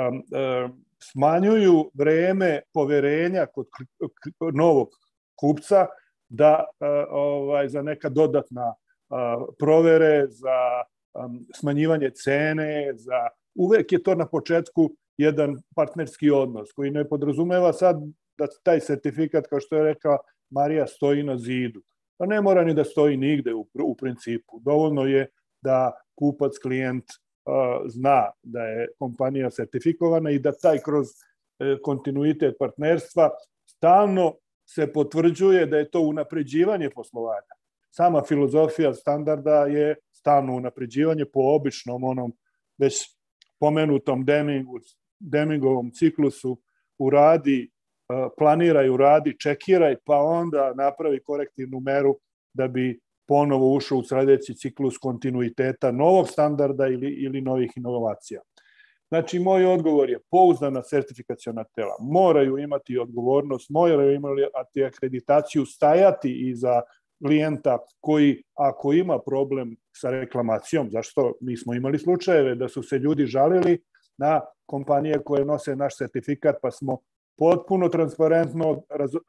smanjuju vreme poverenja kod novog kupca da za neka dodatna provere, za smanjivanje cene, uvek je to na početku jedan partnerski odnos koji ne podrazumeva sad da taj sertifikat, kao što je rekla Marija, stoji na zidu. Pa ne mora ni da stoji nigde u principu. Dovoljno je da kupac, klijent zna da je kompanija sertifikovana i da taj kroz kontinuitet partnerstva stalno se potvrđuje da je to unapređivanje poslovanja. Sama filozofija standarda je stalno unapređivanje po običnom onom već pomenutom Demingovom ciklusu uradi, planiraj, uradi, čekiraj, pa onda napravi korektivnu meru da bi ponovo ušao u sledeći ciklus kontinuiteta novog standarda ili novih inovacija. Znači, moj odgovor je pouzdana sertifikaciona tela. Moraju imati odgovornost, moraju imati akreditaciju, stajati iza klijenta koji, ako ima problem sa reklamacijom, zašto mi smo imali slučajeve da su se ljudi žalili na kompanije koje nose naš sertifikat, pa smo potpuno transparentno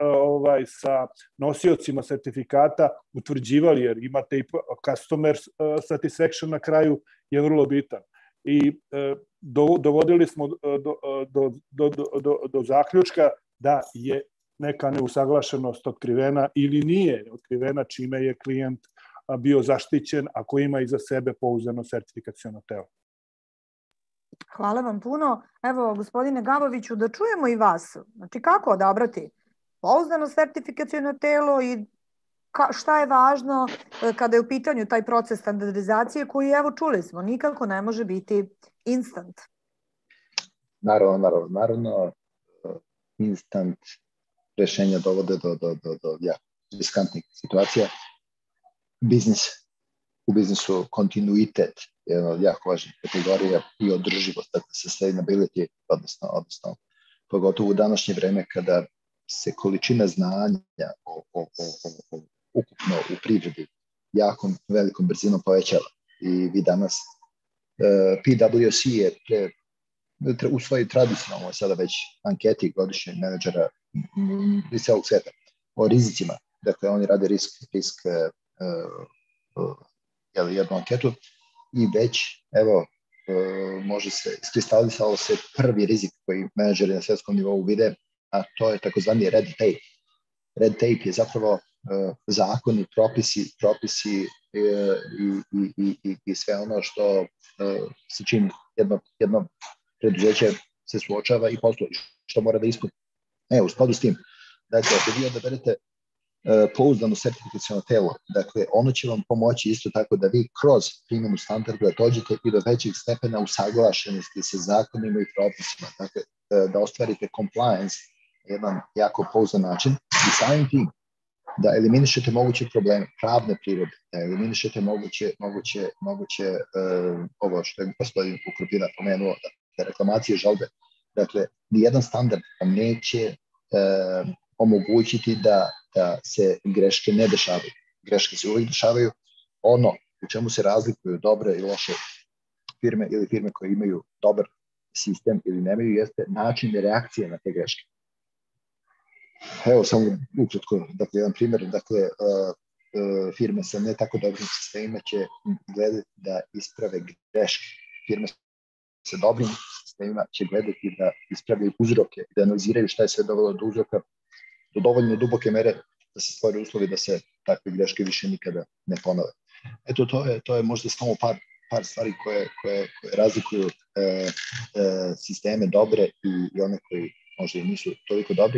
sa nosiocima sertifikata utvrđivali, jer imate i customer satisfaction na kraju je vrlo bitan. I dovodili smo do zaključka da je neka neusaglašenost otkrivena ili nije otkrivena, čime je klijent bio zaštićen ako ima iza sebe pouzdano sertifikaciono telo. Hvala vam puno. Evo, gospodine Gaboviću, da čujemo i vas. Znači, kako odabrati pouzdano sertifikaciono telo i šta je važno kada je u pitanju taj proces standardizacije koji, evo, čuli smo, nikako ne može biti instant. Naravno, instant rešenja dovode do riskantnih situacija. U biznisu kontinuitet je jedna od jako važnih kategorija i održivost, dakle sustainability, odnosno pogotovo u današnje vreme kada se količina znanja ukupno u privredi jako velikom brzinom povećava. I vi danas, PwC je u svojoj tradicionalnoj sada već anketi godišnjeg menadžera iz celog sveta o rizicima. Dakle, oni rade risk jednu anketu i već, evo, može se iskristalisalo se prvi rizik koji menadžeri na svetskom nivou vide, a to je takozvani red tape. Red tape je zapravo zakoni, propisi i sve ono što sa čim jedno preduzeće se suočava i posluje, što mora da ispuni. U skladu s tim, dakle, ako vi odaberete pouzdano sertifikaciono telo, dakle, ono će vam pomoći isto tako da vi kroz primjenu standarda dođete i do većeg stepena usaglašenosti sa zakonima i propisima, dakle, da ostvarite compliance na jedan jako pouzdan način i samim tim da eliminišete moguće probleme pravne prirode, da eliminišete moguće ovo što je gospodin Ukrupina pomenuo, da reklamacije, žalbe. Dakle, nijedan standard neće omogućiti da se greške ne dešavaju. Greške se uvijek dešavaju. Ono u čemu se razlikuju dobre i loše firme ili firme koje imaju dobar sistem ili nemaju jeste način reakcije na te greške. Evo samo ukratko, dakle, jedan primjer, dakle, firme sa ne tako dobrim sistemima će gledati da isprave greške. Firme sa dobrim sistemima će gledati da ispravljaju uzroke, da analiziraju šta je sve dovelo do uzroka do dovoljno duboke mere da se stvore uslovi da se takve greške više nikada ne ponove. Eto, to je možda samo par stvari koje razlikuju sisteme dobre i one koji možda i nisu toliko dobri.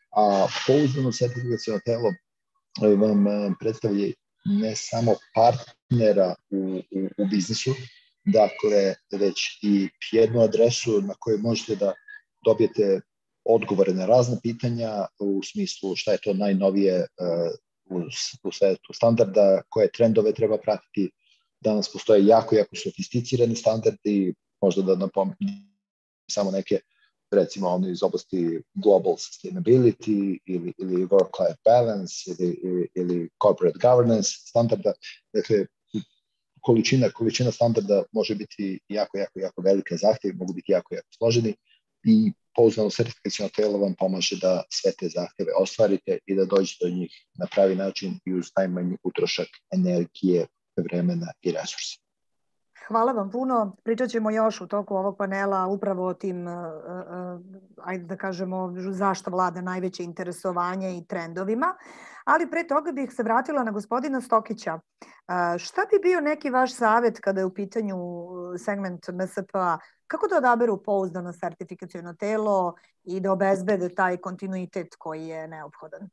a pouzdano sertifikaciono telo vam predstavlja ne samo partnera u biznisu, dakle, već i jednu adresu na kojoj možete da dobijete odgovore na razne pitanja u smislu šta je to najnovije u svetu standarda, koje trendove treba pratiti. Danas postoje jako sofisticirani standardi, možda da napomenem samo neke, recimo ono iz oblasti global sustainability ili work-life balance ili corporate governance standarda. Dakle, količina standarda može biti jako velika, zahtjevi mogu biti jako složeni i pouzdano sertifikaciono telo vam pomaže da sve te zahtjeve ostvarite i da dođete do njih na pravi način i uz najmanji utrošak energije, vremena i resursa. Hvala vam puno. Pričat ćemo još u toku ovog panela upravo o tim, ajde da kažemo, zašto vlada najveće interesovanje i trendovima. Ali pre toga bih se vratila na gospodina Stokića. Šta bi bio neki vaš savjet kada je u pitanju segment MSP-a? Kako da odaberu pouzdano sertifikaciono telo i da obezbede taj kontinuitet koji je neophodan?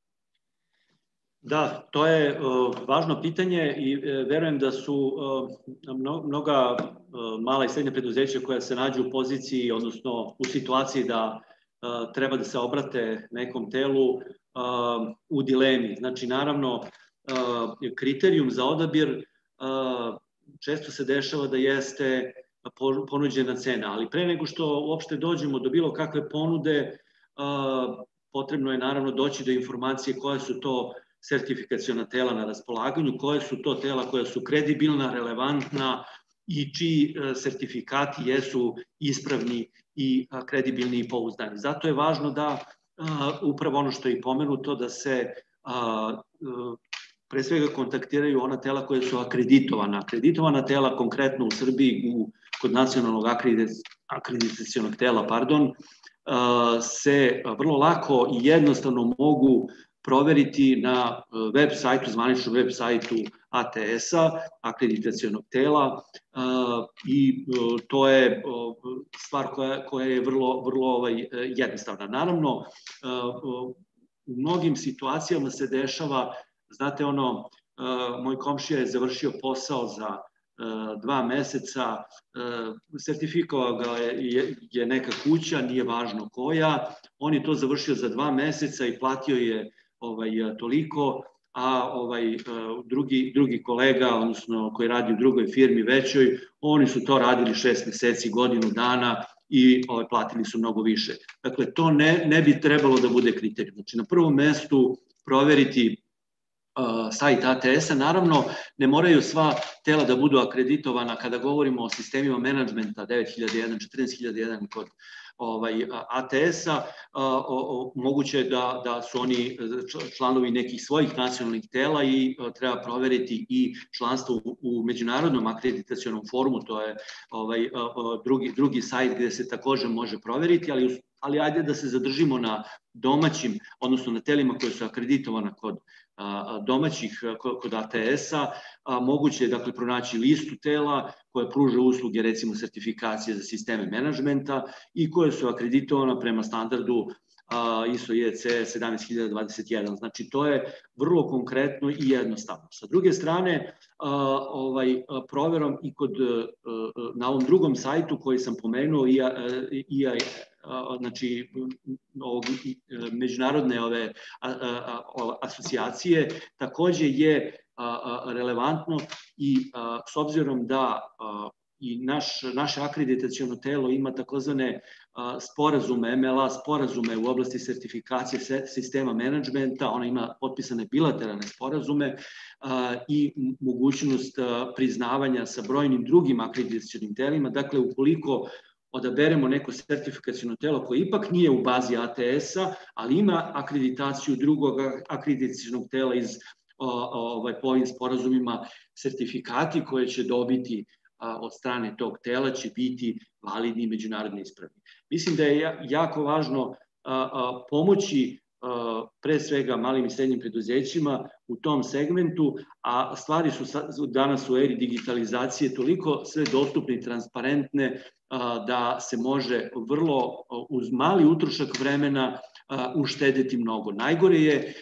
Da, to je važno pitanje i verujem da su mnoga mala i srednja preduzeća koja se nađu u poziciji, odnosno u situaciji da treba da se obrate nekom telu u dilemi. Znači, naravno, kriterijum za odabir često se dešava da jeste ponuđena cena, ali pre nego što uopšte dođemo do bilo kakve ponude, potrebno je naravno doći do informacije koje su to sertifikaciona tela na raspolaganju, koje su to tela koja su kredibilna, relevantna i čiji sertifikati jesu ispravni i kredibilni i pouzdani. Zato je važno da upravo ono što je i pomenuto, da se pre svega kontaktiraju ona tela koja su akreditovana. Akreditovana tela konkretno u Srbiji kod nacionalnog akreditacionog tela, se vrlo lako i jednostavno mogu proveriti na web sajtu, zvaničnom web sajtu ATS-a, akreditacionog tela, i to je stvar koja je vrlo jednostavna. Naravno, u mnogim situacijama se dešava, znate ono, moj komšija je završio posao za 2 meseca, sertifikovao ga je neka kuća, nije važno koja, on je to završio za 2 meseca i platio je toliko, a drugi kolega, odnosno koji radi u drugoj firmi većoj, oni su to radili 6 meseci, godinu dana i platili su mnogo više. Dakle, to ne bi trebalo da bude kriterijum. Znači, na prvom mestu proveriti sajt ATS-a. Naravno, ne moraju sva tela da budu akreditovana kada govorimo o sistemima menadžmenta 9001, 14001 kod ATS-a. Moguće je da su oni članovi nekih svojih nacionalnih tela i treba proveriti i članstvo u Međunarodnom akreditacionom forumu, to je drugi sajt gde se takođe može proveriti, ali ajde da se zadržimo na domaćim, odnosno na telima koje su akreditovana kod domaćih, kod ATS-a. Moguće je dakle pronaći listu tela koje pruža usluge, recimo sertifikacije za sisteme menadžmenta i koje su akreditovana prema standardu ISO IEC 17021. Znači, to je vrlo konkretno i jednostavno. Sa druge strane, proverom i na ovom drugom sajtu koji sam pomenuo, znači međunarodne asocijacije, takođe je relevantno i s obzirom da i naše akreditaciono telo ima takozvane sporazume, MLA sporazume u oblasti sertifikacije sistema menadžmenta, ona ima potpisane bilateralne sporazume i mogućnost priznavanja sa brojnim drugim akreditacionim telima. Dakle, ukoliko odaberemo neko sertifikaciono telo koje ipak nije u bazi ATS-a, ali ima akreditaciju drugog akreditacionog tela po ovim sporazumima, sertifikati koje će dobiti od strane tog tela će biti validni i međunarodno ispravni. Mislim da je jako važno pomoći pre svega malim i srednjim preduzećima u tom segmentu, a stvari su danas u eri digitalizacije toliko sve dostupne i transparentne da se može vrlo uz mali utrošak vremena uštedeti mnogo. Najgore je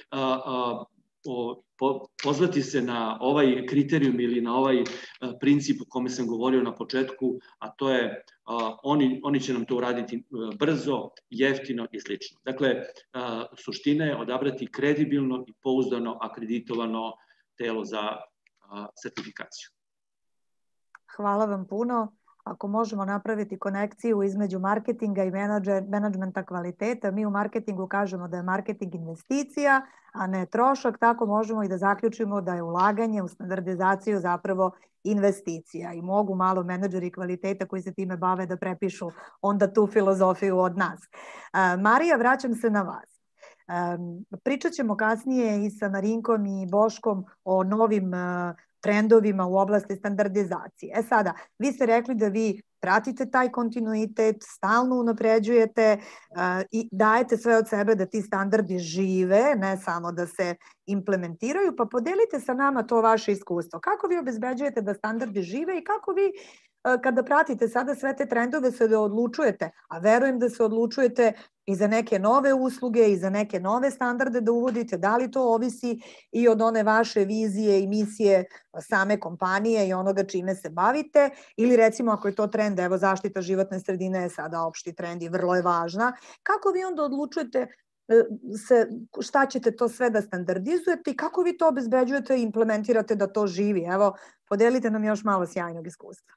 pozvati se na ovaj kriterijum ili na ovaj princip o kome sam govorio na početku, a to je oni će nam to uraditi brzo, jeftino i slično. Dakle, suština je odabrati kredibilno i pouzdano akreditovano telo za sertifikaciju. Hvala vam puno. Ako možemo napraviti konekciju između marketinga i menadžmenta kvaliteta, mi u marketingu kažemo da je marketing investicija, a ne trošak, tako možemo i da zaključimo da je ulaganje u standardizaciju zapravo investicija i mogu malo menadžeri kvaliteta koji se time bave da prepišu onda tu filozofiju od nas. Marija, vraćam se na vas. Pričat ćemo kasnije i sa Marinkom i Boškom o novim trendovima u oblasti standardizacije. Sada, vi ste rekli da vi pratite taj kontinuitet, stalno unapređujete i dajete sve od sebe da ti standardi žive, ne samo da se implementiraju, pa podelite sa nama to vaše iskustvo. Kako vi obezbeđujete da standardi žive i kako vi kada pratite sada sve te trendove se da odlučujete, a verujem da se odlučujete i za neke nove usluge i za neke nove standarde da uvodite, da li to ovisi i od one vaše vizije i misije same kompanije i onoga čime se bavite, ili recimo ako je to trend, evo zaštita životne sredine je sada opšti trend i vrlo je važna, kako vi onda odlučujete šta ćete to sve da standardizujete i kako vi to obezbeđujete i implementirate da to živi? Evo, podelite nam još malo sjajnog iskustva.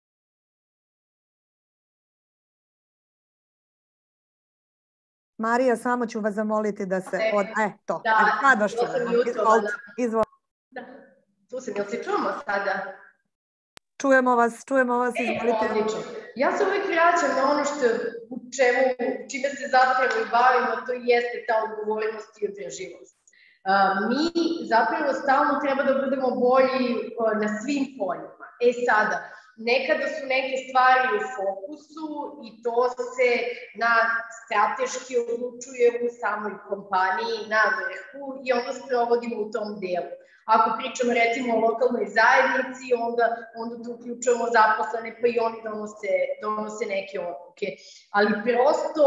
Marija, samo ću vas zamoliti da se... Sad baš čujemo. Izvolite. Tu sam, jel se čujemo sada? Čujemo vas, izvolite. Odlično. Ja se uvijek vraćam na ono čime se zapravo i bavimo, to jeste ta odgovornost i održivost. Mi zapravo stalno treba da budemo bolji na svim poljima. Sada, nekada su neke stvari u fokusu i to se strateški odlučuje u samoj kompaniji, na vrhu i onda sprovodimo u tom delu. Ako pričamo recimo o lokalnoj zajednici, onda tu uključujemo zaposlene pa i oni donose neke odluke. Ali prosto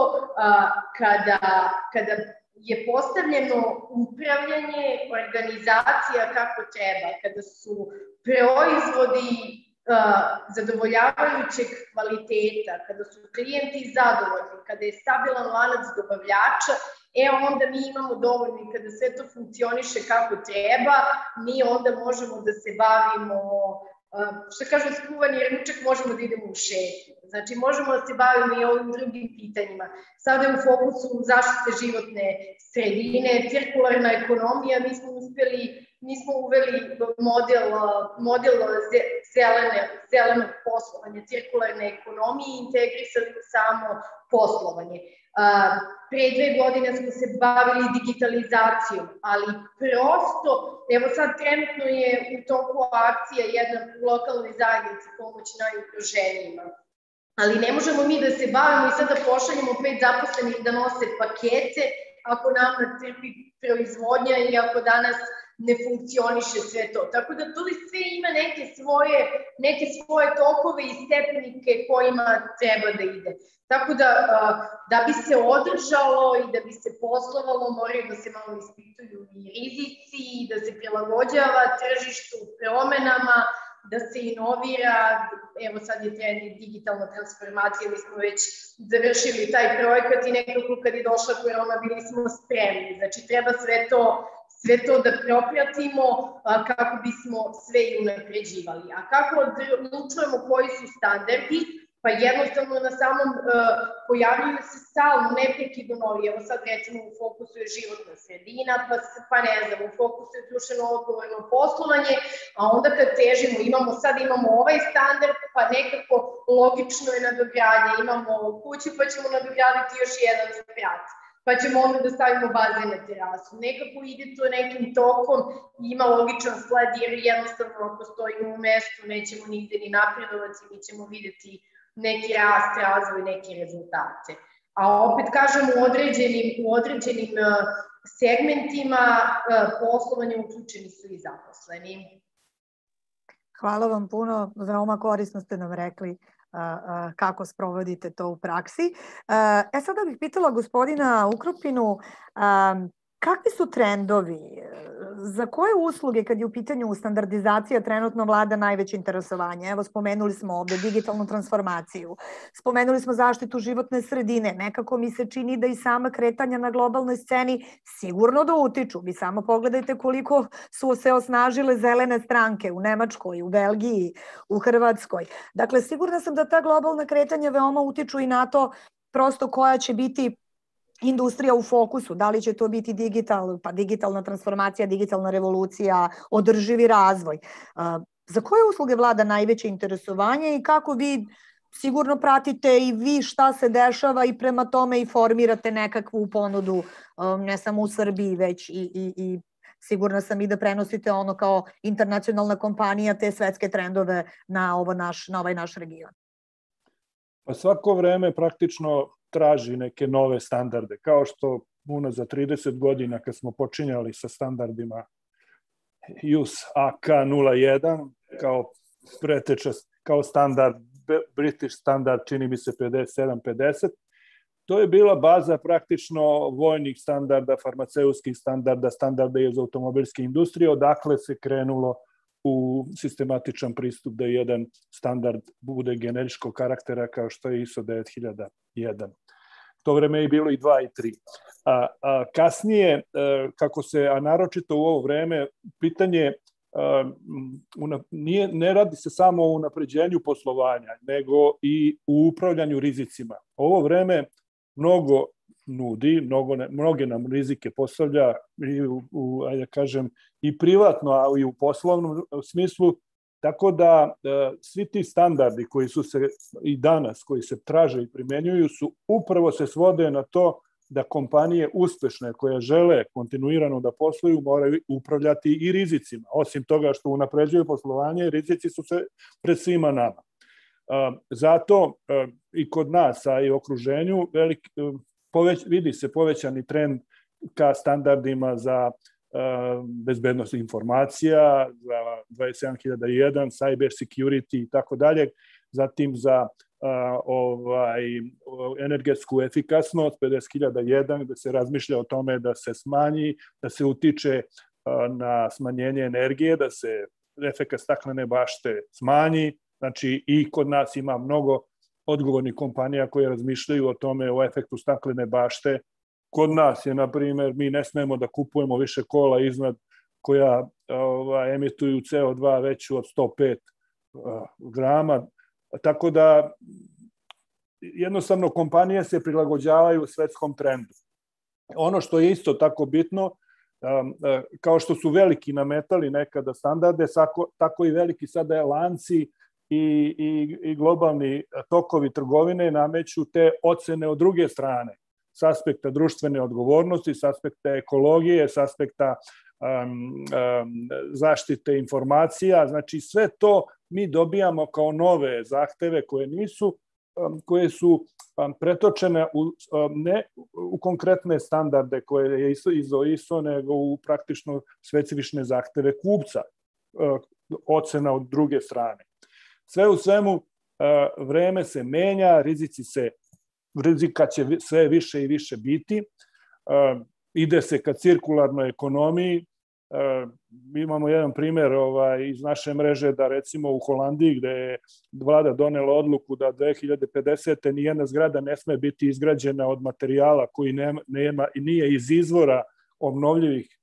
kada je postavljeno upravljanje, organizacija kako treba, kada su proizvodi zadovoljavajućeg kvaliteta, kada su klijenti zadovoljni, kada je stabilan lanac dobavljača, onda mi imamo dovoljno i kada sve to funkcioniše kako treba, mi onda možemo da se bavimo, što kažu skuvani ručak, možemo da idemo u šetnju. Znači, možemo da se bavimo i ovim drugim pitanjima. Sada je u fokusu zaštite životne sredine, cirkularna ekonomija, mi smo uveli model zelenog poslovanja, cirkularne ekonomije i integrisali samo poslovanje. Pre 2 godine smo se bavili digitalizacijom, ali prosto, evo sad trenutno je u toku akcija jedna u lokalnoj zajednici pomoć najugroženijima. Ali ne možemo mi da se bavimo i sad da pošaljemo 5 zaposlenih da nose pakete ako nam trpi proizvodnja i ako danas ne funkcioniše sve to. Tako da tu sve ima neke svoje tokove i stepenike kojima treba da ide. Tako da bi se održalo i da bi se poslovalo, moraju da se malo ispituju i rizici, da se prilagođava tržištu promenama, da se inovira. Evo sad je trend digitalna transformacija, mi smo već završili taj projekat i nekako kad je došla korona bili smo spremni. Znači treba sve to da propratimo kako bismo sve i unapređivali. A kako odlučujemo koji su standardi? Pa jednostavno na samom pojavljuju se stalno neprekidno novi. Evo sad recimo u fokusu je životna sredina, pa ne znam, u fokusu je društveno odgovorno poslovanje, a onda kad težimo, sad imamo ovaj standard, pa nekako logično je nadogradnja. Imamo kuću pa ćemo nadograditi još jedan sprat. Pa ćemo onda da stavimo bazen na terasu. Nekako ide to nekim tokom, ima logičan sled jer jednostavno ako stojimo u mestu nećemo nigde ni napredovati, mi ćemo videti neki rast, razvoj, neke rezultate. A opet kažem, u određenim segmentima poslovanja uključeni su i zaposleni. Hvala vam puno, veoma korisno ste nam rekli. kako sprovodite to u praksi. Sada bih pitala gospodina Ukropinu, kakvi su trendovi? Za koje usluge, kad je u pitanju standardizacija, trenutno vlada najveće interesovanje? Evo, spomenuli smo ovde digitalnu transformaciju, spomenuli smo zaštitu životne sredine. Nekako mi se čini da i sama kretanja na globalnoj sceni sigurno da utiču. Vi samo pogledajte koliko su se osnažile zelene stranke u Nemačkoj, u Belgiji, u Hrvatskoj. Dakle, sigurna sam da ta globalna kretanja veoma utiču i na to prosto koja će biti industrija u fokusu, da li će to biti digitalna transformacija, digitalna revolucija, održivi razvoj. Za koje usluge vlada najveće interesovanje i kako vi sigurno pratite i vi šta se dešava i prema tome i formirate nekakvu ponudu, ne samo u Srbiji, već i sigurno sam i da prenosite ono kao internacionalna kompanija te svetske trendove na ovaj naš region. Pa svako vreme praktično traži neke nove standarde, kao što unazad 30 godina kad smo počinjali sa standardima US AK 01 kao preteča, kao standard, British standard, čini mi se 57-50, to je bila baza praktično vojnih standarda, farmaceutskih standarda, standarda iz automobilske industrije, odakle se krenulo u sistematičan pristup da jedan standard bude generičkog karaktera kao što je ISO 9001. To vreme je bilo i 2 i 3. Kasnije, kako se, a naročito u ovo vreme, pitanje ne radi se samo o unapređenju poslovanja, nego i u upravljanju rizicima. Ovo vreme mnogo nudi, mnoge nam rizike postavlja i privatno, a i u poslovnom smislu, tako da svi ti standardi koji su se i danas, koji se traže i primenjuju, upravo se svode na to da kompanije uspešne koje žele kontinuirano da posluju moraju upravljati i rizicima. Osim toga što unapređuju poslovanje, rizici su se pred svima nama. Zato i kod nas, a i u okruženju, vidi se povećani trend ka standardima za bezbednost informacija, za 27001, cyber security i tako dalje, zatim za energetsku efikasnost 50001, gde se razmišlja o tome da se smanji, da se utiče na smanjenje energije, da se efekat staklene bašte smanji. Znači i kod nas ima mnogo odgovornih kompanija koje razmišljaju o tome, o efektu staklene bašte. Kod nas je, na primjer, mi ne smemo da kupujemo više kola iznad koja emituju CO2 veću od 105 grama, tako da jednostavno kompanije se prilagođavaju svetskom trendu. Ono što je isto tako bitno, kao što su veliki nametali nekada standarde, tako i veliki sada lanci i globalni tokovi trgovine nameću te ocene od druge strane, s aspekta društvene odgovornosti, s aspekta ekologije, s aspekta zaštite informacija. Znači sve to mi dobijamo kao nove zahteve koje su pretočene ne u konkretne standarde koje je ISO, nego u praktično specifične zahteve kupca, ocena od druge strane. Sve u svemu, vreme se menja, rizika će sve više i više biti. Ide se ka cirkularnoj ekonomiji. Imamo jedan primer iz naše mreže da recimo u Holandiji, gde je vlada donela odluku da 2050. nijedna zgrada ne sme biti izgrađena od materijala koji nema i nije iz izvora obnovljivih,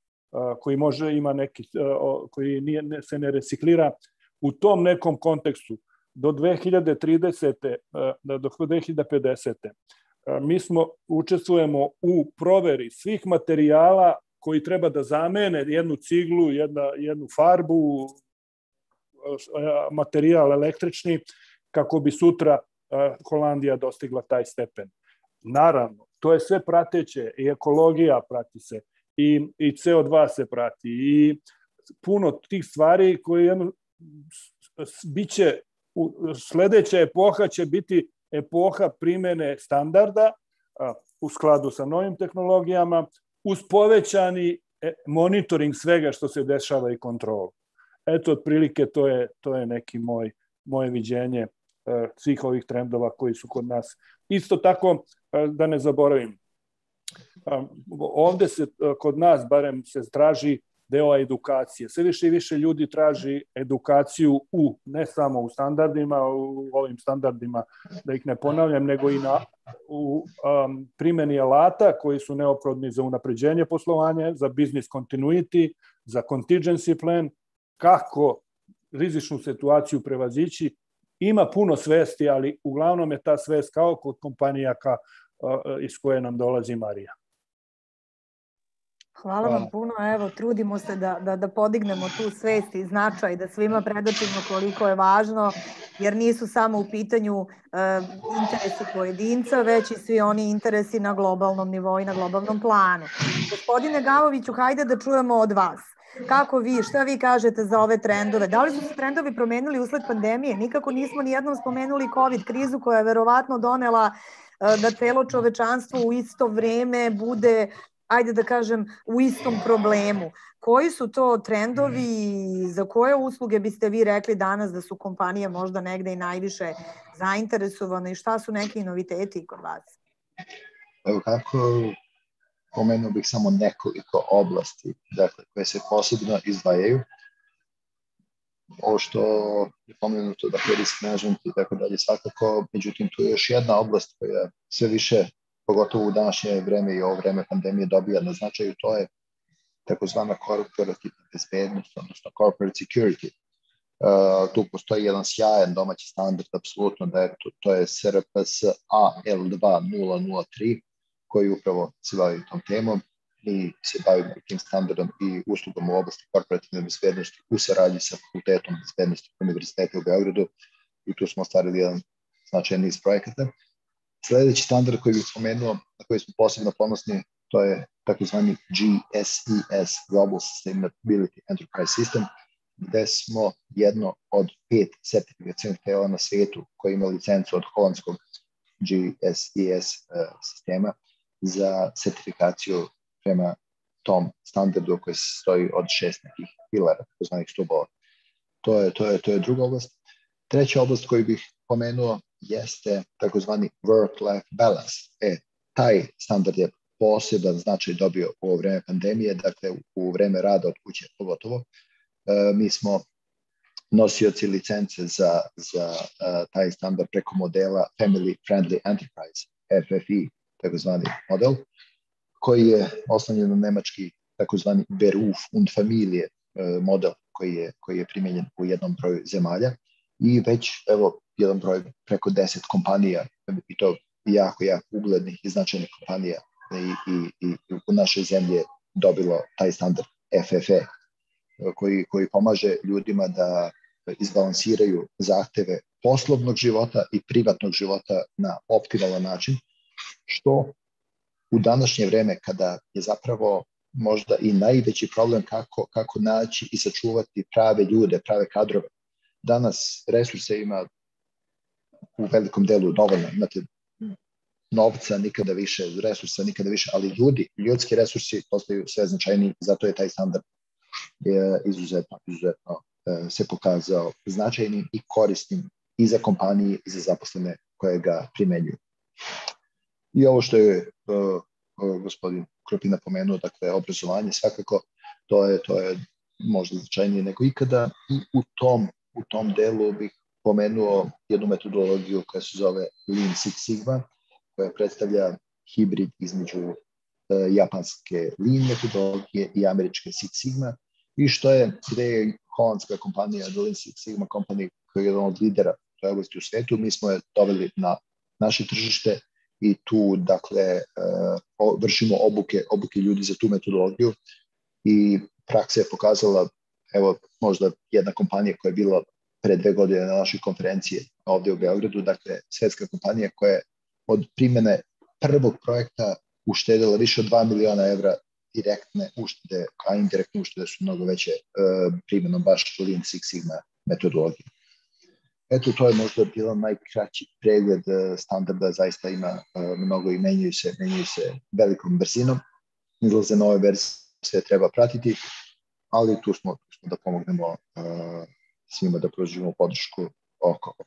koji se ne reciklira. U tom nekom kontekstu do 2030. do 2050. mi učestvujemo u proveri svih materijala koji treba da zamene jednu ciglu, jednu farbu, materijal električni, kako bi sutra Holandija dostigla taj stepen. Naravno, to je sve prateće, i ekologija prati se, i CO2 se prati, i puno tih stvari koje biće, sledeća epoha će biti epoha primene standarda u skladu sa novim tehnologijama, uz povećani monitoring svega što se dešava i kontrolu. Eto, otprilike, to je neki moje viđenje svih ovih trendova koji su kod nas. Isto tako, da ne zaboravim, ovde se kod nas barem se traži deo edukacije. Sve više i više ljudi traži edukaciju ne samo u standardima, u ovim standardima, da ih ne ponavljam, nego i u primjeni alata koji su neophodni za unapređenje poslovanja, za business continuity, za contingency plan, kako rizičnu situaciju prevazići. Ima puno svesti, ali uglavnom je ta svest kao kod kompanija iz koje nam dolazi Marija. Hvala vam puno, evo, trudimo se da podignemo tu svest i značaj, da svima predočimo koliko je važno, jer nisu samo u pitanju interesi pojedinca, već i svi oni interesi na globalnom nivou i na globalnom planu. Gospodine Gavoviću, hajde da čujemo od vas. Kako vi, šta vi kažete za ove trendove? Da li su se trendovi promenili usled pandemije? Nikako nismo nijednom spomenuli COVID krizu koja je verovatno donela da celo čovečanstvo u isto vreme bude, ajde da kažem, u istom problemu. Koji su to trendovi i za koje usluge biste vi rekli danas da su kompanije možda negde i najviše zainteresovane i šta su neki noviteti kod vas? Evo kako, pomenuo bih samo nekoliko oblasti, dakle, koje se posebno izdvajaju. Ovo što je pomenuto, dakle, risk management i tako dalje, svakako, međutim, tu je još jedna oblast koja sve više, pogotovo u današnje vreme i ovo vreme pandemije, dobija na značaju, to je takozvana korporativna bezbednost, odnosno corporate security. Tu postoji jedan sjajan domaći standard, apsolutno, da je to je SRPS AL2003, koji upravo se bavi tom temom. Mi se bavimo tim standardom i uslugom u oblasti korporativne bezbednosti u saradnji sa Fakultetom bezbednosti Univerziteta u Beogradu i tu smo ostvarili jedan značajan niz projekata. Sledeći standard koji bih spomenuo, na koji smo posebno ponosni, to je takozvani GSES, Global Sustainability Enterprise System, gde smo jedno od 5 sertifikacijnih tela na svijetu koji ima licencu od holandskog GSES sistema za sertifikaciju prema tom standardu koji se stoji od 6 nekih pilara, takozvanih stubova. To je druga oblast. Treća oblast koju bih pomenuo jeste takozvani work-life balance. Taj standard je poseban značaj dobio u ovo vreme pandemije, dakle u vreme rada od kuće pogotovo. Mi smo nosioci licence za taj standard preko modela Family Friendly Enterprise, FFE, takozvani model, koji je oslonjen na nemački takozvani Beruf und Familie model koji je primjenjen u jednom broju zemalja i već evo jedan broj preko 10 kompanija i to jako uglednih i značajnih kompanija i u našoj zemlji je dobilo taj standard FFE koji pomaže ljudima da izbalansiraju zahteve poslovnog života i privatnog života na optimalan način, što u današnje vreme kada je zapravo možda i najveći problem kako naći i sačuvati prave ljude, prave kadrove. Danas resurse ima u velikom delu dovoljno, imate novca nikada više, resursa nikada više, ali ljudski resursi postaju sve značajniji, zato je taj standard izuzetno se pokazao značajnim i korisnim i za kompanije i za zaposlene koje ga primenjuju. I ovo što je gospodin Kropina pomenuo, dakle obrazovanje, svakako to je možda značajnije nego ikada i u tom delu bih pomenuo jednu metodologiju koja se zove Lean Six Sigma, koja predstavlja hibrid između japanske Lean metodologije i američke Six Sigma i gde je holandska kompanija The Lean Six Sigma Company koja je jedan od lidera u toj oblasti u svetu, mi smo je doveli na naše tržište i tu, dakle, vršimo obuke ljudi za tu metodologiju i praksa je pokazala, evo, možda jedna kompanija koja je bila pre 2 godine na našoj konferenciji ovde u Beogradu, dakle, svetska kompanija koja je od primene prvog projekta uštedila više od 2 miliona evra direktne uštede, a indirektne uštede su mnogo veće primenom baš Lean Six Sigma metodologije. Eto, to je možda bilo najkraći pregled standarda, zaista ima mnogo i menjaju se velikom brzinom. Izlaze nove verzije, sve treba pratiti, ali tu smo da pomognemo svima da pružimo podršku oko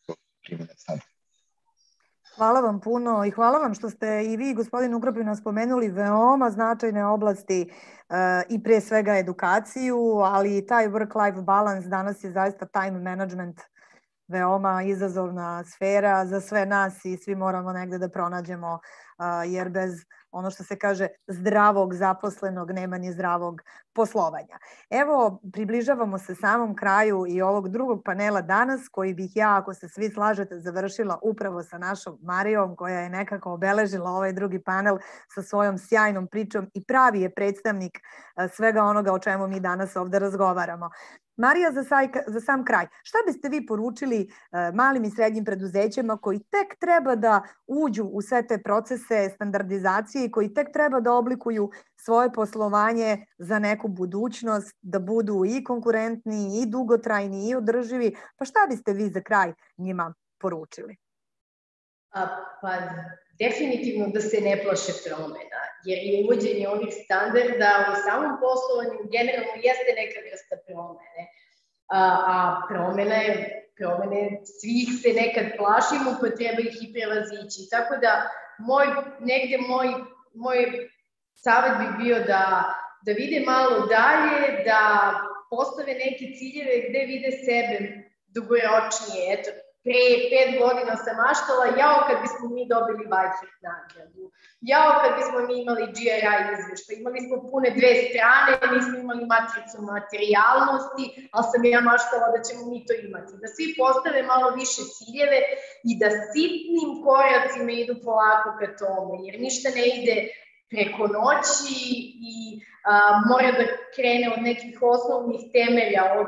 primene standarda. Hvala vam puno i hvala vam što ste i vi, gospodin Ugrobina, spomenuli veoma značajne oblasti i pre svega edukaciju, ali i taj work-life balance danas je zaista time management veoma izazovna sfera za sve nas i svi moramo negde da pronađemo, jer bez ono što se kaže zdravog zaposlenog nema ni zdravog poslovanja. Evo, približavamo se samom kraju i ovog drugog panela danas, koji bih ja, ako se svi slažete, završila upravo sa našom Marijom, koja je nekako obeležila ovaj drugi panel sa svojom sjajnom pričom i pravi je predstavnik svega onoga o čemu mi danas ovde razgovaramo. Marija, za sam kraj, šta biste vi poručili malim i srednjim preduzećima koji tek treba da uđu u sve te procese standardizacije i koji tek treba da oblikuju svoje poslovanje za neku budućnost, da budu i konkurentni, i dugotrajni, i održivi? Pa šta biste vi za kraj njima poručili? Pa definitivno da se ne plaše promena, jer je uvođenje ovih standarda u samom poslovanju generalno jeste neka vrsta promene. A promene svih se nekad plašimo, pa treba ih i prevazići. Tako da moj savjet bi bio da vide malo dalje, da postave neke ciljeve gde vide sebe dugoročnije. Eto, pre 5 godina sam maštala, jao kad bismo mi dobili Weizsäcker nagradu, jao kad bismo mi imali GRI izveštaj, imali smo pune 2 strane, nismo imali matricu materijalnosti, ali sam ja maštala da ćemo mi to imati. Da svi postave malo više ciljeve i da sitnim koracima idu polako ka tome, jer ništa ne ide preko noći i mora da krene od nekih osnovnih temelja, od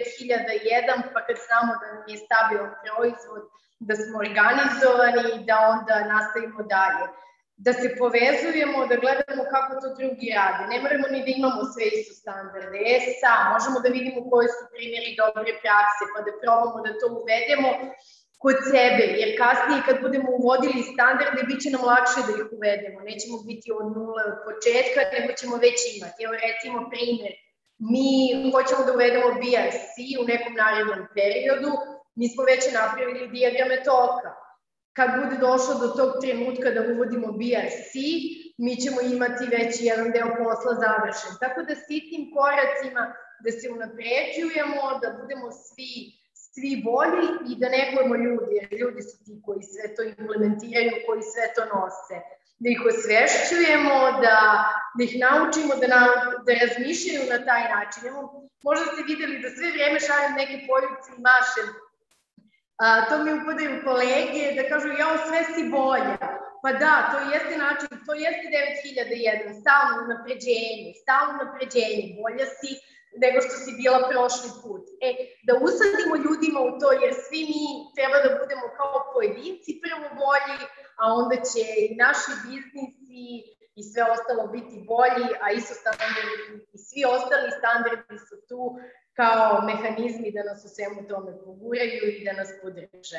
9001, pa kad znamo da nam je stabilan proizvod, da smo organizovani i da onda nastavimo dalje. Da se povezujemo, da gledamo kako to drugi rade. Ne moramo ni da imamo sve isto standarde. Možemo da vidimo koji su primjeri dobre prakse, pa da probamo da to uvedemo kod sebe, jer kasnije kad budemo uvodili standarde, bit će nam lakše da ih uvedemo. Nećemo biti od nule od početka, nego ćemo već imati. Evo recimo primjer, mi hoćemo da uvedemo BRC u nekom narednom periodu, mi smo već napravili dijagrame toka. Kad bude došlo do tog trenutka da uvodimo BRC, mi ćemo imati već jedan deo posla završen. Tako da sitnim koracima da se unapređujemo, da budemo svi bolji i da negujemo ljudi, jer ljudi su ti koji sve to implementiraju, koji sve to nose. Da ih osvešćujemo, da ih naučimo da razmišljaju na taj način. Možda ste videli da sve vreme šaljem neke poljubce i mašem. To mi upadaju kolege da kažu, jao, sve si bolja. Pa da, to jeste način, to jeste 9001, stalno unapređenje, bolja si nego što si bila prošli put. Da usadimo ljudima u to, jer svi mi treba da budemo kao pojedinci prvo bolji, a onda će i naši biznisi i sve ostalo biti bolji, a isto standardi i svi ostali standardi su tu kao mehanizmi da nas u svemu tome poguraju i da nas podrže.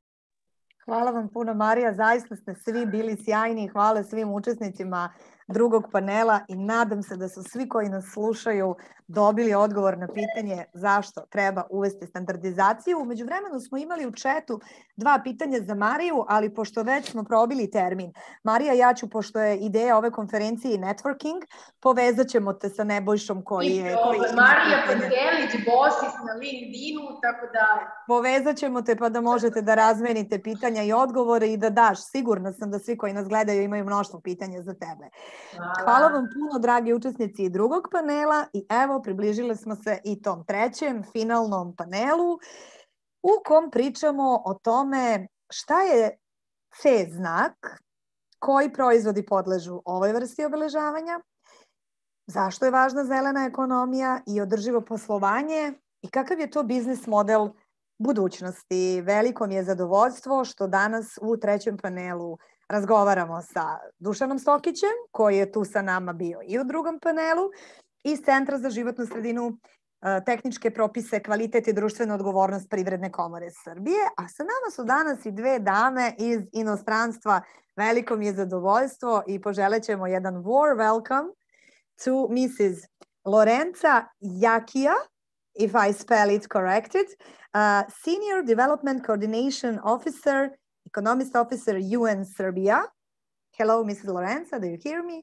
Hvala vam puno, Marija, zaista ste svi bili sjajni, hvala svim učesnicima drugog panela i nadam se da su svi koji nas slušaju dobili odgovor na pitanje zašto treba uvesti standardizaciju. Umeđu vremenu smo imali u četu 2 pitanja za Mariju, ali pošto već smo probili termin. Marija, ja ću, pošto je ideja ove konferencije networking, povezat ćemo te sa Nebojšom koji je... Marija Pantelić, Bosis na LinkedInu, tako da... Povezat ćemo te pa da možete da razmenite pitanja i odgovore i da daš. Sigurna sam da svi koji nas gledaju imaju mnoštvo pitanja za tebe. Hvala vam puno, dragi učesnici drugog panela i evo, približili smo se i tom trećem, finalnom panelu u kom pričamo o tome šta je CE znak, koji proizvodi podležu ovoj vrsti obeležavanja, zašto je važna zelena ekonomija i održivo poslovanje i kakav je to biznis model budućnosti. Veliko mi je zadovoljstvo što danas u trećem panelu razgovaramo sa Dušanom Stokićem, koji je tu sa nama bio i u drugom panelu, iz Centra za životnu sredinu, tehničke propise, kvalitet i društvena odgovornost Privredne komore Srbije, a sa nama su danas i 2 dame iz inostranstva. Veliko mi je zadovoljstvo i poželećemo jedan warm welcome to Mrs. Lorenza Jakija if I spell it corrected, Senior Development Coordination Officer, Economist Officer, UN Serbia. Hello, Mrs. Lorenza, do you hear me?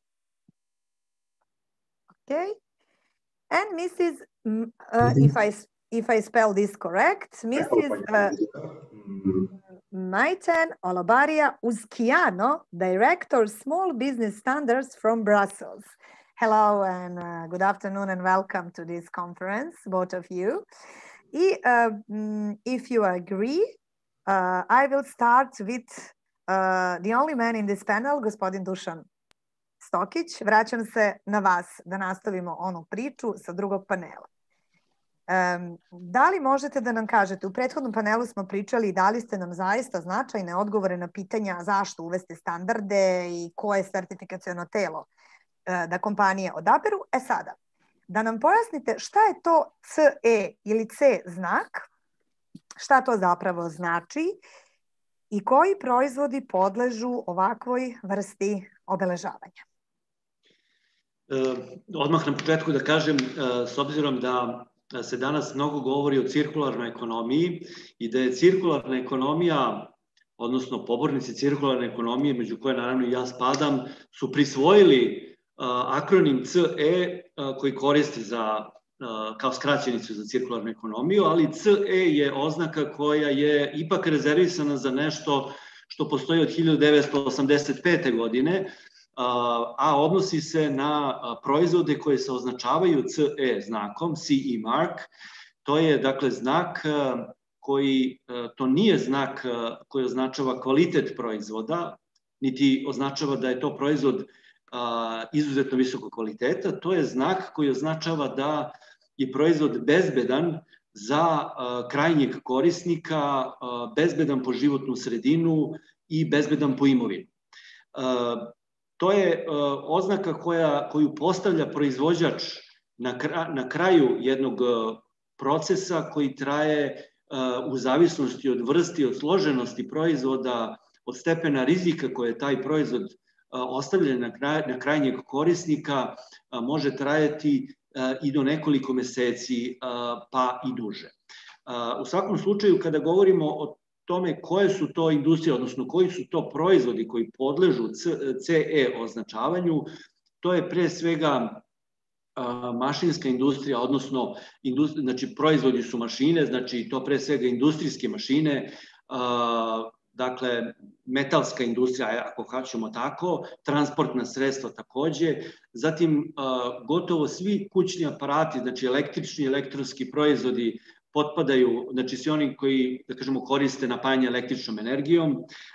Okay. And Mrs. If I spell this correct, Mrs. Maiten Olabaria Uzkiano, Director Small Business Standards from Brussels. Hello and good afternoon and welcome to this conference, both of you. If you agree, I will start with the only man in this panel, gospodin Dušan Stokić. Vraćam se na vas da nastavimo onu priču sa drugog panela. Da li možete da nam kažete, u prethodnom panelu smo pričali i dali ste nam zaista značajne odgovore na pitanja zašto uvesti standarde i koje sertifikaciono telo da kompanije odaberu. Sada, da nam pojasnite šta je to CE ili C znak, šta to zapravo znači i koji proizvodi podležu ovakvoj vrsti obeležavanja. Odmah na početku da kažem, s obzirom da se danas mnogo govori o cirkularnoj ekonomiji i da je cirkularna ekonomija, odnosno pobornici cirkularne ekonomije, među koje naravno i ja spadam, su prisvojili akronim CE koji koristi kao skraćenicu za cirkularnu ekonomiju, ali CE je oznaka koja je ipak rezervisana za nešto što postoji od 1985. godine, a odnosi se na proizvode koje se označavaju CE znakom, CE mark. To je dakle znak koji, to nije znak koji označava kvalitet proizvoda, niti označava da je to proizvod izuzetno visokog kvaliteta, to je znak koji označava da je proizvod bezbedan za krajnjeg korisnika, bezbedan po životnu sredinu i bezbedan po imovinu. To je oznaka koju postavlja proizvođač na kraju jednog procesa koji traje u zavisnosti od vrsti, od složenosti proizvoda, od stepena rizika koje taj proizvod ostavlja na krajnjeg korisnika, može trajati i do nekoliko meseci, pa i duže. U svakom slučaju, kada govorimo o tome koje su to industrije, odnosno koji su to proizvodi koji podležu CE označavanju, to je pre svega mašinska industrija, odnosno znači proizvodi su mašine, znači to pre svega industrijske mašine, dakle metalska industrija, ako hoćemo tako, transportna sredstva takođe, zatim gotovo svi kućni aparati, znači električni i elektronski proizvodi potpadaju, znači svi oni koji, da kažemo, koriste napajanje električnom energijom,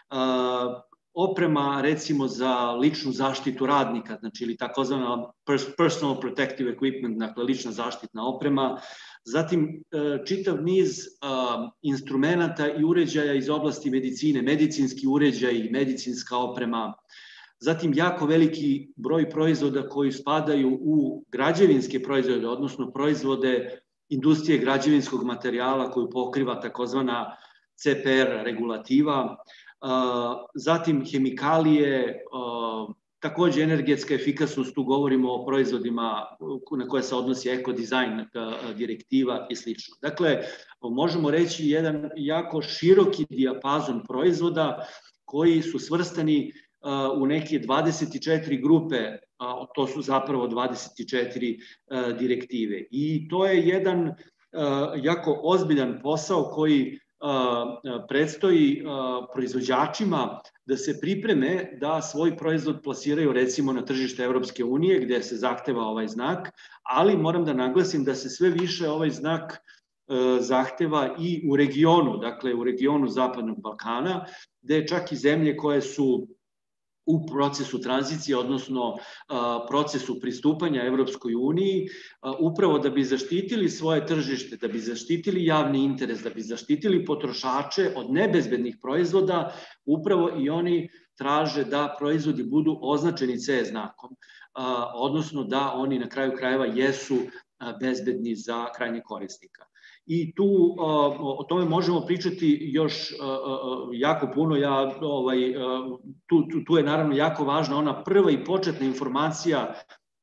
oprema recimo za ličnu zaštitu radnika, znači ili takozvana personal protective equipment, dakle lična zaštitna oprema, zatim čitav niz instrumenata i uređaja iz oblasti medicine, medicinski uređaji, medicinska oprema, zatim jako veliki broj proizvoda koji spadaju u građevinske proizvode, odnosno proizvode industrije građevinskog materijala koju pokriva takozvana CPR regulativa, zatim hemikalije, takođe energetska efikasnost, tu govorimo o proizvodima na koje se odnosi ekodizajn direktiva i sl. Dakle, možemo reći jedan jako široki dijapazon proizvoda koji su svrstani u neke 24 grupe, to su zapravo 24 direktive. I to je jedan jako ozbiljan posao koji predstoji proizvođačima da se pripreme da svoj proizvod plasiraju recimo na tržište Evropske unije gde se zahteva ovaj znak, ali moram da naglasim da se sve više ovaj znak zahteva i u regionu, dakle u regionu Zapadnog Balkana, gde čak i zemlje koje su u procesu tranzicije, odnosno procesu pristupanja Evropskoj uniji, upravo da bi zaštitili svoje tržište, da bi zaštitili javni interes, da bi zaštitili potrošače od nebezbednih proizvoda, upravo i oni traže da proizvodi budu označeni CE znakom, odnosno da oni na kraju krajeva jesu bezbedni za krajnjeg korisnika. I tu o tome možemo pričati još jako puno. Tu je naravno jako važna ona prva i početna informacija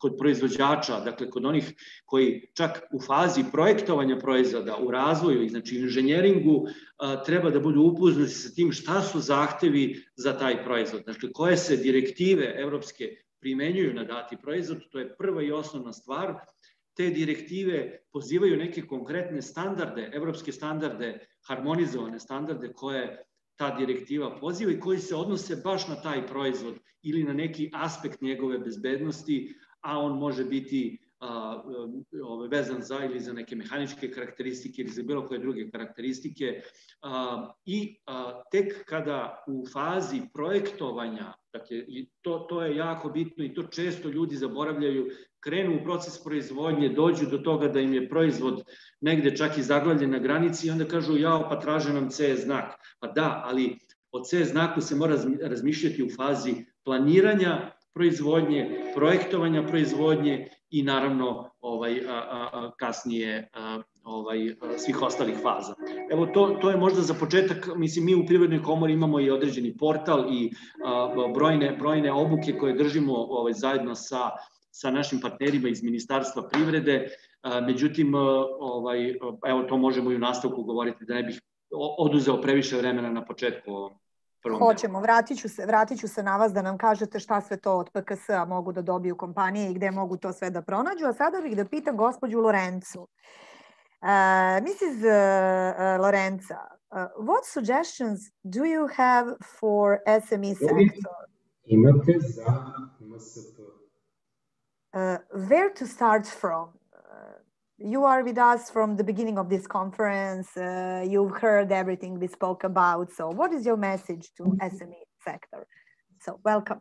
kod proizvođača, dakle kod onih koji čak u fazi projektovanja proizvoda, u razvoju, znači inženjeringu, treba da budu upoznati sa tim šta su zahtevi za taj proizvod. Dakle, koje se direktive evropske primenjuju na dati proizvod, to je prva i osnovna stvar. Te direktive pozivaju neke konkretne standarde, evropske standarde, harmonizovane standarde koje ta direktiva poziva i koji se odnose baš na taj proizvod ili na neki aspekt njegove bezbednosti, a on može biti vezan za ili za neke mehaničke karakteristike ili za bilo koje druge karakteristike. I tek kada u fazi projektovanja, dakle, to je jako bitno i to često ljudi zaboravljaju, krenu u proces proizvodnje, dođu do toga da im je proizvod negde čak i zaglavljen na granici i onda kažu jao, pa traže nam CE znak. Pa da, ali o CE znaku se mora razmišljati u fazi planiranja proizvodnje, projektovanja proizvodnje i naravno kasnije svih ostalih faza. Evo, to je možda za početak. Mislim, mi u Privrednoj komori imamo i određeni portal i brojne obuke koje držimo zajedno sa našim partnerima iz Ministarstva privrede. Međutim, evo, to možemo i u nastavku govoriti, da ne bih oduzeo previše vremena na početku ovom. Hoćemo, vratit ću se na vas da nam kažete šta sve to od PKS-a mogu da dobiju kompanije i gde mogu to sve da pronađu. A sada bih da pitam gospođu Lorencu. Mrs. Lorenza, what suggestions do you have for SME sector? Imate za MSP. Where to start from? You are with us from the beginning of this conference. You've heard everything we spoke about. So what is your message to SME sector? So welcome.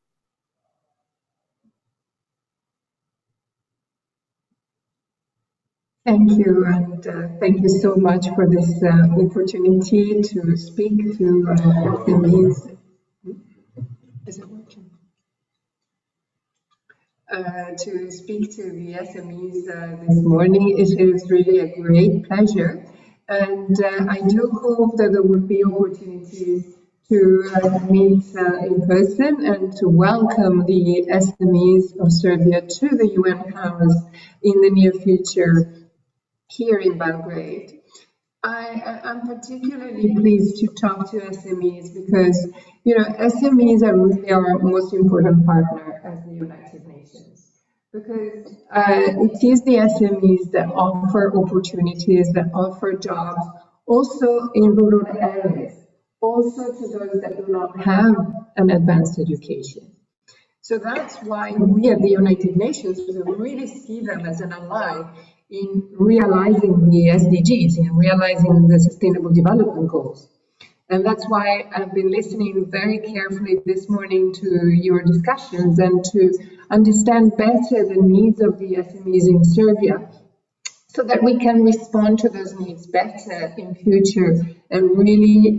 Thank you, and thank you so much for this opportunity to speak to SMEs. Is it working? To speak to the SMEs this morning. It is really a great pleasure, and I do hope that there will be opportunities to meet in person and to welcome the SMEs of Serbia to the UN House in the near future here in Belgrade. I'm particularly pleased to talk to SMEs because, SMEs are really our most important partner as the United Nations. Because it is the SMEs that offer opportunities, that offer jobs, also in rural areas, also to those that do not have an advanced education. So that's why we at the United Nations really see them as an ally in realizing the SDGs, in realizing the Sustainable Development Goals. And that's why I've been listening very carefully this morning to your discussions and to understand better the needs of the SMEs in Serbia so that we can respond to those needs better in future and really,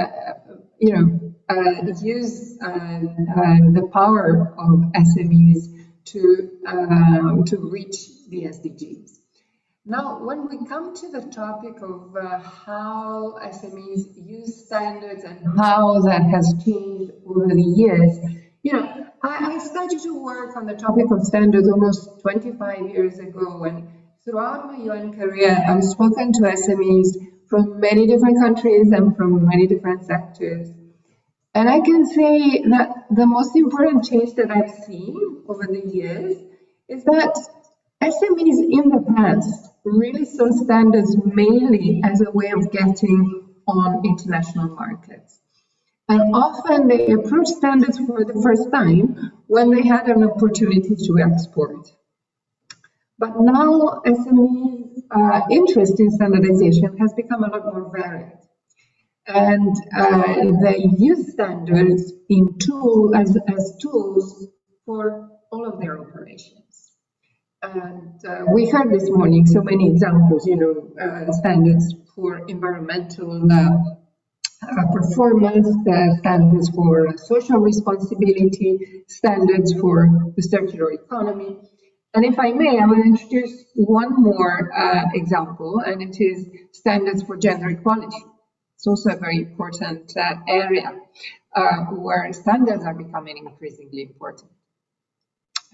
use the power of SMEs to reach the SDGs. Now, when we come to the topic of how SMEs use standards and how that has changed over the years, I started to work on the topic of standards almost 25 years ago, and throughout my UN career, I've spoken to SMEs from many different countries and from many different sectors. And I can say that the most important change that I've seen over the years is that SMEs in the past really saw standards mainly as a way of getting on international markets. And often they approach standards for the first time when they had an opportunity to export. But now SMEs' interest in standardization has become a lot more varied. And they use standards as tools for all of their operations. And we heard this morning so many examples, standards for environmental performance, standards for social responsibility, standards for the circular economy. And if I may, I will introduce one more example, and it is standards for gender equality. It's also a very important area where standards are becoming increasingly important.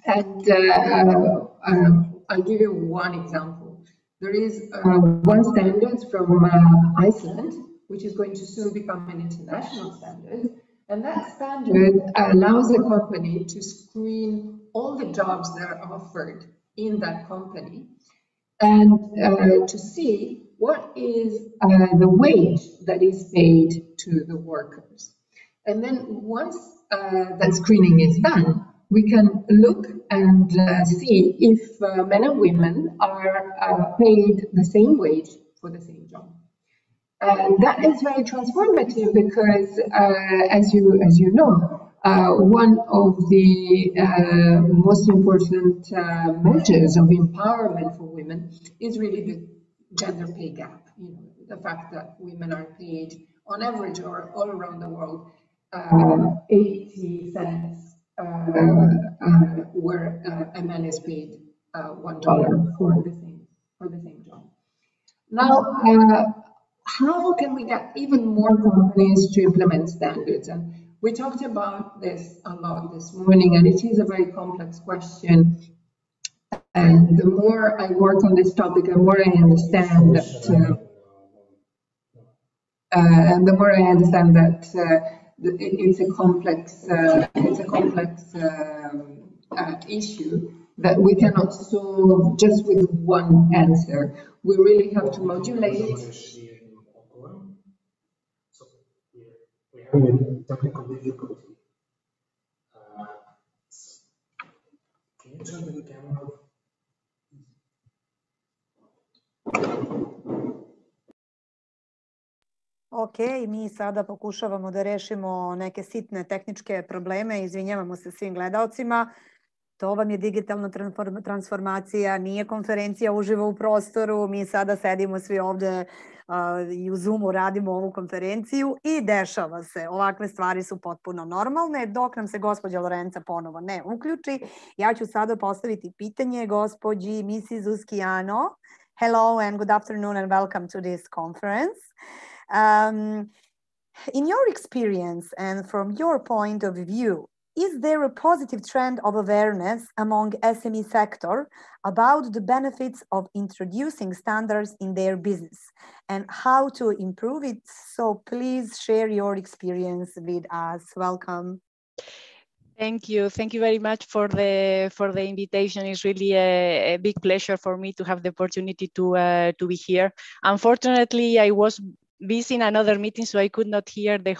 And I'll give you one example. There is one standard from Iceland, which is going to soon become an international standard. And that standard allows a company to screen all the jobs that are offered in that company and to see what is the wage that is paid to the workers. And then once that screening is done, we can look and see if men and women are paid the same wage for the same job. And that is very transformative because, as you know, one of the most important measures of empowerment for women is really the gender pay gap. You know, the fact that women are paid on average or all around the world 80 cents where a man is paid $1 for the same job. Now, how can we get even more companies to implement standards? And we talked about this a lot this morning, and it is a very complex question. And the more I work on this topic, the more I understand that. It's a complex issue that we cannot solve just with one answer. We really have to modulate. So we're having technical difficulty. Can you turn the camera off? Ok, mi sada pokušavamo da rešimo neke sitne tehničke probleme, izvinjavamo se svim gledalcima. To vam je digitalna transformacija, nije konferencija uživo u prostoru, mi sada sedimo svi ovde i u Zoomu radimo ovu konferenciju i dešava se. Ovakve stvari su potpuno normalne. Dok nam se gospođa Lorenza ponovo ne uključi, ja ću sada postaviti pitanje gospođi Mrs. Usquiano. Hello and good afternoon and welcome to this conference. In your experience and from your point of view, is there a positive trend of awareness among SME sector about the benefits of introducing standards in their business and how to improve it? So please share your experience with us. Welcome. Thank you. Thank you very much for the invitation. It's really a big pleasure for me to have the opportunity to be here. Unfortunately, I was busy in another meeting, so I could not hear the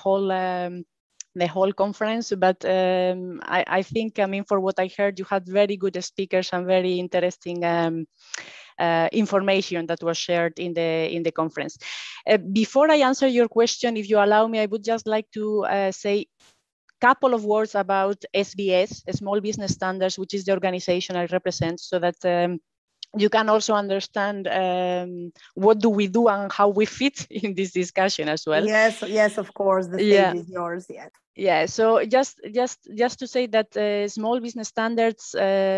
whole conference, but I think, I mean, for what I heard, you had very good speakers and very interesting information that was shared in the conference. Before I answer your question, if you allow me, I would just like to say a couple of words about SBS, Small Business Standards, which is the organization I represent, so that you can also understand what do we do and how we fit in this discussion as well. Yes, of course, the stage is yours. Yes. Yeah, so just to say that Small Business Standards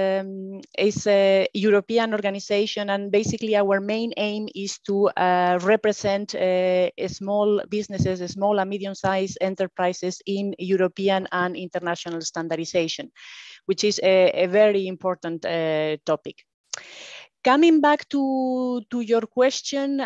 is a European organization, and basically our main aim is to represent small businesses, small and medium-sized enterprises in European and international standardization, which is a very important topic. Coming back to your question,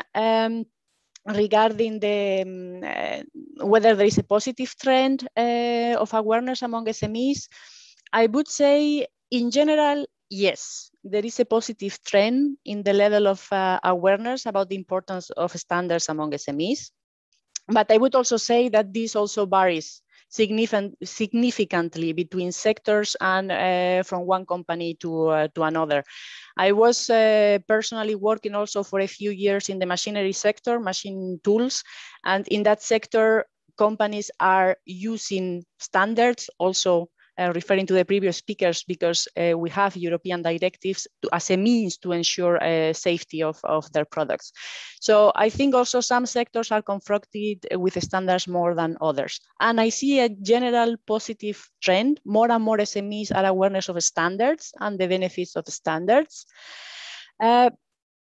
regarding whether there is a positive trend of awareness among SMEs, I would say in general, yes, there is a positive trend in the level of awareness about the importance of standards among SMEs. But I would also say that this also varies significantly between sectors and from one company to another. I was personally working also for a few years in the machinery sector, machine tools, and in that sector, companies are using standards, also referring to the previous speakers, because we have European directives as a means to ensure safety of their products. So I think also some sectors are confronted with standards more than others. And I see a general positive trend. More and more SMEs are aware of standards and the benefits of standards.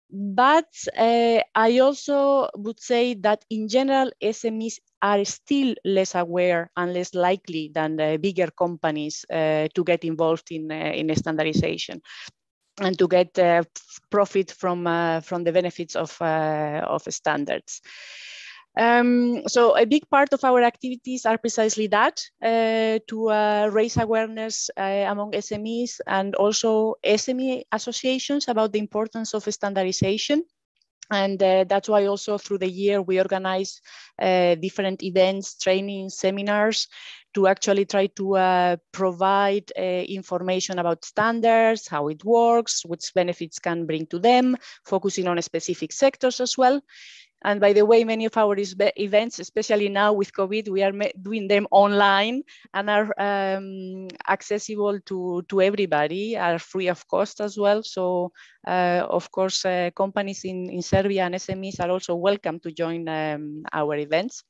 But I also would say that in general, SMEs are still less aware and less likely than the bigger companies to get involved in standardization and to get profit from the benefits of standards. So a big part of our activities are precisely that, to raise awareness among SMEs and also SME associations about the importance of standardization. And that's why also through the year we organize different events, trainings, seminars to actually try to provide information about standards, how it works, which benefits can bring to them, focusing on specific sectors as well. And by the way, many of our events, especially now with COVID, we are doing them online and are accessible to everybody, are free of cost as well. So of course, companies in Serbia and SMEs are also welcome to join our events.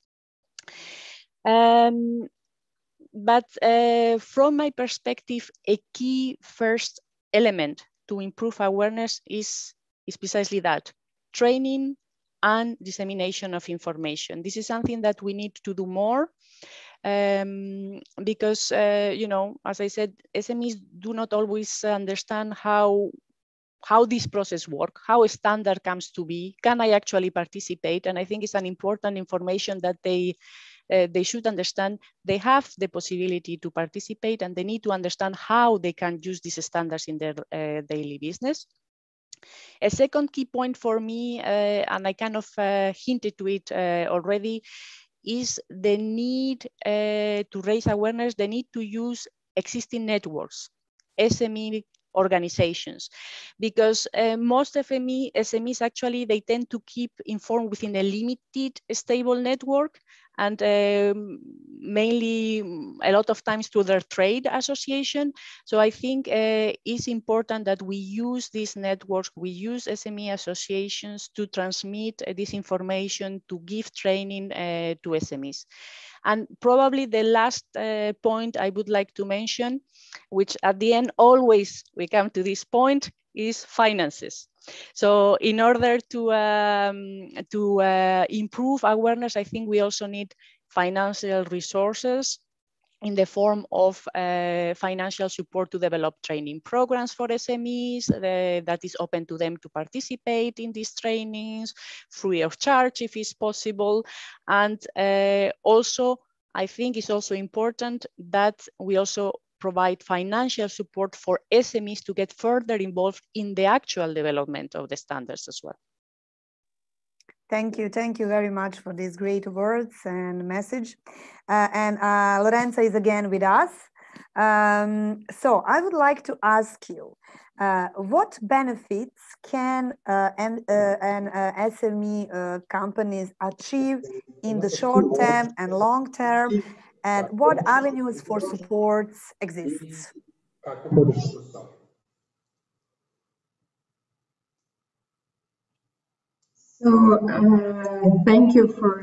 But from my perspective, a key first element to improve awareness is precisely that, training and dissemination of information. This is something that we need to do more because, you know, as I said, SMEs do not always understand how this process works, how a standard comes to be, can I actually participate? And I think it's an important information that they should understand. They have the possibility to participate and they need to understand how they can use these standards in their daily business. A second key point for me, and I kind of hinted to it already, is the need to raise awareness, the need to use existing networks, SME organizations, because most SMEs actually, they tend to keep informed within a limited, stable network, and mainly a lot of times through their trade association. So I think it's important that we use these networks, we use SME associations to transmit this information, to give training to SMEs. And probably the last point I would like to mention, which at the end always we come to this point, is finances. So in order to improve awareness, I think we also need financial resources in the form of financial support to develop training programs for SMEs that is open to them to participate in these trainings, free of charge if it's possible. And also, I think it's also important that we also provide financial support for SMEs to get further involved in the actual development of the standards as well. Thank you very much for these great words and message. Lorenza is again with us. So I would like to ask you, what benefits can an SME companies achieve in the short term and long term, and what avenues for support exists? So thank you for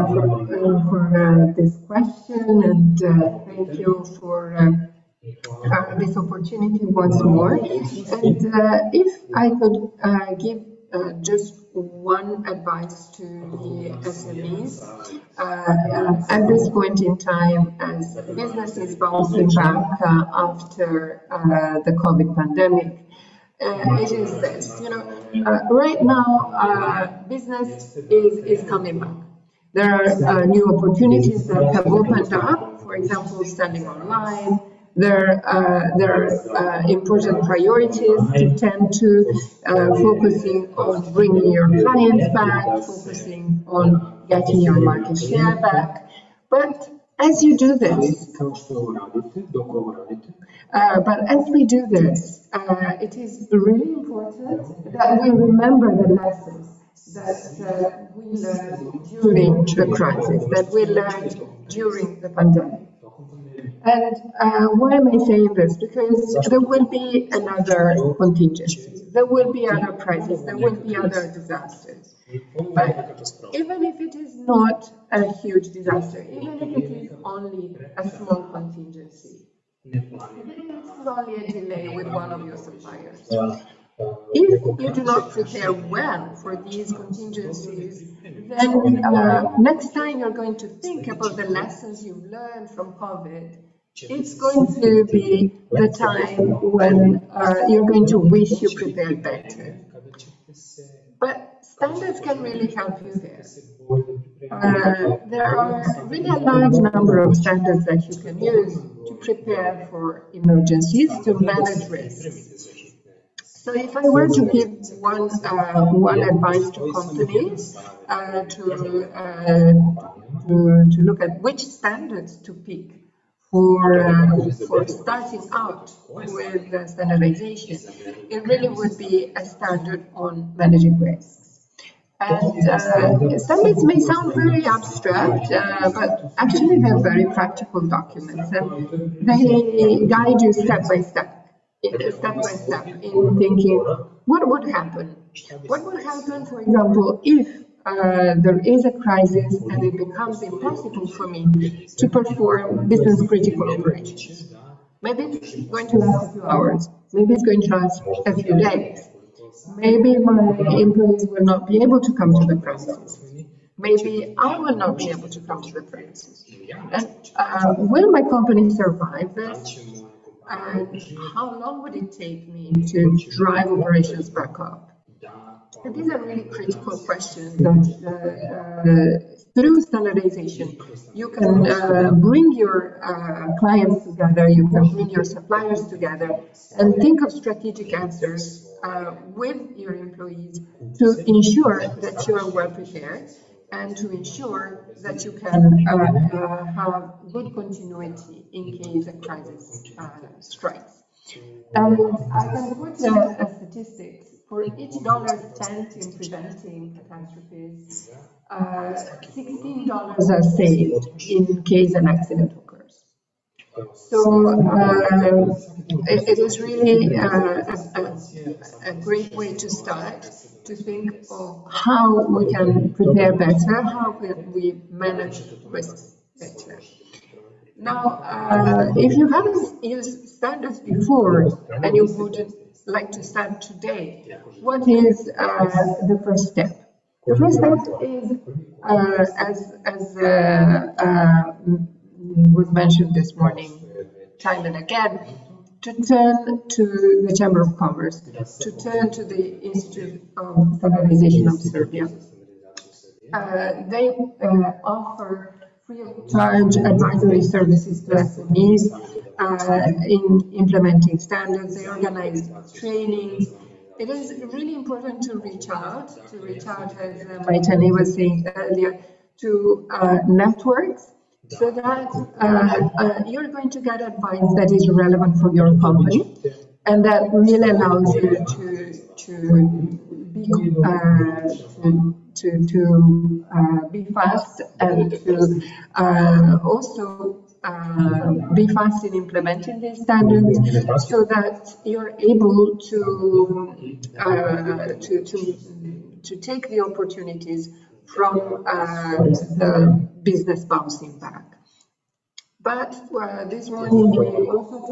this question, and thank you for this opportunity once more. And if I could give just one advice to the SMEs at this point in time, as business is bouncing back after the COVID pandemic, it is this, you know, right now business is coming back. There are new opportunities that have opened up, for example, selling online. There are important priorities to tend to focusing on bringing your clients back, focusing on getting your market share back. But as you do this, it is really important that we remember the lessons that we learned during the crisis, that we learned during the pandemic. And why am I saying this? Because there will be another contingency, there will be other crises, there will be other disasters. But even if it is not a huge disaster, even if it is only a small contingency, even if it's only a delay with one of your suppliers, If you do not prepare well for these contingencies, then next time you're going to think about the lessons you've learned from COVID, it's going to be the time when you're going to wish you prepared better. But standards can really help you there. There are really a large number of standards that you can use to prepare for emergencies, to manage risks. So if I were to give one advice to companies to look at which standards to pick for starting out with standardization, it really would be a standard on managing risks. And standards may sound very abstract, but actually they're very practical documents, and they guide you step by step in thinking what would happen. What would happen, for example, if there is a crisis and it becomes impossible for me to perform business critical operations. Maybe it's going to last a few hours. Maybe it's going to last a few days. Maybe my employees will not be able to come to the premises. Maybe I will not be able to come to the premises. And will my company survive this? And how long would it take me to drive operations back up? And these are really critical questions that through standardization, you can bring your clients together, you can bring your suppliers together, and think of strategic answers with your employees to ensure that you are well prepared and to ensure that you can have good continuity in case a crisis strikes. And I can put a statistics. For each dollar spent in preventing catastrophes, $16 are saved in case an accident occurs. So it is really a great way to start to think of how we can prepare better, how can we manage risks better. Now, if you haven't used standards before and you would like to start today, what is the first step? The first step is, as was mentioned this morning, time and again, to turn to the Chamber of Commerce, to turn to the Institute of Standardization of Serbia. They offer free of charge advisory services to SMEs in implementing standards. They organize trainings. It is really important to reach out, as Maitani was saying earlier, to networks, so that you're going to get advice that is relevant for your company and that really allows you to be fast and to also be fast in implementing these standards, so that you're able to take the opportunities from the business bouncing back. But this morning we also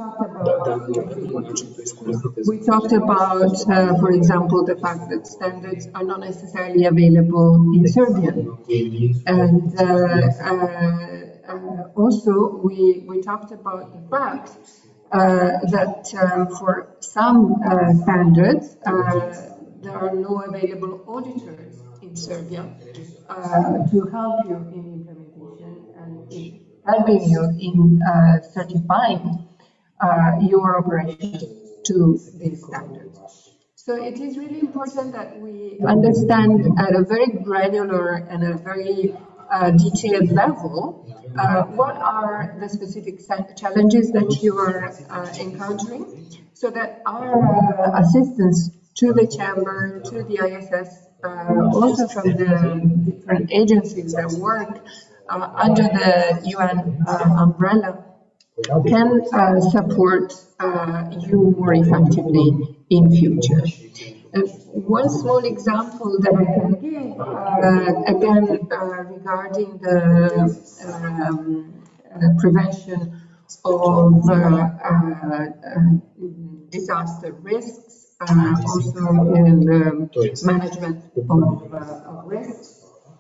talked about, for example, the fact that standards are not necessarily available in Serbian, and also we talked about the fact that for some standards there are no available auditors in Serbia to help you in implementation and in helping you in certifying your operations to these standards. So it is really important that we understand at a very granular and a very detailed level what are the specific challenges that you are encountering, so that our assistance to the Chamber, to the ISS, also from the different agencies that work under the UN umbrella, can support you more effectively in future. One small example that I can give, again, regarding the prevention of disaster risks also in the management of risk.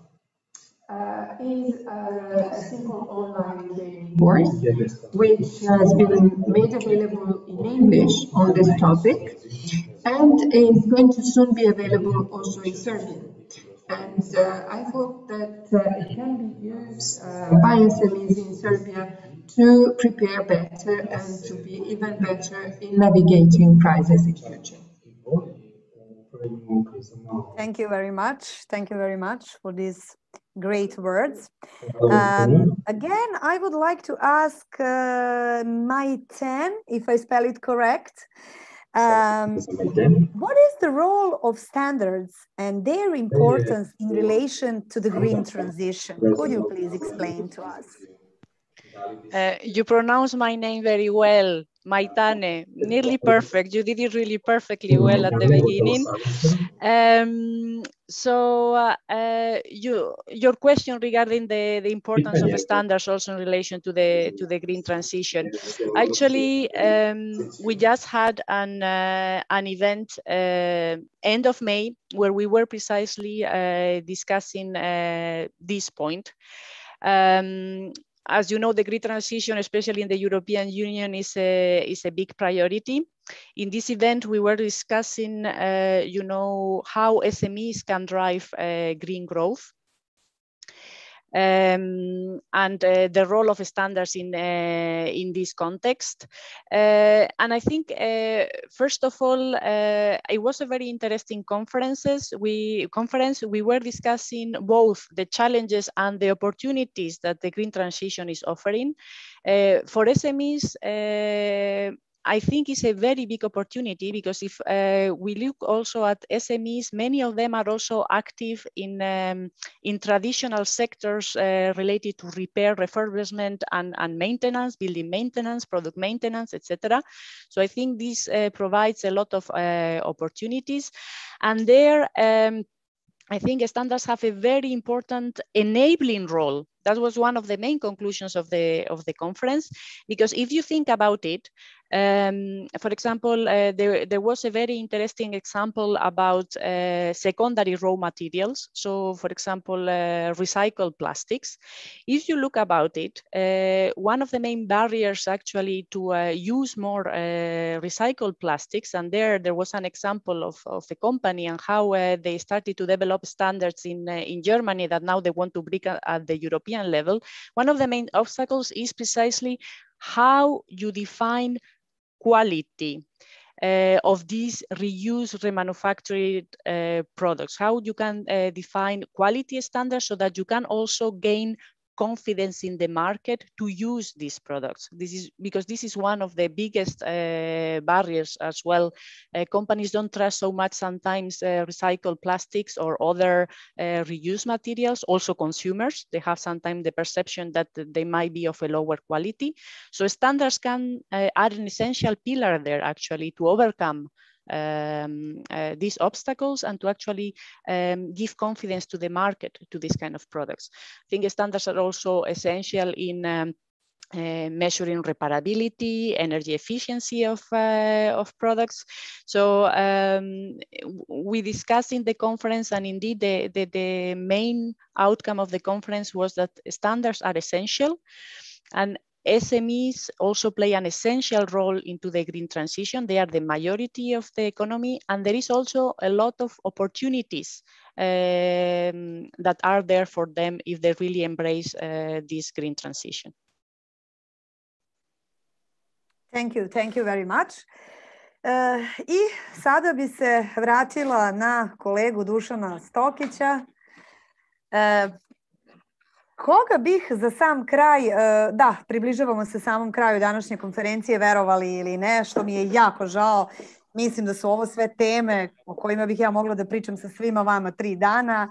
Is a simple online training course which has been made available in English on this topic and is going to soon be available also in Serbian. And I hope that it can be used by SMEs in Serbia to prepare better and to be even better in navigating crises in future. Thank you very much. Thank you very much for these great words. Again, I would like to ask Maiten, if I spell it correct. What is the role of standards and their importance in relation to the green transition? Could you please explain to us? You pronounce my name very well, Maitane, nearly perfect. You did it really perfectly well at the beginning. Your question regarding the importance of standards also in relation to the green transition. Actually, we just had an event end of May where we were precisely discussing this point. As you know, the green transition, especially in the European Union, is a big priority. In this event, we were discussing, how SMEs can drive green growth. And the role of standards in this context. And I think, first of all, it was a very interesting conference. We were discussing both the challenges and the opportunities that the green transition is offering. For SMEs, I think it's a very big opportunity because if we look also at SMEs, many of them are also active in traditional sectors related to repair, refurbishment, and maintenance, building maintenance, product maintenance, etc. So I think this provides a lot of opportunities. And there, I think standards have a very important enabling role. That was one of the main conclusions of the conference, because if you think about it, for example, there was a very interesting example about secondary raw materials. So, for example, recycled plastics. If you look about it, one of the main barriers actually to use more recycled plastics, and there was an example of a company and how they started to develop standards in Germany that now they want to bring at the European level. One of the main obstacles is precisely how you define quality of these reused, remanufactured products. How you can define quality standards so that you can also gain confidence in the market to use these products. This is because this is one of the biggest barriers as well. Companies don't trust so much sometimes recycled plastics or other reused materials. Also consumers, they have sometimes the perception that they might be of a lower quality. So standards can add an essential pillar there actually to overcome these obstacles and to actually give confidence to the market to this kind of products. I think standards are also essential in measuring repairability, energy efficiency of products. So we discussed in the conference, and indeed the main outcome of the conference was that standards are essential, and SMEs also play an essential role into the green transition. They are the majority of the economy, and there is also a lot of opportunities that are there for them if they really embrace this green transition. Thank you very much. I sada bi se vratila na kolegu Dušana Stokića. Koga bih za sam kraj, da, približavamo se samom kraju današnje konferencije, verovali ili ne, što mi je jako žao. Mislim da su ovo sve teme o kojima bih ja mogla da pričam sa svima vama 3 dana.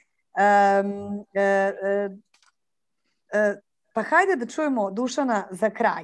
Pa hajde da čujemo Dušana za kraj.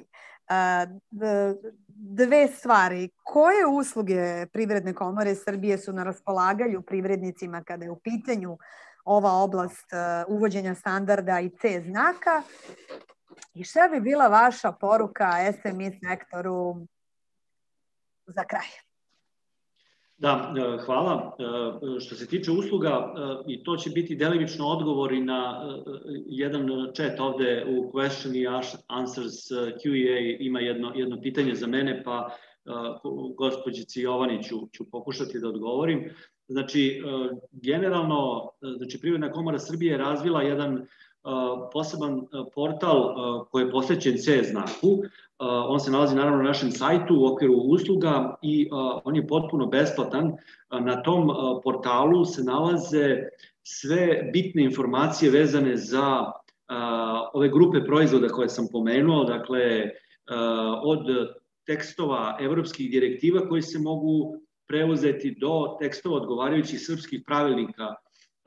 2 stvari. Koje usluge Privredne komore Srbije su na raspolaganju privrednicima kada je u pitanju ova oblast uvođenja standarda i C znaka? I šta bi bila vaša poruka SME sektoru za kraj? Da, hvala. Što se tiče usluga, i to će biti delimično odgovori na jedan chat ovde u Question i Answers Q&A ima jedno pitanje za mene, pa gospođici Jovaniću ću pokušati da odgovorim. Znači, generalno, Privredna komora Srbije je razvila jedan poseban portal koji je posvećen CE znaku. On se nalazi naravno na našem sajtu u okviru usluga i on je potpuno besplatan. Na tom portalu se nalaze sve bitne informacije vezane za ove grupe proizvoda koje sam pomenuo, dakle od tekstova evropskih direktiva koji se mogu preuzeti do tekstova odgovarajućih srpskih pravilnika,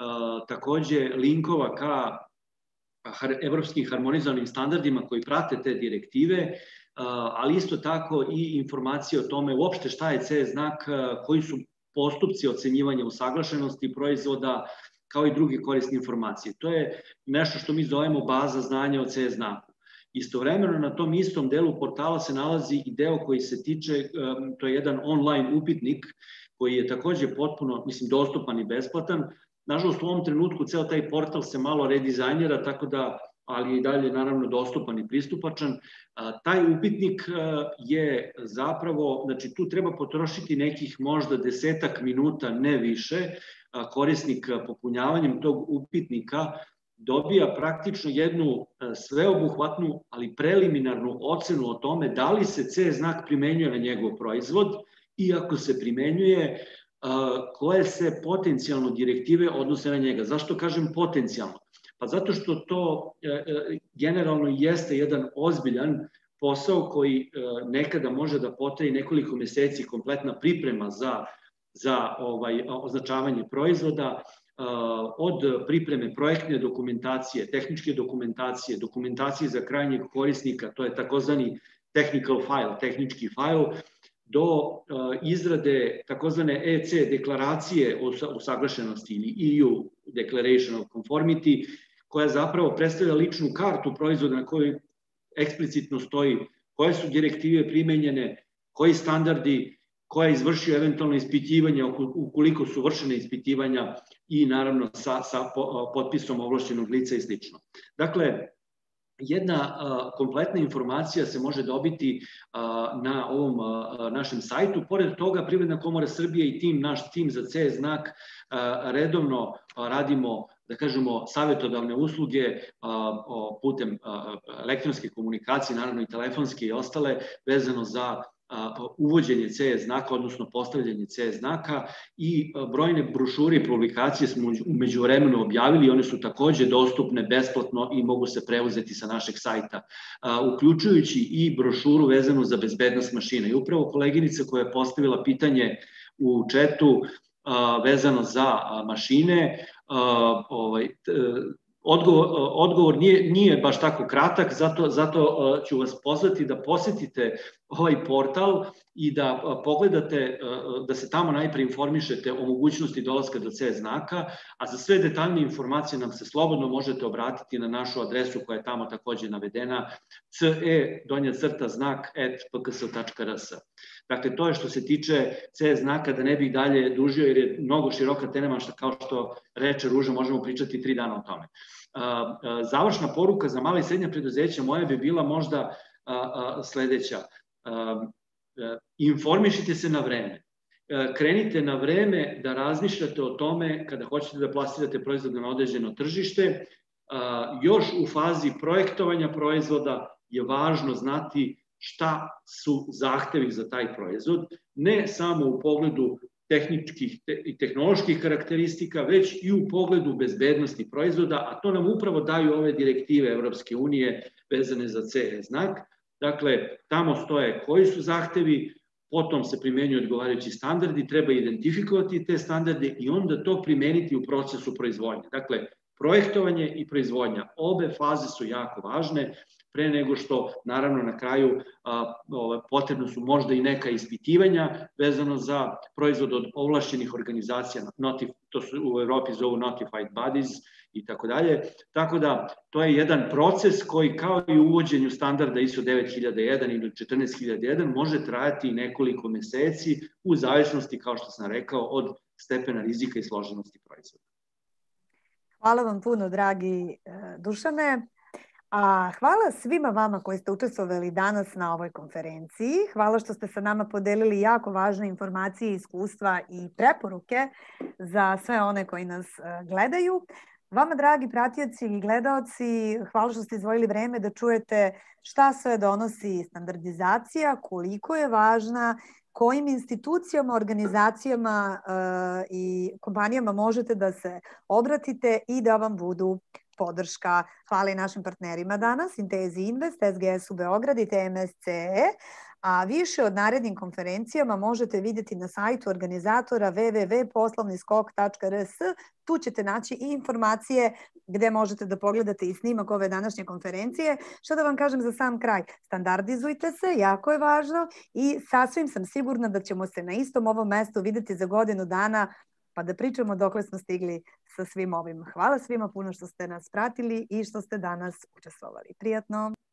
takođe linkova ka evropskim harmonizovanim standardima koji prate te direktive, ali isto tako i informacije o tome uopšte šta je CE znak, koji su postupci ocenjivanja usaglašenosti proizvoda, kao i druge korisne informacije. To je nešto što mi zovemo baza znanja o CE znaku. Istovremeno na tom istom delu portala se nalazi i deo koji se tiče, to je jedan online upitnik koji je takođe potpuno, dostupan i besplatan. Nažalost, u ovom trenutku ceo taj portal se malo redizajnira, tako da, ali je i dalje naravno dostupan i pristupačan. Taj upitnik je zapravo, znači tu treba potrošiti nekih možda 10-ak minuta, ne više. Korisnik popunjavanjem tog upitnika dobija praktično jednu sveobuhvatnu, ali preliminarnu ocenu o tome da li se CE znak primenjuje na njegov proizvod i ako se primenjuje, koje se potencijalno direktive odnose na njega. Zašto kažem potencijalno? Pa zato što to generalno jeste jedan ozbiljan posao koji nekada može da potraje nekoliko meseci, kompletna priprema za označavanje proizvoda, od pripreme projektne dokumentacije, tehničke dokumentacije, dokumentacije za krajnjeg korisnika, to je takozvani technical file, tehnički file, do izrade takozvane EC deklaracije o usaglašenosti ili EU Declaration of Conformity, koja zapravo predstavlja ličnu kartu proizvoda na kojoj eksplicitno stoji koje su direktive primenjene, koji standardi, ko je izvršio eventualno ispitivanje, ukoliko su vršene ispitivanja i naravno sa potpisom ovlašćenog lica i sl. Dakle, jedna kompletna informacija se može dobiti na ovom našem sajtu. Pored toga, Privredna komora Srbije i naš tim za CE znak redovno radimo, da kažemo, savjetodavne usluge putem elektronske komunikacije, naravno i telefonske i ostale, vezano za uvođenje CE znaka, odnosno postavljanje CE znaka, i brojne brošure i publikacije smo u međuvremenu objavili, one su takođe dostupne besplatno i mogu se preuzeti sa našeg sajta, uključujući i brošuru vezanu za bezbednost mašina. I upravo koleginica koja je postavila pitanje u chatu vezano za mašine, odgovor nije baš tako kratak, zato ću vas pozvati da posetite ovaj portal i da pogledate, da se tamo najpre informišete o mogućnosti dolaska do CE znaka, a za sve detaljne informacije nam se slobodno možete obratiti na našu adresu koja je tamo takođe navedena, ce.znak@pks.rs. Dakle, to je što se tiče CE znaka, da ne bih dalje dužio jer je mnogo široka tema, kao što reče Ruža, možemo pričati 3 dana o tome. Završna poruka za mala i srednja preduzeća moja bi bila možda sledeća. Informišite se na vreme. Krenite na vreme da razmišljate o tome kada hoćete da plasirate proizvod na određeno tržište. Još u fazi projektovanja proizvoda je važno znati šta su zahtevi za taj proizvod, ne samo u pogledu tehničkih i tehnoloških karakteristika, već i u pogledu bezbednosti proizvoda, a to nam upravo daju ove direktive Evropske unije vezane za CE znak. Dakle, tamo stoje koji su zahtevi, potom se primenjuju odgovarajući standardi, treba identifikovati te standarde i onda to primeniti u procesu proizvodnje. Dakle, projektovanje i proizvodnja, obe faze su jako važne, pre nego što, naravno, na kraju potrebno su možda i neka ispitivanja vezano za proizvod od ovlašćenih organizacija, to su u Evropi zovu notified bodies, i tako dalje. Tako da to je jedan proces koji kao i u uvođenju standarda ISO 9001 ili 14001 može trajati nekoliko meseci u zavisnosti, kao što sam rekao, od stepena rizika i složenosti proizvoda. Hvala vam puno, dragi Dušane. A hvala svima vama koji ste učestvovali danas na ovoj konferenciji. Hvala što ste sa nama podelili jako važne informacije, iskustva i preporuke za sve one koji nas gledaju. Vama, dragi pratioci i gledaoci, hvala što ste izdvojili vreme da čujete šta sve donosi standardizacija, koliko je važna, kojim institucijama, organizacijama i kompanijama možete da se obratite i da vam budu podrška. Hvala i našim partnerima danas, Intezi Invest, SGS u Beograd i TMSCE, a više od narednim konferencijama možete vidjeti na sajtu organizatora www.poslovniskok.rs. Tu ćete naći i informacije gde možete da pogledate i snimak ove današnje konferencije. Što da vam kažem za sam kraj? Standardizujte se, jako je važno i sasvim sam sigurna da ćemo se na istom ovom mestu videti za godinu dana pa da pričamo dokle smo stigli sa svim ovim. Hvala svima puno što ste nas pratili i što ste danas učestvovali. Prijatno!